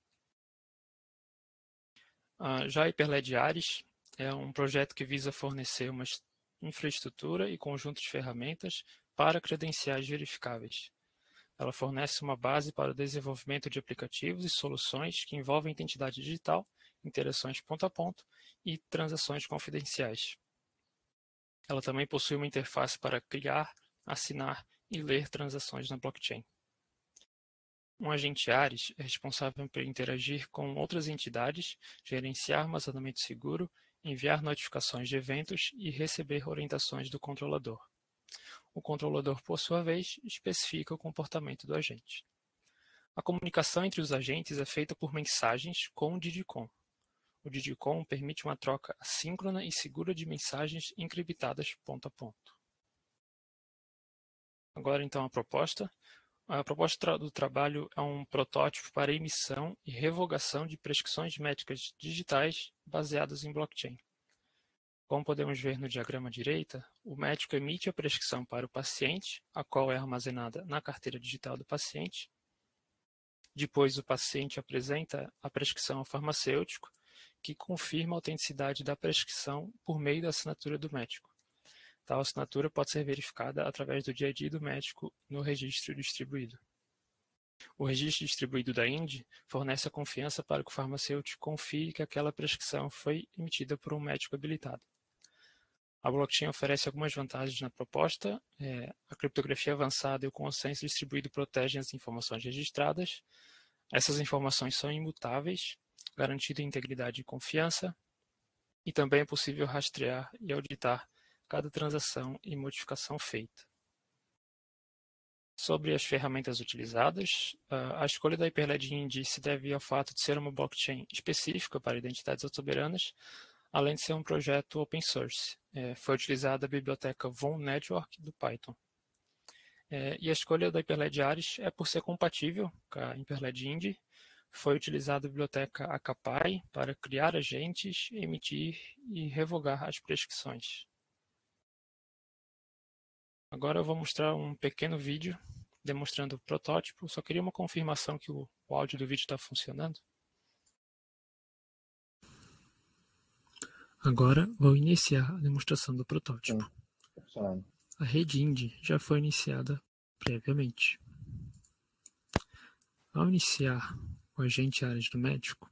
Ah, já a Hyperledger Ares é um projeto que visa fornecer uma infraestrutura e conjunto de ferramentas para credenciais verificáveis. Ela fornece uma base para o desenvolvimento de aplicativos e soluções que envolvem identidade digital, interações ponto a ponto e transações confidenciais. Ela também possui uma interface para criar, assinar e ler transações na blockchain. Um agente Ares é responsável por interagir com outras entidades, gerenciar armazenamento seguro enviar notificações de eventos e receber orientações do controlador. O controlador, por sua vez, especifica o comportamento do agente. A comunicação entre os agentes é feita por mensagens com o D D I C O M. O D D I C O M permite uma troca assíncrona e segura de mensagens encriptadas ponto a ponto. Agora, então, a proposta. A proposta do trabalho é um protótipo para emissão e revogação de prescrições médicas digitais baseadas em blockchain. Como podemos ver no diagrama à direita, o médico emite a prescrição para o paciente, a qual é armazenada na carteira digital do paciente. Depois, o paciente apresenta a prescrição ao farmacêutico, que confirma a autenticidade da prescrição por meio da assinatura do médico. Tal assinatura pode ser verificada através do D I D do médico no registro distribuído. O registro distribuído da I N D fornece a confiança para que o farmacêutico confie que aquela prescrição foi emitida por um médico habilitado. A blockchain oferece algumas vantagens na proposta. É, a criptografia avançada e o consenso distribuído protegem as informações registradas. Essas informações são imutáveis, garantida integridade e confiança. E também é possível rastrear e auditar cada transação e modificação feita. Sobre as ferramentas utilizadas, a escolha da Hyperledger I N D se deve ao fato de ser uma blockchain específica para identidades soberanas, além de ser um projeto open source. É, foi utilizada a biblioteca Von Network do Python. É, e a escolha da Hyperledger Ares é por ser compatível com a Hyperledger I N D. Foi utilizada a biblioteca Akapai para criar agentes, emitir e revogar as prescrições. Agora eu vou mostrar um pequeno vídeo demonstrando o protótipo. Só queria uma confirmação que o, o áudio do vídeo está funcionando. Agora vou iniciar a demonstração do protótipo. Sim. A rede I N D já foi iniciada previamente. Ao iniciar o agente Ares do médico,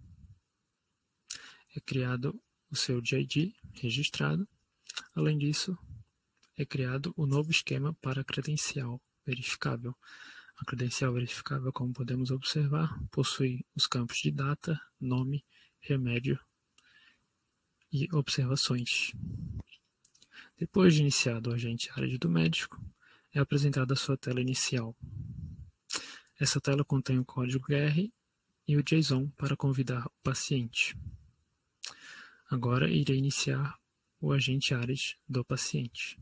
é criado o seu D I D registrado. Além disso, é criado o novo esquema para a credencial verificável. A credencial verificável, como podemos observar, possui os campos de data, nome, remédio e observações. Depois de iniciado o agente Ares do médico, é apresentada a sua tela inicial. Essa tela contém o código Q R e o JSON para convidar o paciente. Agora irei iniciar o agente Ares do paciente.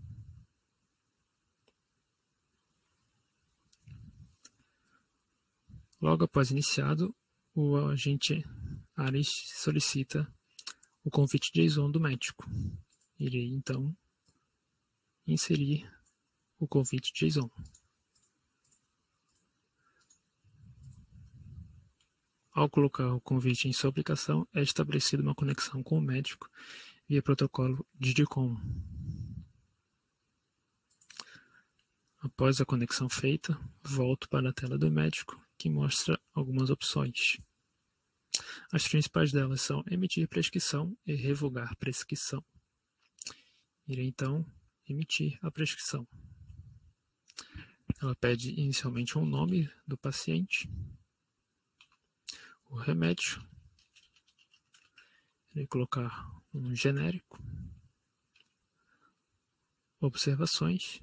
Logo após iniciado, o agente Ares solicita o convite JSON do médico. Irei então inserir o convite JSON. Ao colocar o convite em sua aplicação, é estabelecida uma conexão com o médico via protocolo D D I C O M. Após a conexão feita, volto para a tela do médico, que mostra algumas opções. As principais delas são emitir prescrição e revogar prescrição. Irei então emitir a prescrição. Ela pede inicialmente um nome do paciente, o remédio, irei colocar um genérico, observações,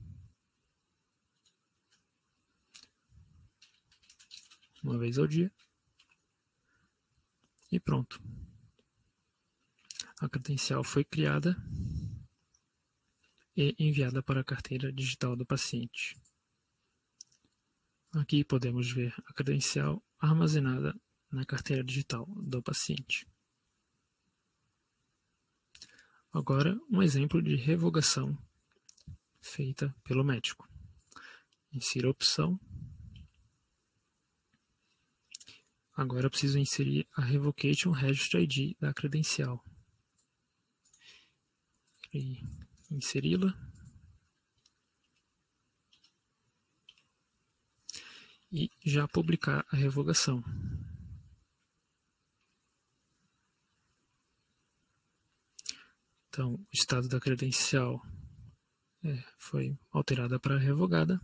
uma vez ao dia, e pronto. A credencial foi criada e enviada para a carteira digital do paciente. Aqui podemos ver a credencial armazenada na carteira digital do paciente. Agora, um exemplo de revogação feita pelo médico. Insira a opção. Agora eu preciso inserir a Revocation Registry I D da credencial. E inseri-la. E já publicar a revogação. Então, o estado da credencial é, foi alterada para revogada.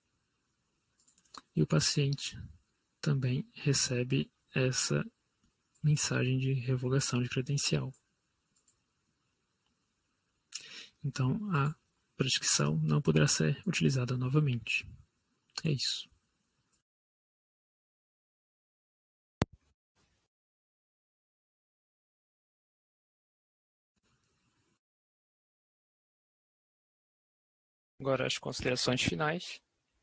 E o paciente também recebe essa mensagem de revogação de credencial. Então, a prescrição não poderá ser utilizada novamente. É isso. Agora, as considerações finais.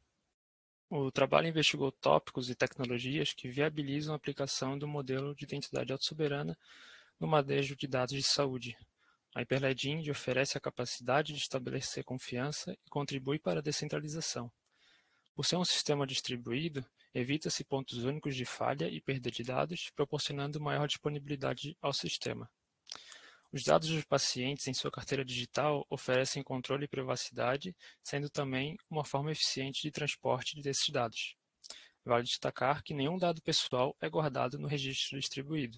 O trabalho investigou tópicos e tecnologias que viabilizam a aplicação do modelo de identidade autossoberana no manejo de dados de saúde. A Hyperledger Indy oferece a capacidade de estabelecer confiança e contribui para a descentralização. Por ser um sistema distribuído, evita-se pontos únicos de falha e perda de dados, proporcionando maior disponibilidade ao sistema. Os dados dos pacientes em sua carteira digital oferecem controle e privacidade, sendo também uma forma eficiente de transporte desses dados. Vale destacar que nenhum dado pessoal é guardado no registro distribuído.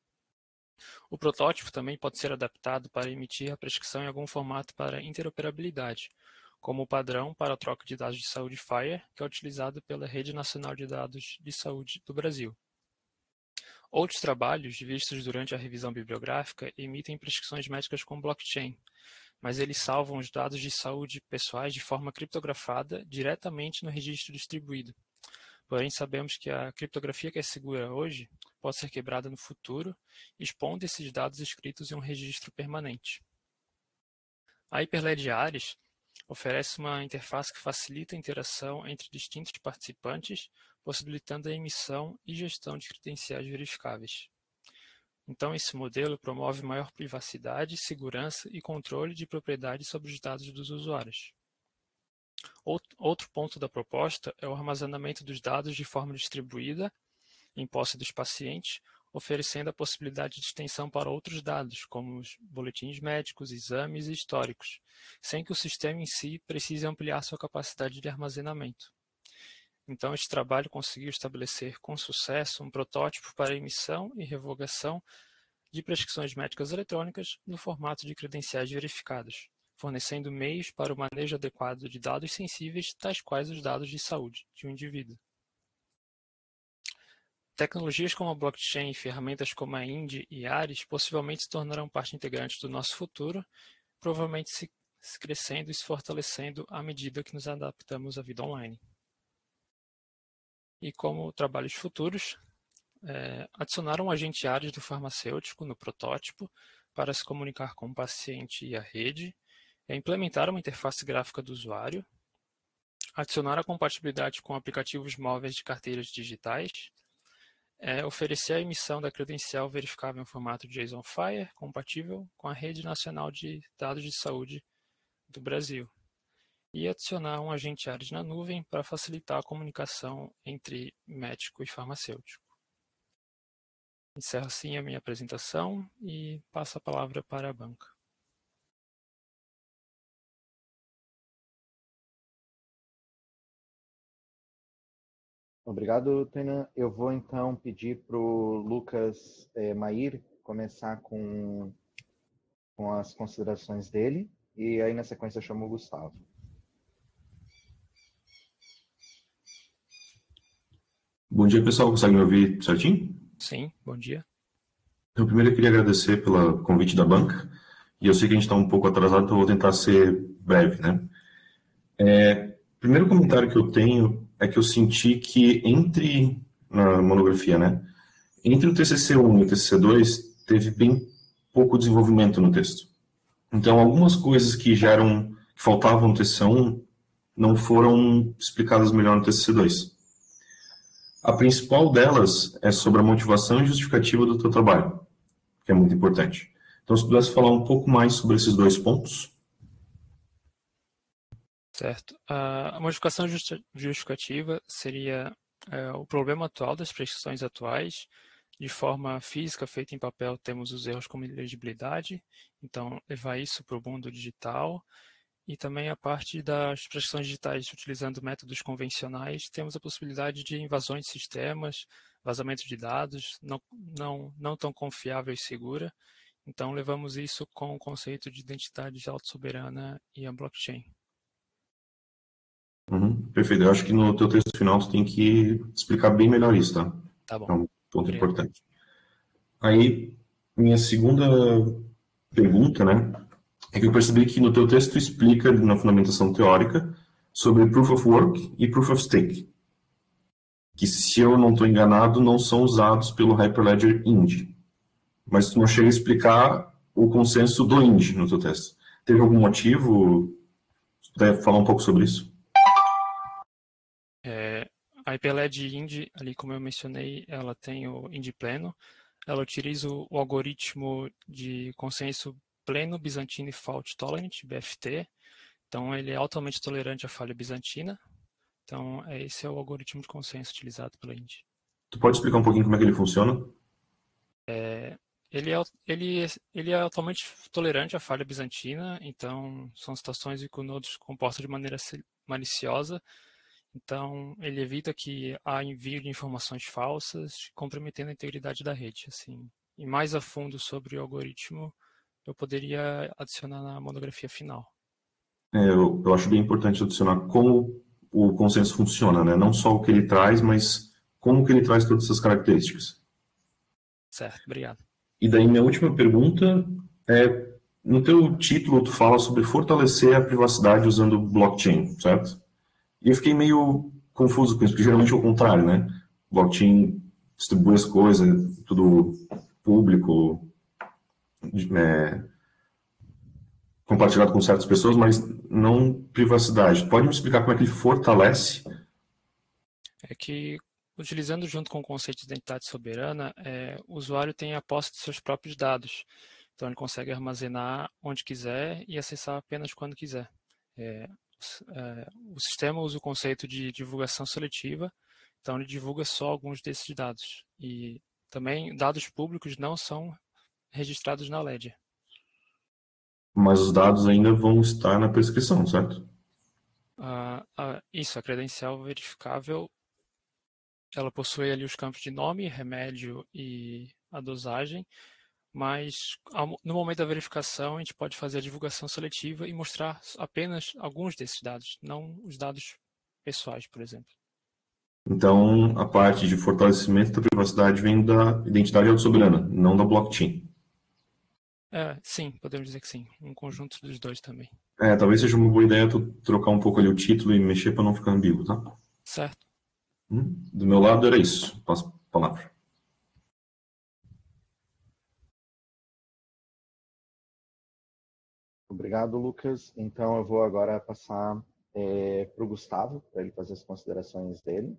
O protótipo também pode ser adaptado para emitir a prescrição em algum formato para interoperabilidade, como o padrão para a troca de dados de saúde FHIR, que é utilizado pela Rede Nacional de Dados de Saúde do Brasil. Outros trabalhos, vistos durante a revisão bibliográfica, emitem prescrições médicas com blockchain, mas eles salvam os dados de saúde pessoais de forma criptografada diretamente no registro distribuído. Porém, sabemos que a criptografia que é segura hoje pode ser quebrada no futuro, expondo esses dados escritos em um registro permanente. A Hyperledger Ares oferece uma interface que facilita a interação entre distintos participantes, possibilitando a emissão e gestão de credenciais verificáveis. Então, esse modelo promove maior privacidade, segurança e controle de propriedade sobre os dados dos usuários. Outro ponto da proposta é o armazenamento dos dados de forma distribuída, em posse dos pacientes, oferecendo a possibilidade de extensão para outros dados, como os boletins médicos, exames e históricos, sem que o sistema em si precise ampliar sua capacidade de armazenamento. Então, este trabalho conseguiu estabelecer com sucesso um protótipo para emissão e revogação de prescrições médicas eletrônicas no formato de credenciais verificados, fornecendo meios para o manejo adequado de dados sensíveis, tais quais os dados de saúde de um indivíduo. Tecnologias como a blockchain e ferramentas como a Indy e Ares possivelmente se tornarão parte integrante do nosso futuro, provavelmente se, se crescendo e se fortalecendo à medida que nos adaptamos à vida online. E como trabalhos futuros, é, adicionar um agente Ares do farmacêutico no protótipo para se comunicar com o paciente e a rede, é implementar uma interface gráfica do usuário, adicionar a compatibilidade com aplicativos móveis de carteiras digitais, é oferecer a emissão da credencial verificável em formato JSON FHIR, compatível com a Rede Nacional de Dados de Saúde do Brasil, e adicionar um agente Ares na nuvem para facilitar a comunicação entre médico e farmacêutico. Encerro assim a minha apresentação e passo a palavra para a banca. Obrigado, Tainan. Eu vou então pedir para o Lucas eh, Mair começar com, com as considerações dele, e aí na sequência eu chamo o Gustavo. Bom dia, pessoal. Consegue me ouvir certinho? Sim, bom dia. Então, primeiro eu queria agradecer pelo convite da banca, e eu sei que a gente está um pouco atrasado, então eu vou tentar ser breve, né? É, primeiro comentário que eu tenho é que eu senti que entre, na monografia, né, entre o T C C um e o T C C dois, teve bem pouco desenvolvimento no texto. Então, algumas coisas que já eram, que faltavam no T C C um, não foram explicadas melhor no T C C dois. A principal delas é sobre a motivação e justificativa do teu trabalho, que é muito importante. Então, se pudesse falar um pouco mais sobre esses dois pontos. Certo. A modificação justificativa seria é, o problema atual das prescrições atuais. De forma física, feita em papel, temos os erros como ilegibilidade, então levar isso para o mundo digital. E também a parte das prescrições digitais, utilizando métodos convencionais, temos a possibilidade de invasões de sistemas, vazamento de dados, não, não, não tão confiável e segura. Então, levamos isso com o conceito de identidade autossoberana e a blockchain. Uhum, perfeito. Eu acho que no teu texto final tu tem que explicar bem melhor isso, tá? Tá bom. É um ponto Obrigado. importante. Aí, minha segunda pergunta, né, é que eu percebi que no teu texto tu explica na fundamentação teórica sobre Proof of Work e Proof of Stake, que, se eu não estou enganado, não são usados pelo Hyperledger Indy. Mas tu não chega a explicar o consenso do Indy no teu texto. Teve algum motivo? Se puder falar um pouco sobre isso? É, a Hyperledger Indy, ali como eu mencionei, ela tem o Indy pleno. Ela utiliza o, o algoritmo de consenso pleno Byzantine Fault Tolerant, B F T. Então, ele é altamente tolerante à falha bizantina. Então, esse é o algoritmo de consenso utilizado pela Indy. Tu pode explicar um pouquinho como é que ele funciona? É, ele, é, ele, ele é altamente tolerante à falha bizantina, então são situações em que o nodo se comporta de maneira maliciosa. Então, ele evita que há envio de informações falsas, comprometendo a integridade da rede. Assim. E mais a fundo sobre o algoritmo, eu poderia adicionar na monografia final. É, eu, eu acho bem importante adicionar como o consenso funciona, né? Não só o que ele traz, mas como que ele traz todas essas características. Certo, obrigado. E daí minha última pergunta é, no teu título tu fala sobre fortalecer a privacidade usando blockchain, certo? E eu fiquei meio confuso com isso, porque geralmente é o contrário, né? Blockchain distribui as coisas, tudo público, é, compartilhado com certas pessoas, mas não privacidade. Pode me explicar como é que ele fortalece? É que, utilizando junto com o conceito de identidade soberana, é, o usuário tem a posse de seus próprios dados. Então, ele consegue armazenar onde quiser e acessar apenas quando quiser. É, é, o sistema usa o conceito de divulgação seletiva, então ele divulga só alguns desses dados. E também dados públicos não são registrados na Ledger. Mas os dados ainda vão estar na prescrição, certo? Ah, ah, isso, a credencial verificável, ela possui ali os campos de nome, remédio e a dosagem, mas no momento da verificação a gente pode fazer a divulgação seletiva e mostrar apenas alguns desses dados, não os dados pessoais, por exemplo. Então, a parte de fortalecimento da privacidade vem da identidade autossoberana, não da blockchain. É, sim, podemos dizer que sim. Um conjunto dos dois também. É, talvez seja uma boa ideia tu trocar um pouco ali o título e mexer para não ficar ambíguo, tá? Certo. Hum, do meu lado era isso. Passo a palavra. Obrigado, Lucas. Então, eu vou agora passar é, para o Gustavo, para ele fazer as considerações dele.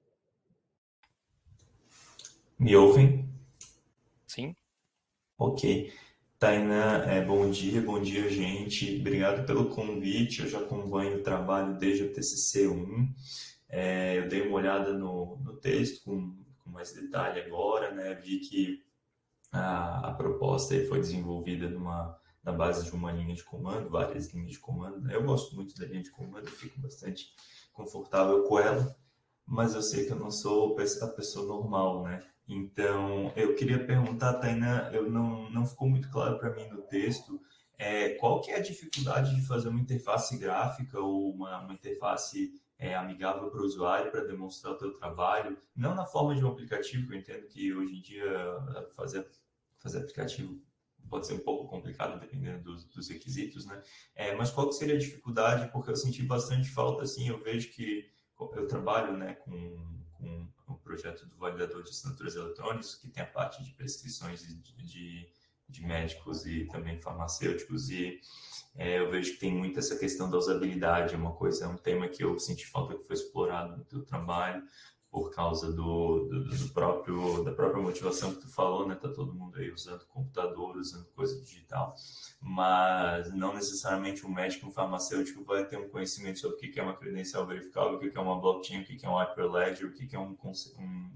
Me ouvem? Sim. Ok. Tainá, é, bom dia, bom dia, gente. Obrigado pelo convite. Eu já acompanho o trabalho desde o T C C um. É, eu dei uma olhada no, no texto com, com mais detalhe agora, né? Vi que a, a proposta aí foi desenvolvida numa, na base de uma linha de comando, várias linhas de comando, né? Eu gosto muito da linha de comando, eu fico bastante confortável com ela, mas eu sei que eu não sou a pessoa normal, né? Então, eu queria perguntar, Tainá, eu não, não ficou muito claro para mim no texto, é, qual que é a dificuldade de fazer uma interface gráfica ou uma, uma interface é, amigável para o usuário para demonstrar o teu trabalho, não na forma de um aplicativo, que eu entendo que hoje em dia fazer, fazer aplicativo pode ser um pouco complicado dependendo dos, dos requisitos, né? É, mas qual que seria a dificuldade? Porque eu senti bastante falta, assim, eu vejo que eu trabalho, né, com, com o projeto do validador de assinaturas eletrônicas, que tem a parte de prescrições de, de, de médicos e também farmacêuticos, e é, eu vejo que tem muito essa questão da usabilidade, é uma coisa, é um tema que eu senti falta que foi explorado no teu trabalho, por causa do, do, do próprio, da própria motivação que tu falou, né? Tá todo mundo aí usando computador, usando coisa digital, mas não necessariamente um médico, um farmacêutico vai ter um conhecimento sobre o que é uma credencial verificável, o que é uma blockchain, o que é um Hyperledger, o que é um, um,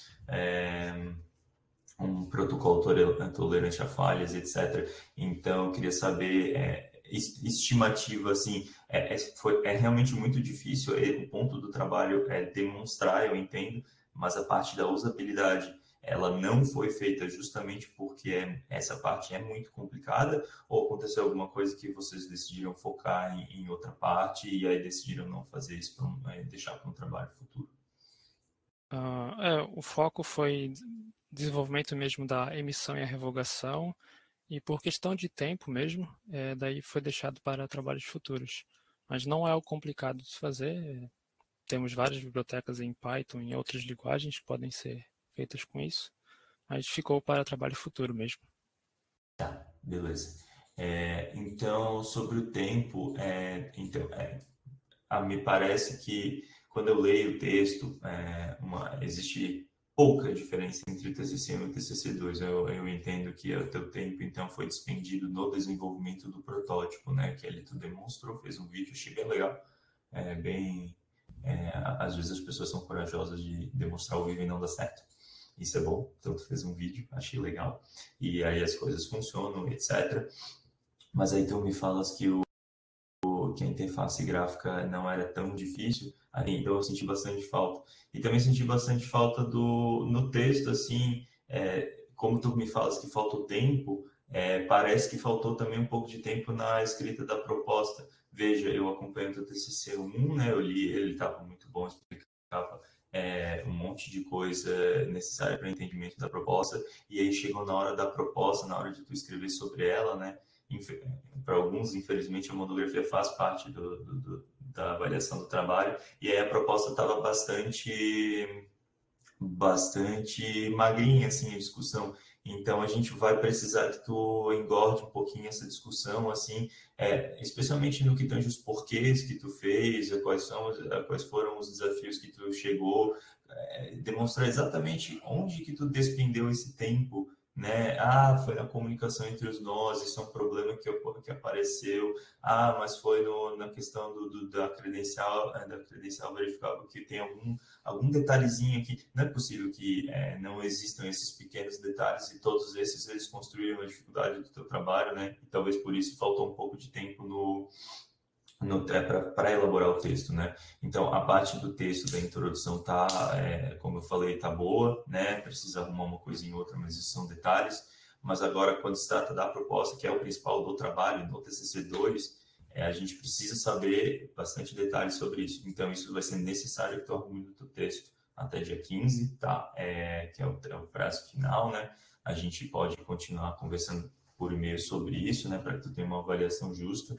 é, um protocolo tolerante a falhas, etcétera. Então, eu queria saber... É, estimativa, assim, é, é, foi, é realmente muito difícil, é, o ponto do trabalho é demonstrar, eu entendo, mas a parte da usabilidade, ela não foi feita justamente porque é, essa parte é muito complicada, ou aconteceu alguma coisa que vocês decidiram focar em, em outra parte e aí decidiram não fazer isso, pra um, é, deixar para um trabalho futuro? Uh, é, o foco foi desenvolvimento mesmo da emissão e a revogação, e por questão de tempo mesmo, é, daí foi deixado para trabalhos futuros. Mas não é algo complicado de se fazer, é, temos várias bibliotecas em Python e em outras linguagens que podem ser feitas com isso, mas ficou para trabalho futuro mesmo. Tá, beleza. É, então, sobre o tempo, é, então, é, a, me parece que quando eu leio o texto, é, uma, existe pouca diferença entre o T C C um e o T C C dois. Eu, eu entendo que o teu tempo, então, foi despendido no desenvolvimento do protótipo, né? Que ali tu demonstrou, fez um vídeo, achei bem legal. É, bem, é, às vezes as pessoas são corajosas de demonstrar o vídeo e não dá certo. Isso é bom. Então, tu fez um vídeo, achei legal. E aí as coisas funcionam, etcétera. Mas aí tu me falas que o que a interface gráfica não era tão difícil, aí então eu senti bastante falta. E também senti bastante falta do, no texto, assim, é, como tu me falas que faltou tempo, é, parece que faltou também um pouco de tempo na escrita da proposta. Veja, eu acompanho o T C C um, né, eu li, ele estava muito bom, explicava é, um monte de coisa necessária para o entendimento da proposta, e aí chegou na hora da proposta, na hora de tu escrever sobre ela, né, para alguns, infelizmente, a monografia faz parte do, do, do, da avaliação do trabalho, e aí a proposta estava bastante, bastante magrinha, assim, a discussão. Então, a gente vai precisar que tu engorde um pouquinho essa discussão, assim, é, especialmente no que tange os porquês que tu fez, quais, são, quais foram os desafios que tu chegou, é, demonstrar exatamente onde que tu despendeu esse tempo, né? Ah, foi na comunicação entre os nós, isso é um problema que, que apareceu. Ah, mas foi no, na questão do, do, da credencial, da credencial verificável, que tem algum, algum detalhezinho aqui. Não é possível que é, não existam esses pequenos detalhes, e todos esses eles construíram a dificuldade do teu trabalho, né? E talvez por isso faltou um pouco de tempo no para elaborar o texto, né? Então, a parte do texto da introdução tá, é, como eu falei, tá boa, né? Precisa arrumar uma coisinha ou outra, mas isso são detalhes. Mas agora, quando se trata da proposta, que é o principal do trabalho, do T C C dois, é, a gente precisa saber bastante detalhes sobre isso. Então, isso vai ser necessário que tu arrume no teu texto até dia quinze, tá? É, que é o, é o prazo final, né? A gente pode continuar conversando por e-mail sobre isso, né? Para que tu tenha uma avaliação justa.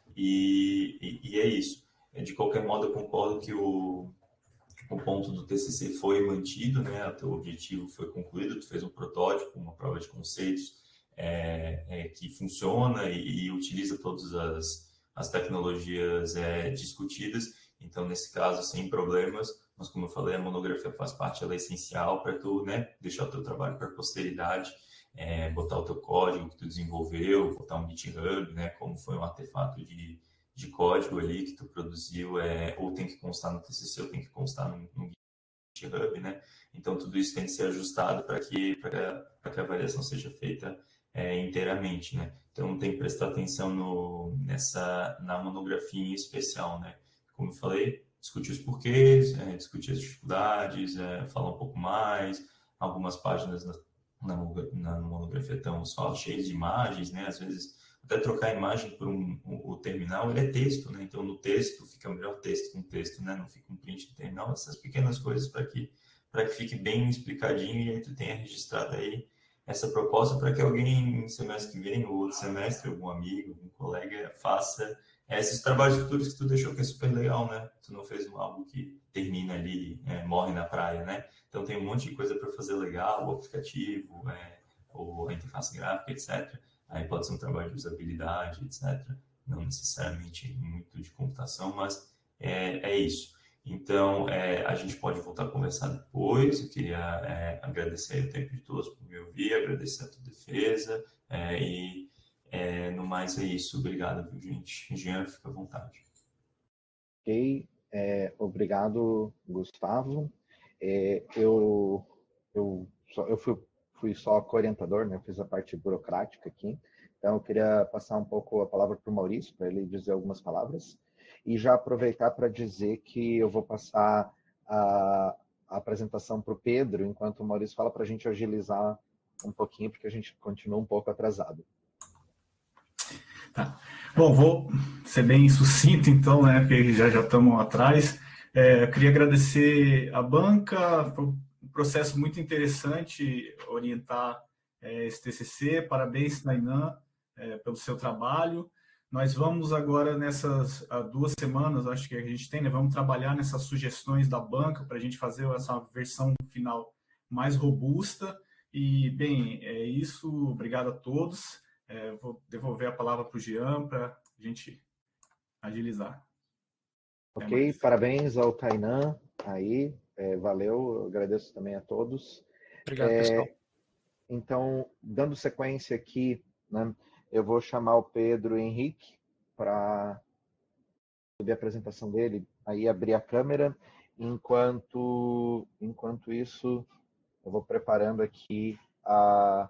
E, e, e é isso. De qualquer modo, eu concordo que o, o ponto do T C C foi mantido, né? O teu objetivo foi concluído, tu fez um protótipo, uma prova de conceitos é, é, que funciona e, e utiliza todas as, as tecnologias é, discutidas. Então, nesse caso, sem problemas, mas como eu falei, a monografia faz parte, ela é essencial para tu, né, deixar o teu trabalho para a posteridade. É, botar o teu código que tu desenvolveu, botar um GitHub, né, como foi um artefato de, de código ali que tu produziu, é, ou tem que constar no T C C ou tem que constar no, no GitHub, né? Então, tudo isso tem que ser ajustado para que, para que a avaliação seja feita é, inteiramente, né? Então, tem que prestar atenção no, nessa, na monografia em especial, né? Como eu falei, discutir os porquês, é, discutir as dificuldades, é, falar um pouco mais, algumas páginas na Na, na monografia estão só cheias de imagens, né? Às vezes, até trocar a imagem por um, o, o terminal, ele é texto, né? Então, no texto, fica melhor texto com texto, né? Não fica um print do terminal. Essas pequenas coisas para que, para que fique bem explicadinho e aí tu tenha registrado aí essa proposta para que alguém, semestre que vem, ou outro semestre, algum amigo, algum colega, faça esses trabalhos futuros que tu deixou, que é super legal, né? Tu não fez um algo que termina ali, é, morre na praia, né? Então, tem um monte de coisa para fazer legal, o aplicativo, é, ou a interface gráfica, etcétera. Aí pode ser um trabalho de usabilidade, etcétera. Não necessariamente muito de computação, mas é, é isso. Então, é, a gente pode voltar a conversar depois. Eu queria é, agradecer o tempo de todos por me ouvir, agradecer a tua defesa, é, e é, no mais é isso. Obrigado, viu, gente? Jean, fica à vontade. Ok, é, obrigado, Gustavo. É, eu, eu, só, eu fui, fui só co-orientador, né? Fiz a parte burocrática aqui. Então, eu queria passar um pouco a palavra para o Maurício, para ele dizer algumas palavras. E já aproveitar para dizer que eu vou passar a, a apresentação para o Pedro, enquanto o Maurício fala para a gente agilizar um pouquinho, porque a gente continua um pouco atrasado. Tá. Bom, vou ser bem sucinto, então, né? Porque já já estamos atrás. É, eu queria agradecer a banca, foi um processo muito interessante orientar é, esse T C C. Parabéns, Tainan, é, pelo seu trabalho. Nós vamos agora, nessas duas semanas, acho que a gente tem, né, vamos trabalhar nessas sugestões da banca para a gente fazer essa versão final mais robusta. E, bem, é isso. Obrigado a todos. É, vou devolver a palavra para o Jean para a gente agilizar. Até Ok, mais. Parabéns ao Tainan aí, é, valeu, eu agradeço também a todos. Obrigado, É, pessoal. Então, dando sequência aqui, né, eu vou chamar o Pedro Henrique para subir a apresentação dele, aí abrir a câmera. Enquanto, enquanto isso, eu vou preparando aqui a,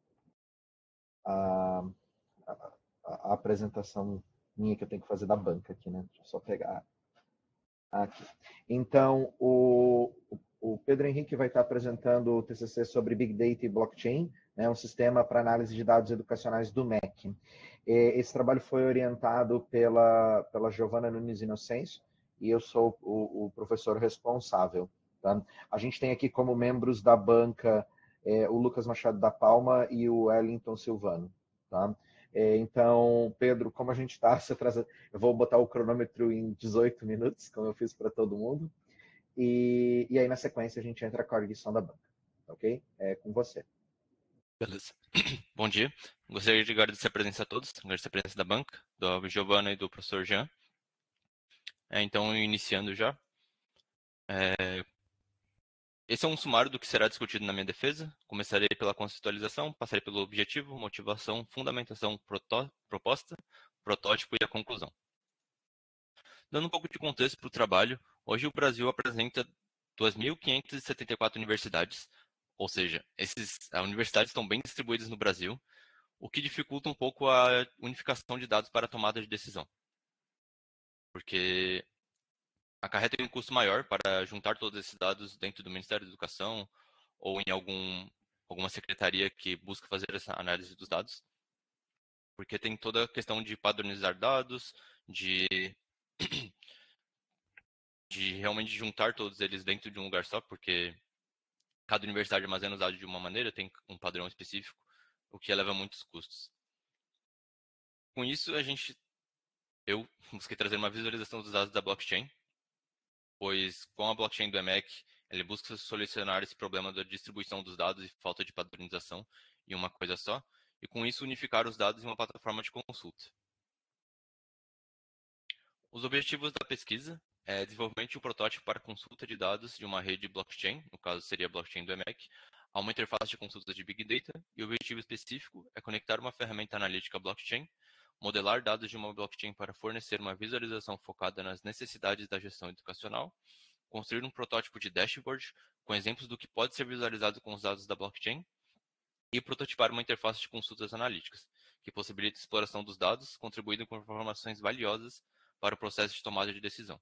a, a, a apresentação minha que eu tenho que fazer da banca aqui, né? Deixa eu só pegar aqui. Então, o, o Pedro Henrique vai estar apresentando o T C C sobre Big Data e Blockchain, né, um sistema para análise de dados educacionais do M E C. Esse trabalho foi orientado pela, pela Giovana Nunes Inocêncio e eu sou o, o professor responsável. Tá? A gente tem aqui como membros da banca é, o Lucas Machado da Palma e o Wellington Silvano. Tá? É, então, Pedro, como a gente está se atrasando, eu vou botar o cronômetro em dezoito minutos, como eu fiz para todo mundo, e, e aí na sequência a gente entra com a arguição da banca, ok? É com você. Beleza. Bom dia. Gostaria de agradecer a presença a todos, agradecer a presença da banca, do Giovana e do professor Jean. É, então, iniciando já. É, esse é um sumário do que será discutido na minha defesa. Começarei pela conceitualização, passarei pelo objetivo, motivação, fundamentação, proto, proposta, protótipo e a conclusão. Dando um pouco de contexto para o trabalho, hoje o Brasil apresenta duas mil quinhentas e setenta e quatro universidades, ou seja, essas universidades estão bem distribuídas no Brasil, o que dificulta um pouco a unificação de dados para a tomada de decisão. Porque acarreta um custo maior para juntar todos esses dados dentro do Ministério da Educação ou em algum, alguma secretaria que busca fazer essa análise dos dados. Porque tem toda a questão de padronizar dados, de, de realmente juntar todos eles dentro de um lugar só, porque cada universidade armazena os dados de uma maneira, tem um padrão específico, o que eleva muitos custos. Com isso, a gente, eu busquei trazer uma visualização dos dados da blockchain, pois com a blockchain do E M E C, ele busca solucionar esse problema da distribuição dos dados e falta de padronização em uma coisa só, e com isso unificar os dados em uma plataforma de consulta. Os objetivos da pesquisa é desenvolvimento de um protótipo para consulta de dados de uma rede blockchain, no caso seria a blockchain do E M E C, a uma interface de consulta de Big Data, e o objetivo específico é conectar uma ferramenta analítica blockchain, modelar dados de uma blockchain para fornecer uma visualização focada nas necessidades da gestão educacional, construir um protótipo de dashboard com exemplos do que pode ser visualizado com os dados da blockchain e prototipar uma interface de consultas analíticas, que possibilita a exploração dos dados, contribuindo com informações valiosas para o processo de tomada de decisão.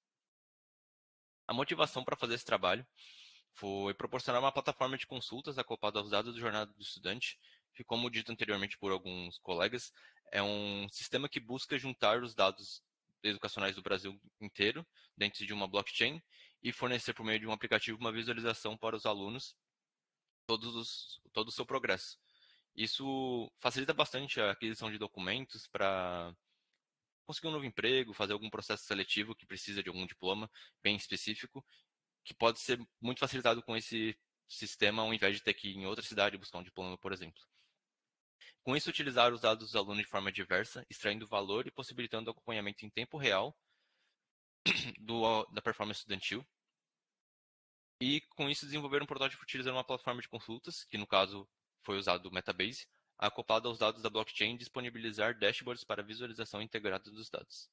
A motivação para fazer esse trabalho foi proporcionar uma plataforma de consultas acoplada aos dados da jornada do estudante, que, como dito anteriormente por alguns colegas, é um sistema que busca juntar os dados educacionais do Brasil inteiro dentro de uma blockchain e fornecer por meio de um aplicativo uma visualização para os alunos todos os, todo o seu progresso. Isso facilita bastante a aquisição de documentos para conseguir um novo emprego, fazer algum processo seletivo que precisa de algum diploma bem específico, que pode ser muito facilitado com esse sistema, ao invés de ter que ir em outra cidade buscar um diploma, por exemplo. Com isso, utilizar os dados dos alunos de forma diversa, extraindo valor e possibilitando o acompanhamento em tempo real do, da performance estudantil. E, com isso, desenvolver um protótipo utilizando uma plataforma de consultas, que no caso foi usado o Metabase, acoplado aos dados da blockchain e disponibilizar dashboards para visualização integrada dos dados.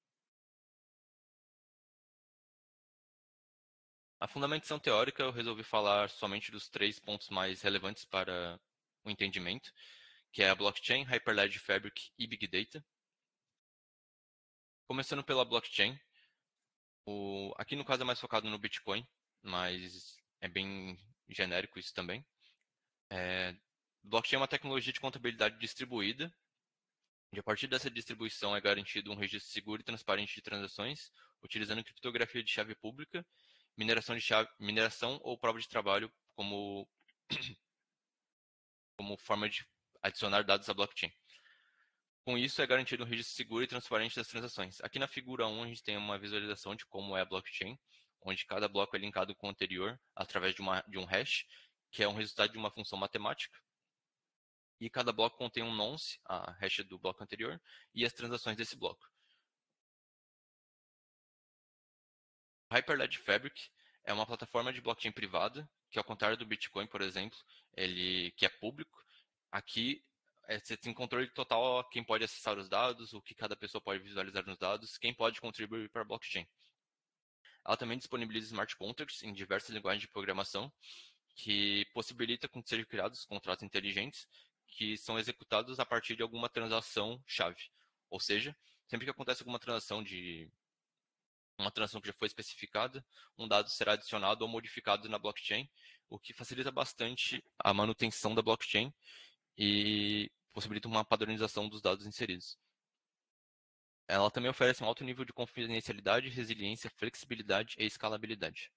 A fundamentação teórica, eu resolvi falar somente dos três pontos mais relevantes para o entendimento, que é a blockchain, Hyperledger Fabric e Big Data. Começando pela blockchain, o, aqui no caso é mais focado no Bitcoin, mas é bem genérico isso também. É, blockchain é uma tecnologia de contabilidade distribuída, e a partir dessa distribuição é garantido um registro seguro e transparente de transações, utilizando criptografia de chave pública mineração de chave, mineração ou prova de trabalho como como forma de adicionar dados à blockchain. Com isso, é garantido um registro seguro e transparente das transações. Aqui na figura um, a gente tem uma visualização de como é a blockchain, onde cada bloco é linkado com o anterior através de, uma, de um hash, que é um resultado de uma função matemática. E cada bloco contém um nonce, a hash do bloco anterior, e as transações desse bloco. O Hyperledger Fabric é uma plataforma de blockchain privada, que ao contrário do Bitcoin, por exemplo, ele, que é público, aqui é, você tem controle total a quem pode acessar os dados, o que cada pessoa pode visualizar nos dados, quem pode contribuir para a blockchain. Ela também disponibiliza smart contracts em diversas linguagens de programação, que possibilita que sejam criados contratos inteligentes que são executados a partir de alguma transação-chave. Ou seja, sempre que acontece alguma transação de uma transação que já foi especificada, um dado será adicionado ou modificado na blockchain, o que facilita bastante a manutenção da blockchain e possibilita uma padronização dos dados inseridos. Ela também oferece um alto nível de confidencialidade, resiliência, flexibilidade e escalabilidade.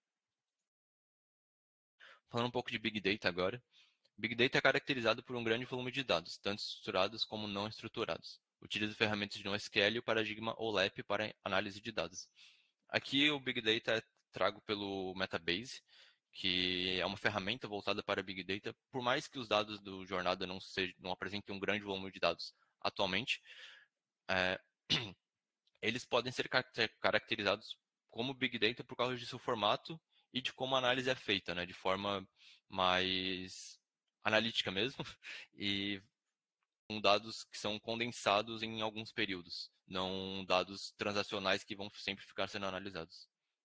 Falando um pouco de Big Data agora. Big Data é caracterizado por um grande volume de dados, tanto estruturados como não estruturados. Utiliza ferramentas de NoSQL e o paradigma OLAP para análise de dados. Aqui o Big Data é trago pelo Metabase, que é uma ferramenta voltada para Big Data. Por mais que os dados do Jornada não, sejam, não apresentem um grande volume de dados atualmente, é, eles podem ser caracterizados como Big Data por causa de seu formato e de como a análise é feita, né, de forma mais analítica mesmo, e com dados que são condensados em alguns períodos, não dados transacionais que vão sempre ficar sendo analisados.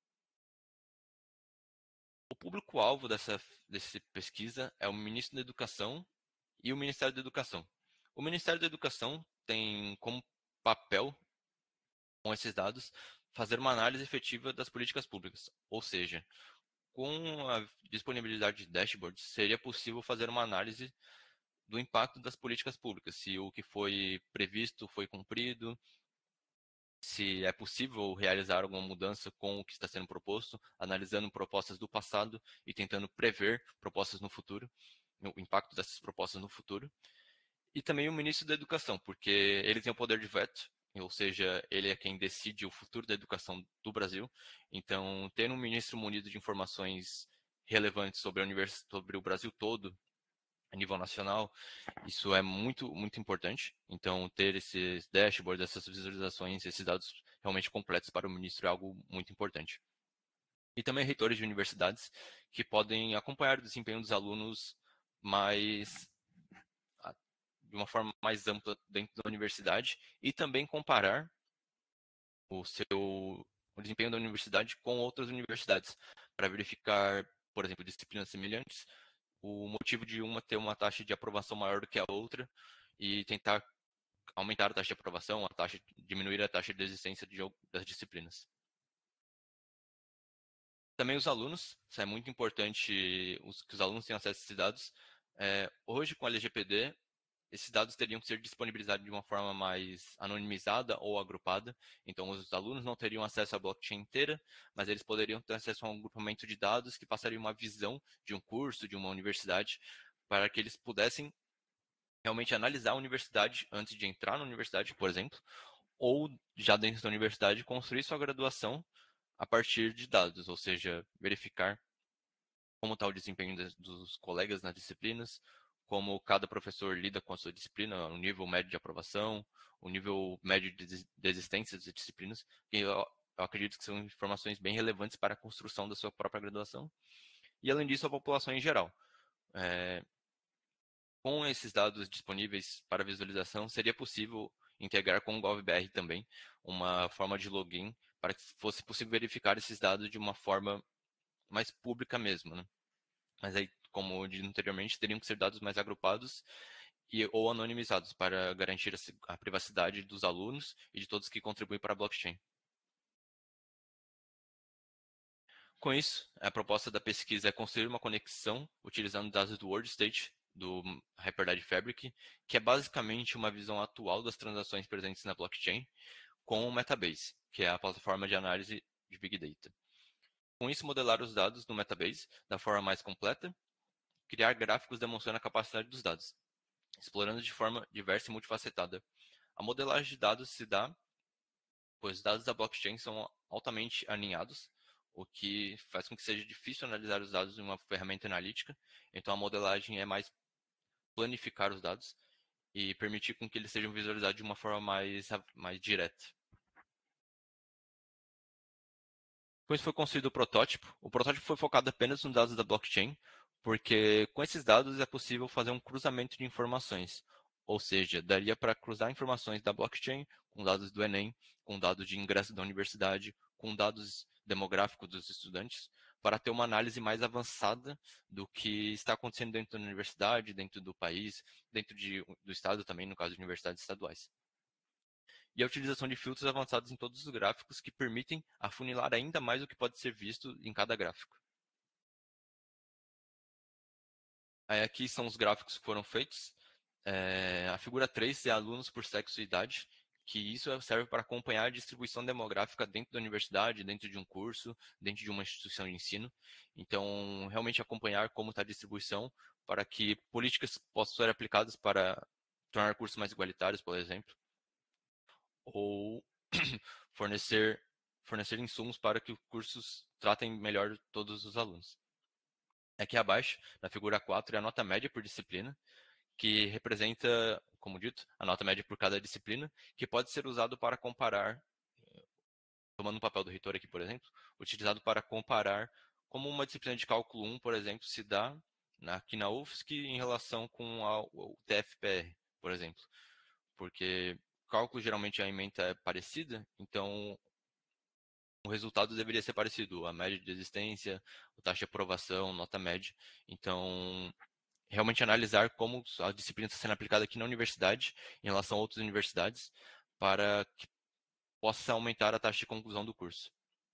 O público-alvo dessa, dessa pesquisa é o Ministro da Educação e o Ministério da Educação. O Ministério da Educação tem como papel, com esses dados, fazer uma análise efetiva das políticas públicas. Ou seja, com a disponibilidade de dashboards, seria possível fazer uma análise do impacto das políticas públicas, se o que foi previsto foi cumprido, se é possível realizar alguma mudança com o que está sendo proposto, analisando propostas do passado e tentando prever propostas no futuro, o impacto dessas propostas no futuro. E também o ministro da Educação, porque ele tem o poder de veto, ou seja, ele é quem decide o futuro da educação do Brasil. Então, ter um ministro munido de informações relevantes sobre, a univers... sobre o Brasil todo, a nível nacional, isso é muito, muito importante. Então, ter esses dashboards, essas visualizações, esses dados realmente completos para o ministro é algo muito importante. E também reitores de universidades que podem acompanhar o desempenho dos alunos mais de uma forma mais ampla dentro da universidade e também comparar o seu o desempenho da universidade com outras universidades para verificar, por exemplo, disciplinas semelhantes, o motivo de uma ter uma taxa de aprovação maior do que a outra e tentar aumentar a taxa de aprovação, a taxa diminuir a taxa de desistência de, das disciplinas. Também os alunos, isso é muito importante os, que os alunos tenham acesso a esses dados. É, hoje, com a L G P D, esses dados teriam que ser disponibilizados de uma forma mais anonimizada ou agrupada. Então, os alunos não teriam acesso à blockchain inteira, mas eles poderiam ter acesso a um agrupamento de dados que passaria uma visão de um curso, de uma universidade, para que eles pudessem realmente analisar a universidade antes de entrar na universidade, por exemplo, ou já dentro da universidade construir sua graduação a partir de dados, ou seja, verificar como está o desempenho dos colegas nas disciplinas, como cada professor lida com a sua disciplina, o nível médio de aprovação, o nível médio de desistência das disciplinas, que eu, eu acredito que são informações bem relevantes para a construção da sua própria graduação. E, além disso, a população em geral. É, com esses dados disponíveis para visualização, seria possível integrar com o GovBR também uma forma de login para que fosse possível verificar esses dados de uma forma mais pública mesmo, né? Mas aí, como eu disse anteriormente, teriam que ser dados mais agrupados e, ou anonimizados para garantir a, a privacidade dos alunos e de todos que contribuem para a blockchain. Com isso, a proposta da pesquisa é construir uma conexão utilizando dados do WorldState, do Hyperledger Fabric, que é basicamente uma visão atual das transações presentes na blockchain, com o Metabase, que é a plataforma de análise de Big Data. Com isso, modelar os dados no Metabase da forma mais completa, criar gráficos demonstrando a capacidade dos dados, explorando de forma diversa e multifacetada. A modelagem de dados se dá, pois os dados da blockchain são altamente alinhados, o que faz com que seja difícil analisar os dados em uma ferramenta analítica. Então, a modelagem é mais planificar os dados e permitir com que eles sejam visualizados de uma forma mais, mais direta. Com isso foi construído o protótipo. O protótipo foi focado apenas nos dados da blockchain, porque com esses dados é possível fazer um cruzamento de informações. Ou seja, daria para cruzar informações da blockchain com dados do Enem, com dados de ingresso da universidade, com dados demográficos dos estudantes, para ter uma análise mais avançada do que está acontecendo dentro da universidade, dentro do país, dentro de, do estado também, no caso de universidades estaduais. E a utilização de filtros avançados em todos os gráficos que permitem afunilar ainda mais o que pode ser visto em cada gráfico. Aí aqui são os gráficos que foram feitos. É, a figura três é alunos por sexo e idade, que isso serve para acompanhar a distribuição demográfica dentro da universidade, dentro de um curso, dentro de uma instituição de ensino. Então, realmente acompanhar como está a distribuição para que políticas possam ser aplicadas para tornar cursos mais igualitários, por exemplo, ou fornecer, fornecer insumos para que os cursos tratem melhor todos os alunos. Aqui abaixo, na figura quatro, é a nota média por disciplina, que representa, como dito, a nota média por cada disciplina, que pode ser usado para comparar, tomando o papel do reitor aqui, por exemplo, utilizado para comparar como uma disciplina de cálculo um, por exemplo, se dá aqui na U F S C em relação com o T F P R, por exemplo. Porque cálculo geralmente a ementa é parecida, então o resultado deveria ser parecido, a média de desistência, a taxa de aprovação, nota média. Então, realmente analisar como a disciplina está sendo aplicada aqui na universidade em relação a outras universidades para que possa aumentar a taxa de conclusão do curso.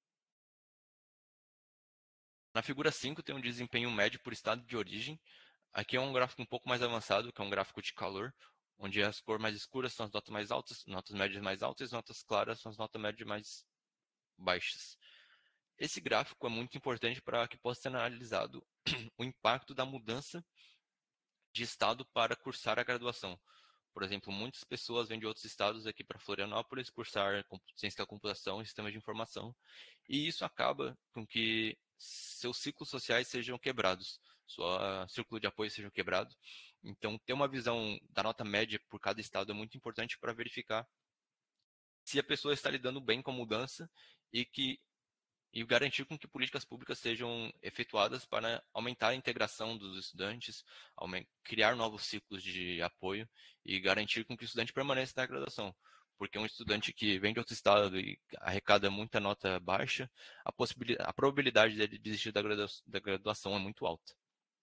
Na figura cinco tem um desempenho médio por estado de origem. Aqui é um gráfico um pouco mais avançado, que é um gráfico de calor, onde as cores mais escuras são as notas mais altas, notas médias mais altas, e as notas claras são as notas médias mais baixas. Esse gráfico é muito importante para que possa ser analisado o impacto da mudança de estado para cursar a graduação. Por exemplo, muitas pessoas vêm de outros estados aqui para Florianópolis cursar ciência da computação e sistemas de informação, e isso acaba com que seus ciclos sociais sejam quebrados, seu círculo de apoio seja quebrado. Então, ter uma visão da nota média por cada estado é muito importante para verificar se a pessoa está lidando bem com a mudança e que e garantir com que políticas públicas sejam efetuadas para aumentar a integração dos estudantes, criar novos ciclos de apoio e garantir com que o estudante permaneça na graduação. Porque um estudante que vem de outro estado e arrecada muita nota baixa, a, possibilidade, a probabilidade dele desistir da graduação, da graduação é muito alta.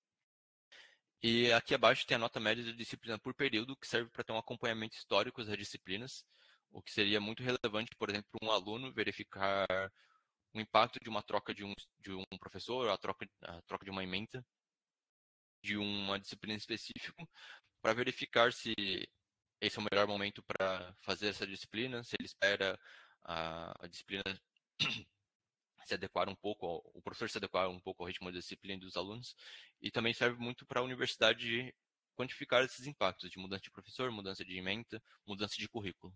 E aqui abaixo tem a nota média de disciplina por período, que serve para ter um acompanhamento histórico das disciplinas, o que seria muito relevante, por exemplo, para um aluno verificar o impacto de uma troca de um, de um professor, a troca, a troca de uma ementa, de uma disciplina específica, para verificar se esse é o melhor momento para fazer essa disciplina, se ele espera a, a disciplina se adequar um pouco, ao, o professor se adequar um pouco ao ritmo da disciplina dos alunos, e também serve muito para a universidade quantificar esses impactos de mudança de professor, mudança de ementa, mudança de currículo.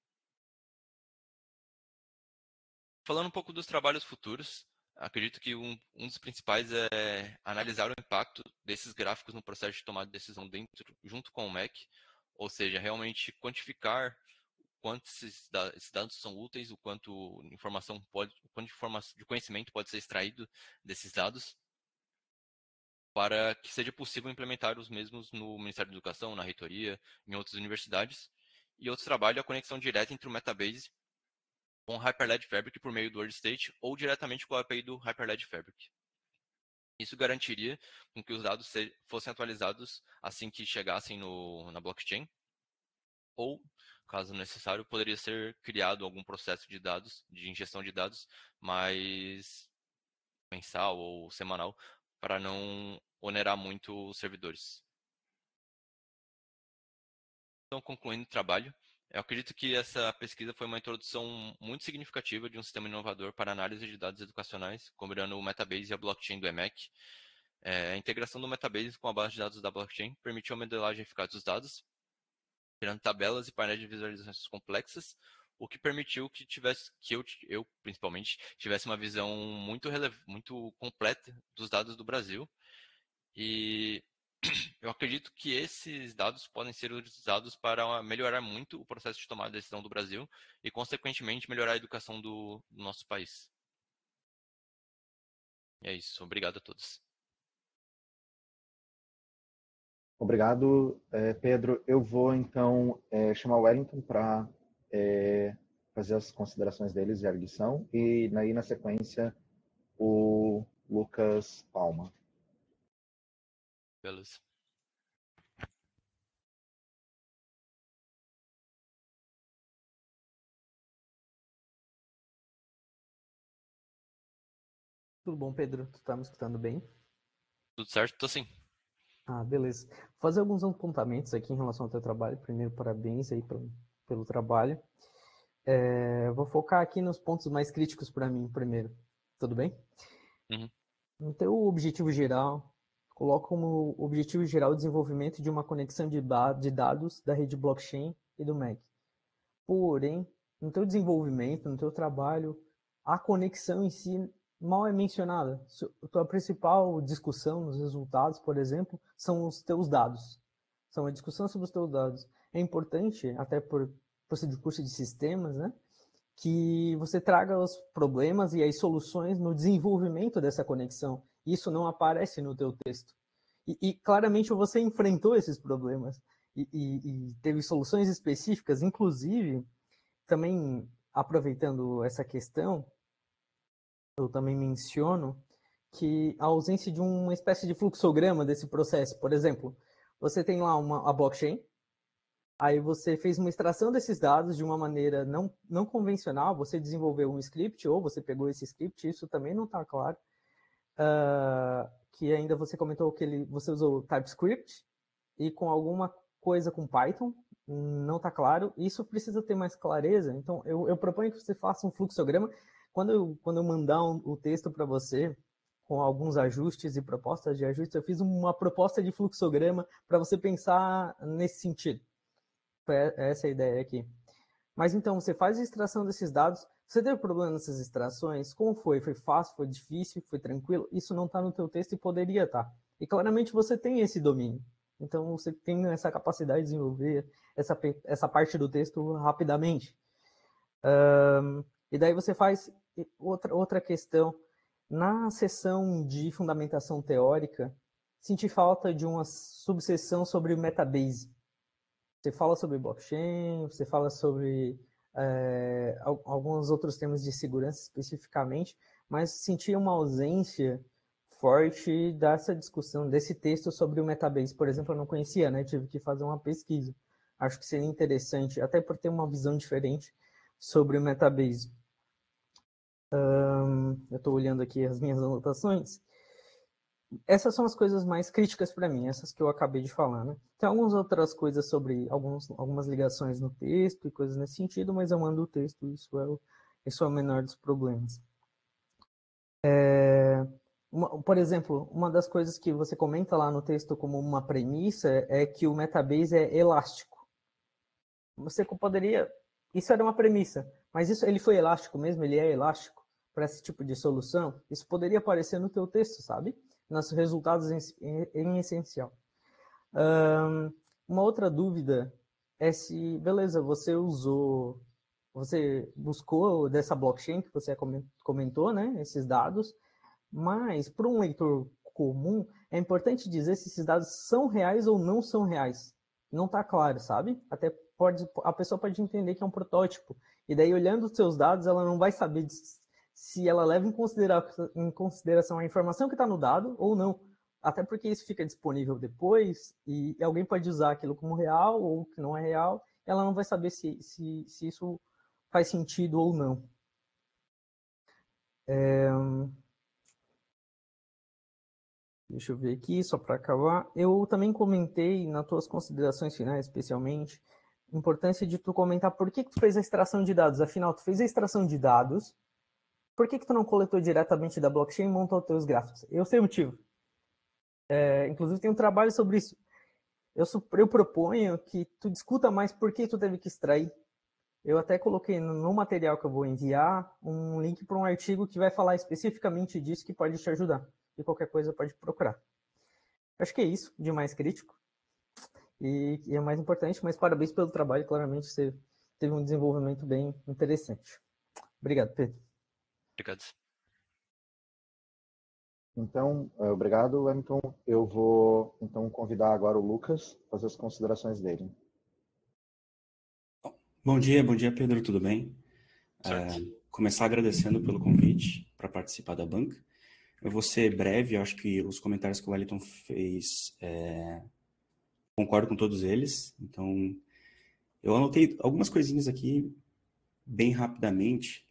Falando um pouco dos trabalhos futuros, acredito que um, um dos principais é analisar o impacto desses gráficos no processo de tomada de decisão dentro, junto com o M E C, ou seja, realmente quantificar o quanto esses, esses dados são úteis, o quanto informação pode, o quanto de, informação, de conhecimento pode ser extraído desses dados, para que seja possível implementar os mesmos no Ministério da Educação, na reitoria, em outras universidades. E outro trabalho é a conexão direta entre o Metabase com o Hyperledger Fabric por meio do WordState ou diretamente com a A P I do Hyperledger Fabric. Isso garantiria com que os dados fossem atualizados assim que chegassem no, na blockchain, ou, caso necessário, poderia ser criado algum processo de dados, de ingestão de dados, mais mensal ou semanal, para não onerar muito os servidores. Então, concluindo o trabalho, Eu acredito que essa pesquisa foi uma introdução muito significativa de um sistema inovador para análise de dados educacionais, combinando o Metabase e a blockchain do E M E C. É, a integração do Metabase com a base de dados da blockchain permitiu a modelagem eficaz dos dados, gerando tabelas e painéis de visualizações complexas, o que permitiu que tivesse, que eu, eu principalmente, tivesse uma visão muito, muito completa dos dados do Brasil. E eu acredito que esses dados podem ser utilizados para melhorar muito o processo de tomada de decisão do Brasil e, consequentemente, melhorar a educação do, do nosso país. E é isso. Obrigado a todos. Obrigado, eh, Pedro. Eu vou, então, eh, chamar o Wellington para eh, fazer as considerações deles e a arguição, e aí, na sequência, o Lucas Palma. Beleza. Tudo bom, Pedro? Tu tá me escutando bem? Tudo certo? Tô sim. Ah, beleza. Vou fazer alguns apontamentos aqui em relação ao teu trabalho. Primeiro, parabéns aí pelo, pelo trabalho. É, vou focar aqui nos pontos mais críticos para mim primeiro. Tudo bem? Uhum. No teu objetivo geral, coloco como objetivo geral o desenvolvimento de uma conexão de, de dados da rede blockchain e do M E C. Porém, no teu desenvolvimento, no teu trabalho, a conexão em si mal é mencionada. A tua principal discussão nos resultados, por exemplo, são os teus dados. São a discussão sobre os teus dados. É importante, até por você de curso de sistemas, né, que você traga os problemas e as soluções no desenvolvimento dessa conexão. Isso não aparece no teu texto. E, e claramente você enfrentou esses problemas e, e, e teve soluções específicas, inclusive, também aproveitando essa questão, eu também menciono que a ausência de uma espécie de fluxograma desse processo. Por exemplo, você tem lá uma, a blockchain, aí você fez uma extração desses dados de uma maneira não, não convencional, você desenvolveu um script, ou você pegou esse script, isso também não está claro. Uh, que ainda você comentou que ele, você usou TypeScript, e com alguma coisa com Python, não está claro. Isso precisa ter mais clareza, então eu, eu proponho que você faça um fluxograma. Quando eu, quando eu mandar um, o texto para você, com alguns ajustes e propostas de ajustes, eu fiz uma proposta de fluxograma para você pensar nesse sentido. Essa é a ideia aqui. Mas então, você faz a extração desses dados, você teve problema nessas extrações? Como foi? Foi fácil? Foi difícil? Foi tranquilo? Isso não está no teu texto e poderia estar. Tá. E claramente você tem esse domínio. Então, você tem essa capacidade de desenvolver essa, essa parte do texto rapidamente. Um, e daí você faz outra, outra questão. Na seção de fundamentação teórica, senti falta de uma subseção sobre o Metabase. Você fala sobre blockchain, você fala sobre é, alguns outros temas de segurança especificamente, mas senti uma ausência forte dessa discussão, desse texto sobre o Metabase. Por exemplo, eu não conhecia, né? Tive que fazer uma pesquisa. Acho que seria interessante, até por ter uma visão diferente sobre o Metabase. Um, eu estou olhando aqui as minhas anotações. Essas são as coisas mais críticas para mim, essas que eu acabei de falar, né? Tem algumas outras coisas sobre alguns, algumas ligações no texto e coisas nesse sentido, mas eu mando o texto, isso é o, isso é o menor dos problemas. É, uma, por exemplo, uma das coisas que você comenta lá no texto como uma premissa é que o Metabase é elástico. Você poderia... Isso era uma premissa, mas isso, ele foi elástico mesmo? Ele é elástico para esse tipo de solução? Isso poderia aparecer no teu texto, sabe? Nos resultados em, em, em essencial. Um, uma outra dúvida é se, beleza, você usou, você buscou dessa blockchain que você comentou, né, esses dados, mas para um leitor comum é importante dizer se esses dados são reais ou não são reais. Não está claro, sabe? Até pode, a pessoa pode entender que é um protótipo, e daí olhando os seus dados ela não vai saber de, se ela leva em, considera em consideração a informação que está no dado ou não. Até porque isso fica disponível depois e alguém pode usar aquilo como real ou que não é real. E ela não vai saber se, se, se isso faz sentido ou não. É... Deixa eu ver aqui, só para acabar. Eu também comentei nas tuas considerações finais, especialmente, importância de tu comentar por que, que tu fez a extração de dados. Afinal, tu fez a extração de dados, por que, que tu não coletou diretamente da blockchain e montou os teus gráficos? Eu sei o motivo. É, inclusive, tem um trabalho sobre isso. Eu, eu proponho que tu discuta mais por que tu teve que extrair. Eu até coloquei no material que eu vou enviar um link para um artigo que vai falar especificamente disso, que pode te ajudar. E qualquer coisa pode procurar. Acho que é isso, de mais crítico. E, e é mais importante, mas parabéns pelo trabalho. Claramente você teve um desenvolvimento bem interessante. Obrigado, Pedro. Obrigado. Então, obrigado, Wellington. Eu vou, então, convidar agora o Lucas para fazer as considerações dele. Bom dia, bom dia, Pedro, tudo bem? Uh, começar agradecendo pelo convite para participar da banca. Eu vou ser breve, eu acho que os comentários que o Wellington fez, é, concordo com todos eles. Então, eu anotei algumas coisinhas aqui bem rapidamente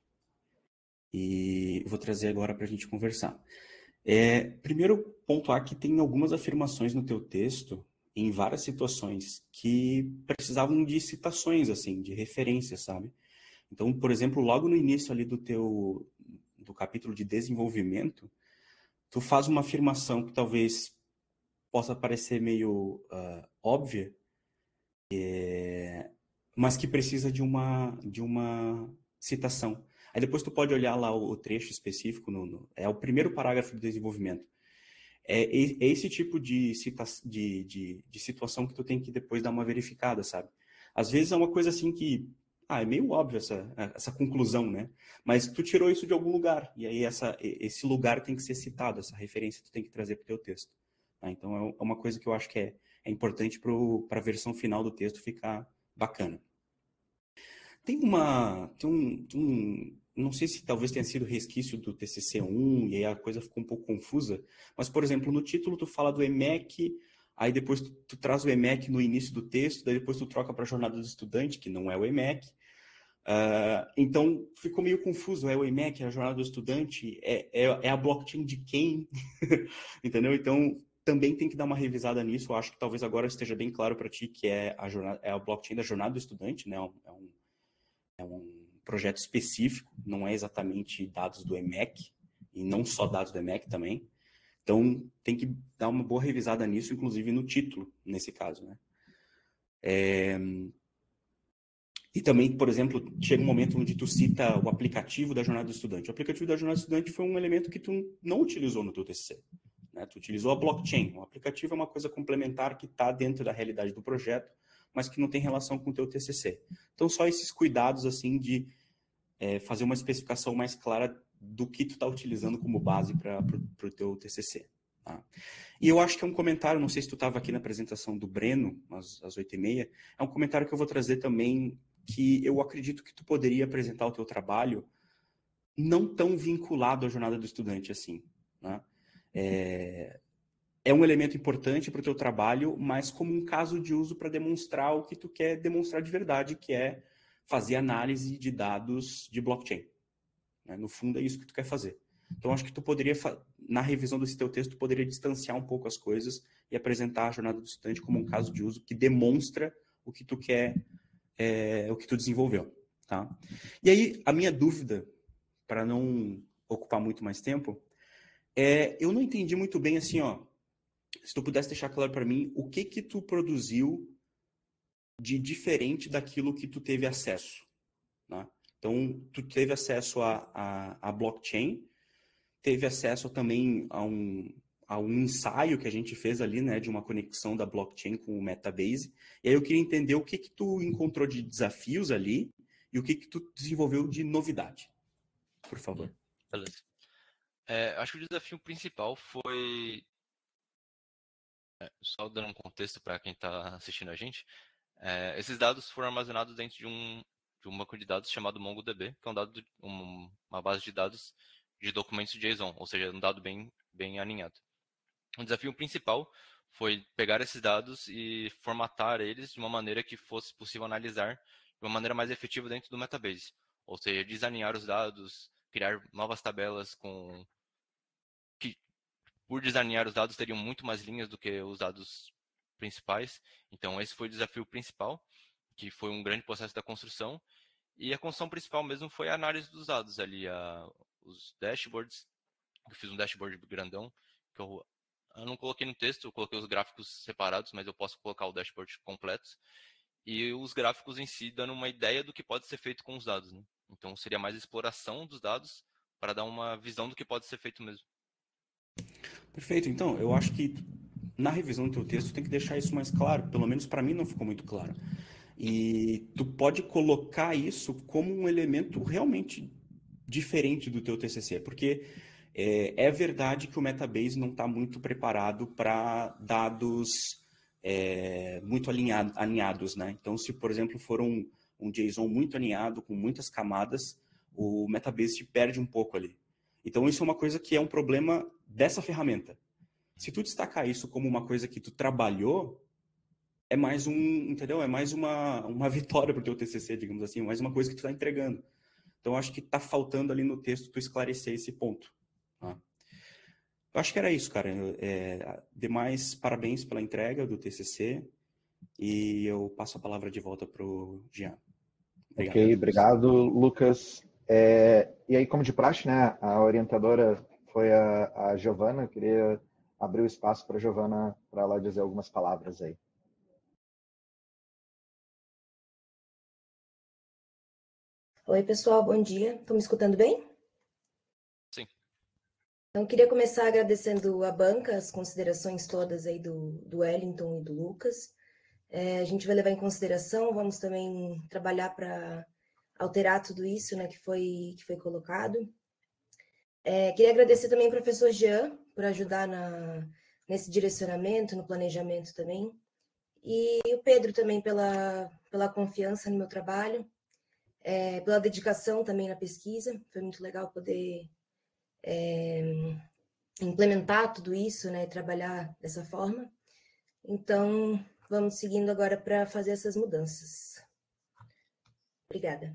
e vou trazer agora para a gente conversar. É, primeiro, pontuar que tem algumas afirmações no teu texto, em várias situações, que precisavam de citações, assim, de referências, sabe? Então, por exemplo, logo no início ali do teu do capítulo de desenvolvimento, tu faz uma afirmação que talvez possa parecer meio uh, óbvia, é, mas que precisa de uma, de uma citação. Aí depois tu pode olhar lá o, o trecho específico, no, no, é o primeiro parágrafo do desenvolvimento. É, é esse tipo de, cita, de, de, de situação que tu tem que depois dar uma verificada, sabe? Às vezes é uma coisa assim que, ah, é meio óbvio essa, essa conclusão, né? Mas tu tirou isso de algum lugar, e aí essa, esse lugar tem que ser citado, essa referência tu tem que trazer para o teu texto. Tá? Então é uma coisa que eu acho que é, é importante para a versão final do texto ficar bacana. Tem uma... Tem um, tem um, não sei se talvez tenha sido resquício do T C C um, e aí a coisa ficou um pouco confusa, mas, por exemplo, no título tu fala do E M E C, aí depois tu, tu traz o E M E C no início do texto, daí depois tu troca para a jornada do estudante, que não é o E M E C. Uh, então, ficou meio confuso, é o E M E C, é a jornada do estudante, é, é, é a blockchain de quem? Entendeu? Então, também tem que dar uma revisada nisso. Eu acho que talvez agora esteja bem claro para ti que é a, jornada, é a blockchain da jornada do estudante, né? É um, é um projeto específico, não é exatamente dados do E M E C, e não só dados do E M E C também. Então, tem que dar uma boa revisada nisso, inclusive no título, nesse caso, né? É... E também, por exemplo, chega um momento onde tu cita o aplicativo da jornada do estudante. O aplicativo da jornada do estudante foi um elemento que tu não utilizou no teu T C C, né? Tu utilizou a blockchain. O aplicativo é uma coisa complementar que está dentro da realidade do projeto, mas que não tem relação com o teu T C C. Então, só esses cuidados, assim, de é, fazer uma especificação mais clara do que tu está utilizando como base para o teu T C C. Tá? E eu acho que é um comentário, não sei se tu estava aqui na apresentação do Breno, às, às oito e meia, é um comentário que eu vou trazer também, que eu acredito que tu poderia apresentar o teu trabalho não tão vinculado à jornada do estudante assim, né? É, é um elemento importante para o teu trabalho, mas como um caso de uso para demonstrar o que tu quer demonstrar de verdade, que é fazer análise de dados de blockchain. Né? No fundo, é isso que tu quer fazer. Então, acho que tu poderia, na revisão desse teu texto, tu poderia distanciar um pouco as coisas e apresentar a jornada do estudante como um caso de uso que demonstra o que tu quer, é, o que tu desenvolveu. Tá? E aí, a minha dúvida, para não ocupar muito mais tempo, é, eu não entendi muito bem assim, ó, se tu pudesse deixar claro para mim o que que tu produziu de diferente daquilo que tu teve acesso, né? Então, tu teve acesso a, a, a blockchain, teve acesso também a um, a um ensaio que a gente fez ali, né, de uma conexão da blockchain com o Metabase. E aí eu queria entender o que que tu encontrou de desafios ali e o que que tu desenvolveu de novidade. Por favor. Beleza. É, acho que o desafio principal foi... É, só dando um contexto para quem está assistindo a gente, é, esses dados foram armazenados dentro de, um, de uma banco de dados chamado MongoDB, que é um dado de, um, uma base de dados de documentos JSON, ou seja, um dado bem, bem alinhado. O desafio principal foi pegar esses dados e formatar eles de uma maneira que fosse possível analisar de uma maneira mais efetiva dentro do Metabase, ou seja, desalinhar os dados, criar novas tabelas com... que por desalinhar os dados teriam muito mais linhas do que os dados principais. Então esse foi o desafio principal, que foi um grande processo da construção. E a construção principal mesmo foi a análise dos dados ali, a, os dashboards. Eu fiz um dashboard grandão, que eu, eu não coloquei no texto, eu coloquei os gráficos separados, mas eu posso colocar o dashboard completo. E os gráficos em si dando uma ideia do que pode ser feito com os dados, né? Então seria mais exploração dos dados para dar uma visão do que pode ser feito mesmo. Perfeito. Então, eu acho que na revisão do teu texto tem que deixar isso mais claro. Pelo menos para mim não ficou muito claro. E tu pode colocar isso como um elemento realmente diferente do teu T C C, porque é, é verdade que o Metabase não está muito preparado para dados é, muito alinhado, alinhados, né? Então, se, por exemplo, for um, um JSON muito alinhado, com muitas camadas, o Metabase te perde um pouco ali. Então, isso é uma coisa que é um problema dessa ferramenta. Se tu destacar isso como uma coisa que tu trabalhou, é mais um, entendeu? É mais uma, uma vitória para o teu T C C, digamos assim, mais uma coisa que tu está entregando. Então, acho que está faltando ali no texto tu esclarecer esse ponto. Tá? Eu acho que era isso, cara. É, demais, parabéns pela entrega do T C C e eu passo a palavra de volta para o Jean. Obrigado. Ok, obrigado, Lucas. É, e aí, como de praxe, né, a orientadora foi a, a Giovana. Eu queria abrir o espaço para a Giovana para ela dizer algumas palavras aí. Oi, pessoal, bom dia. Estão me escutando bem? Sim. Então, queria começar agradecendo a banca, as considerações todas aí do, do Wellington e do Lucas. É, a gente vai levar em consideração, vamos também trabalhar para alterar tudo isso, né, que foi, que foi colocado. É, queria agradecer também ao professor Jean por ajudar na, nesse direcionamento, no planejamento também. E o Pedro também pela, pela confiança no meu trabalho. É, pela dedicação também na pesquisa, foi muito legal poder é, implementar tudo isso, né, e trabalhar dessa forma. Então, vamos seguindo agora para fazer essas mudanças. Obrigada.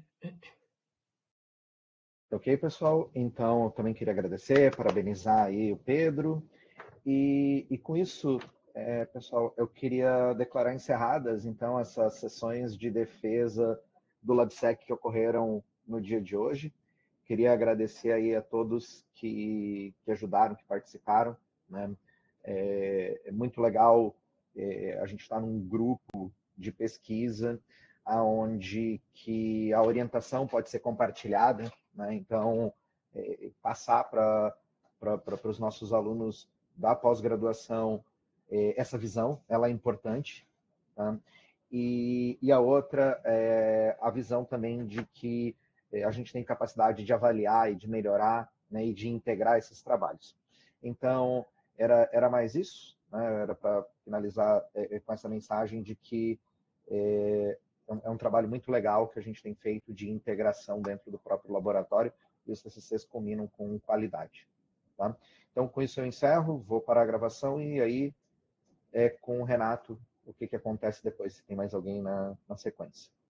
Ok, pessoal? Então, eu também queria agradecer, parabenizar aí o Pedro. E, e com isso, é, pessoal, eu queria declarar encerradas, então, essas sessões de defesa do LabSec que ocorreram no dia de hoje. Queria agradecer aí a todos que, que ajudaram, que participaram, né? É, é muito legal é, a gente estar num grupo de pesquisa onde que a orientação pode ser compartilhada, né? Então, é, passar para para os nossos alunos da pós-graduação é, essa visão, ela é importante, tá? E, e a outra é a visão também de que a gente tem capacidade de avaliar e de melhorar, né, e de integrar esses trabalhos. Então, era, era mais isso, né, era para finalizar é, com essa mensagem de que é, é um trabalho muito legal que a gente tem feito de integração dentro do próprio laboratório e os T C Cs combinam com qualidade. Tá? Então, com isso eu encerro, vou para a gravação e aí é com o Renato o que, que acontece depois, se tem mais alguém na, na sequência.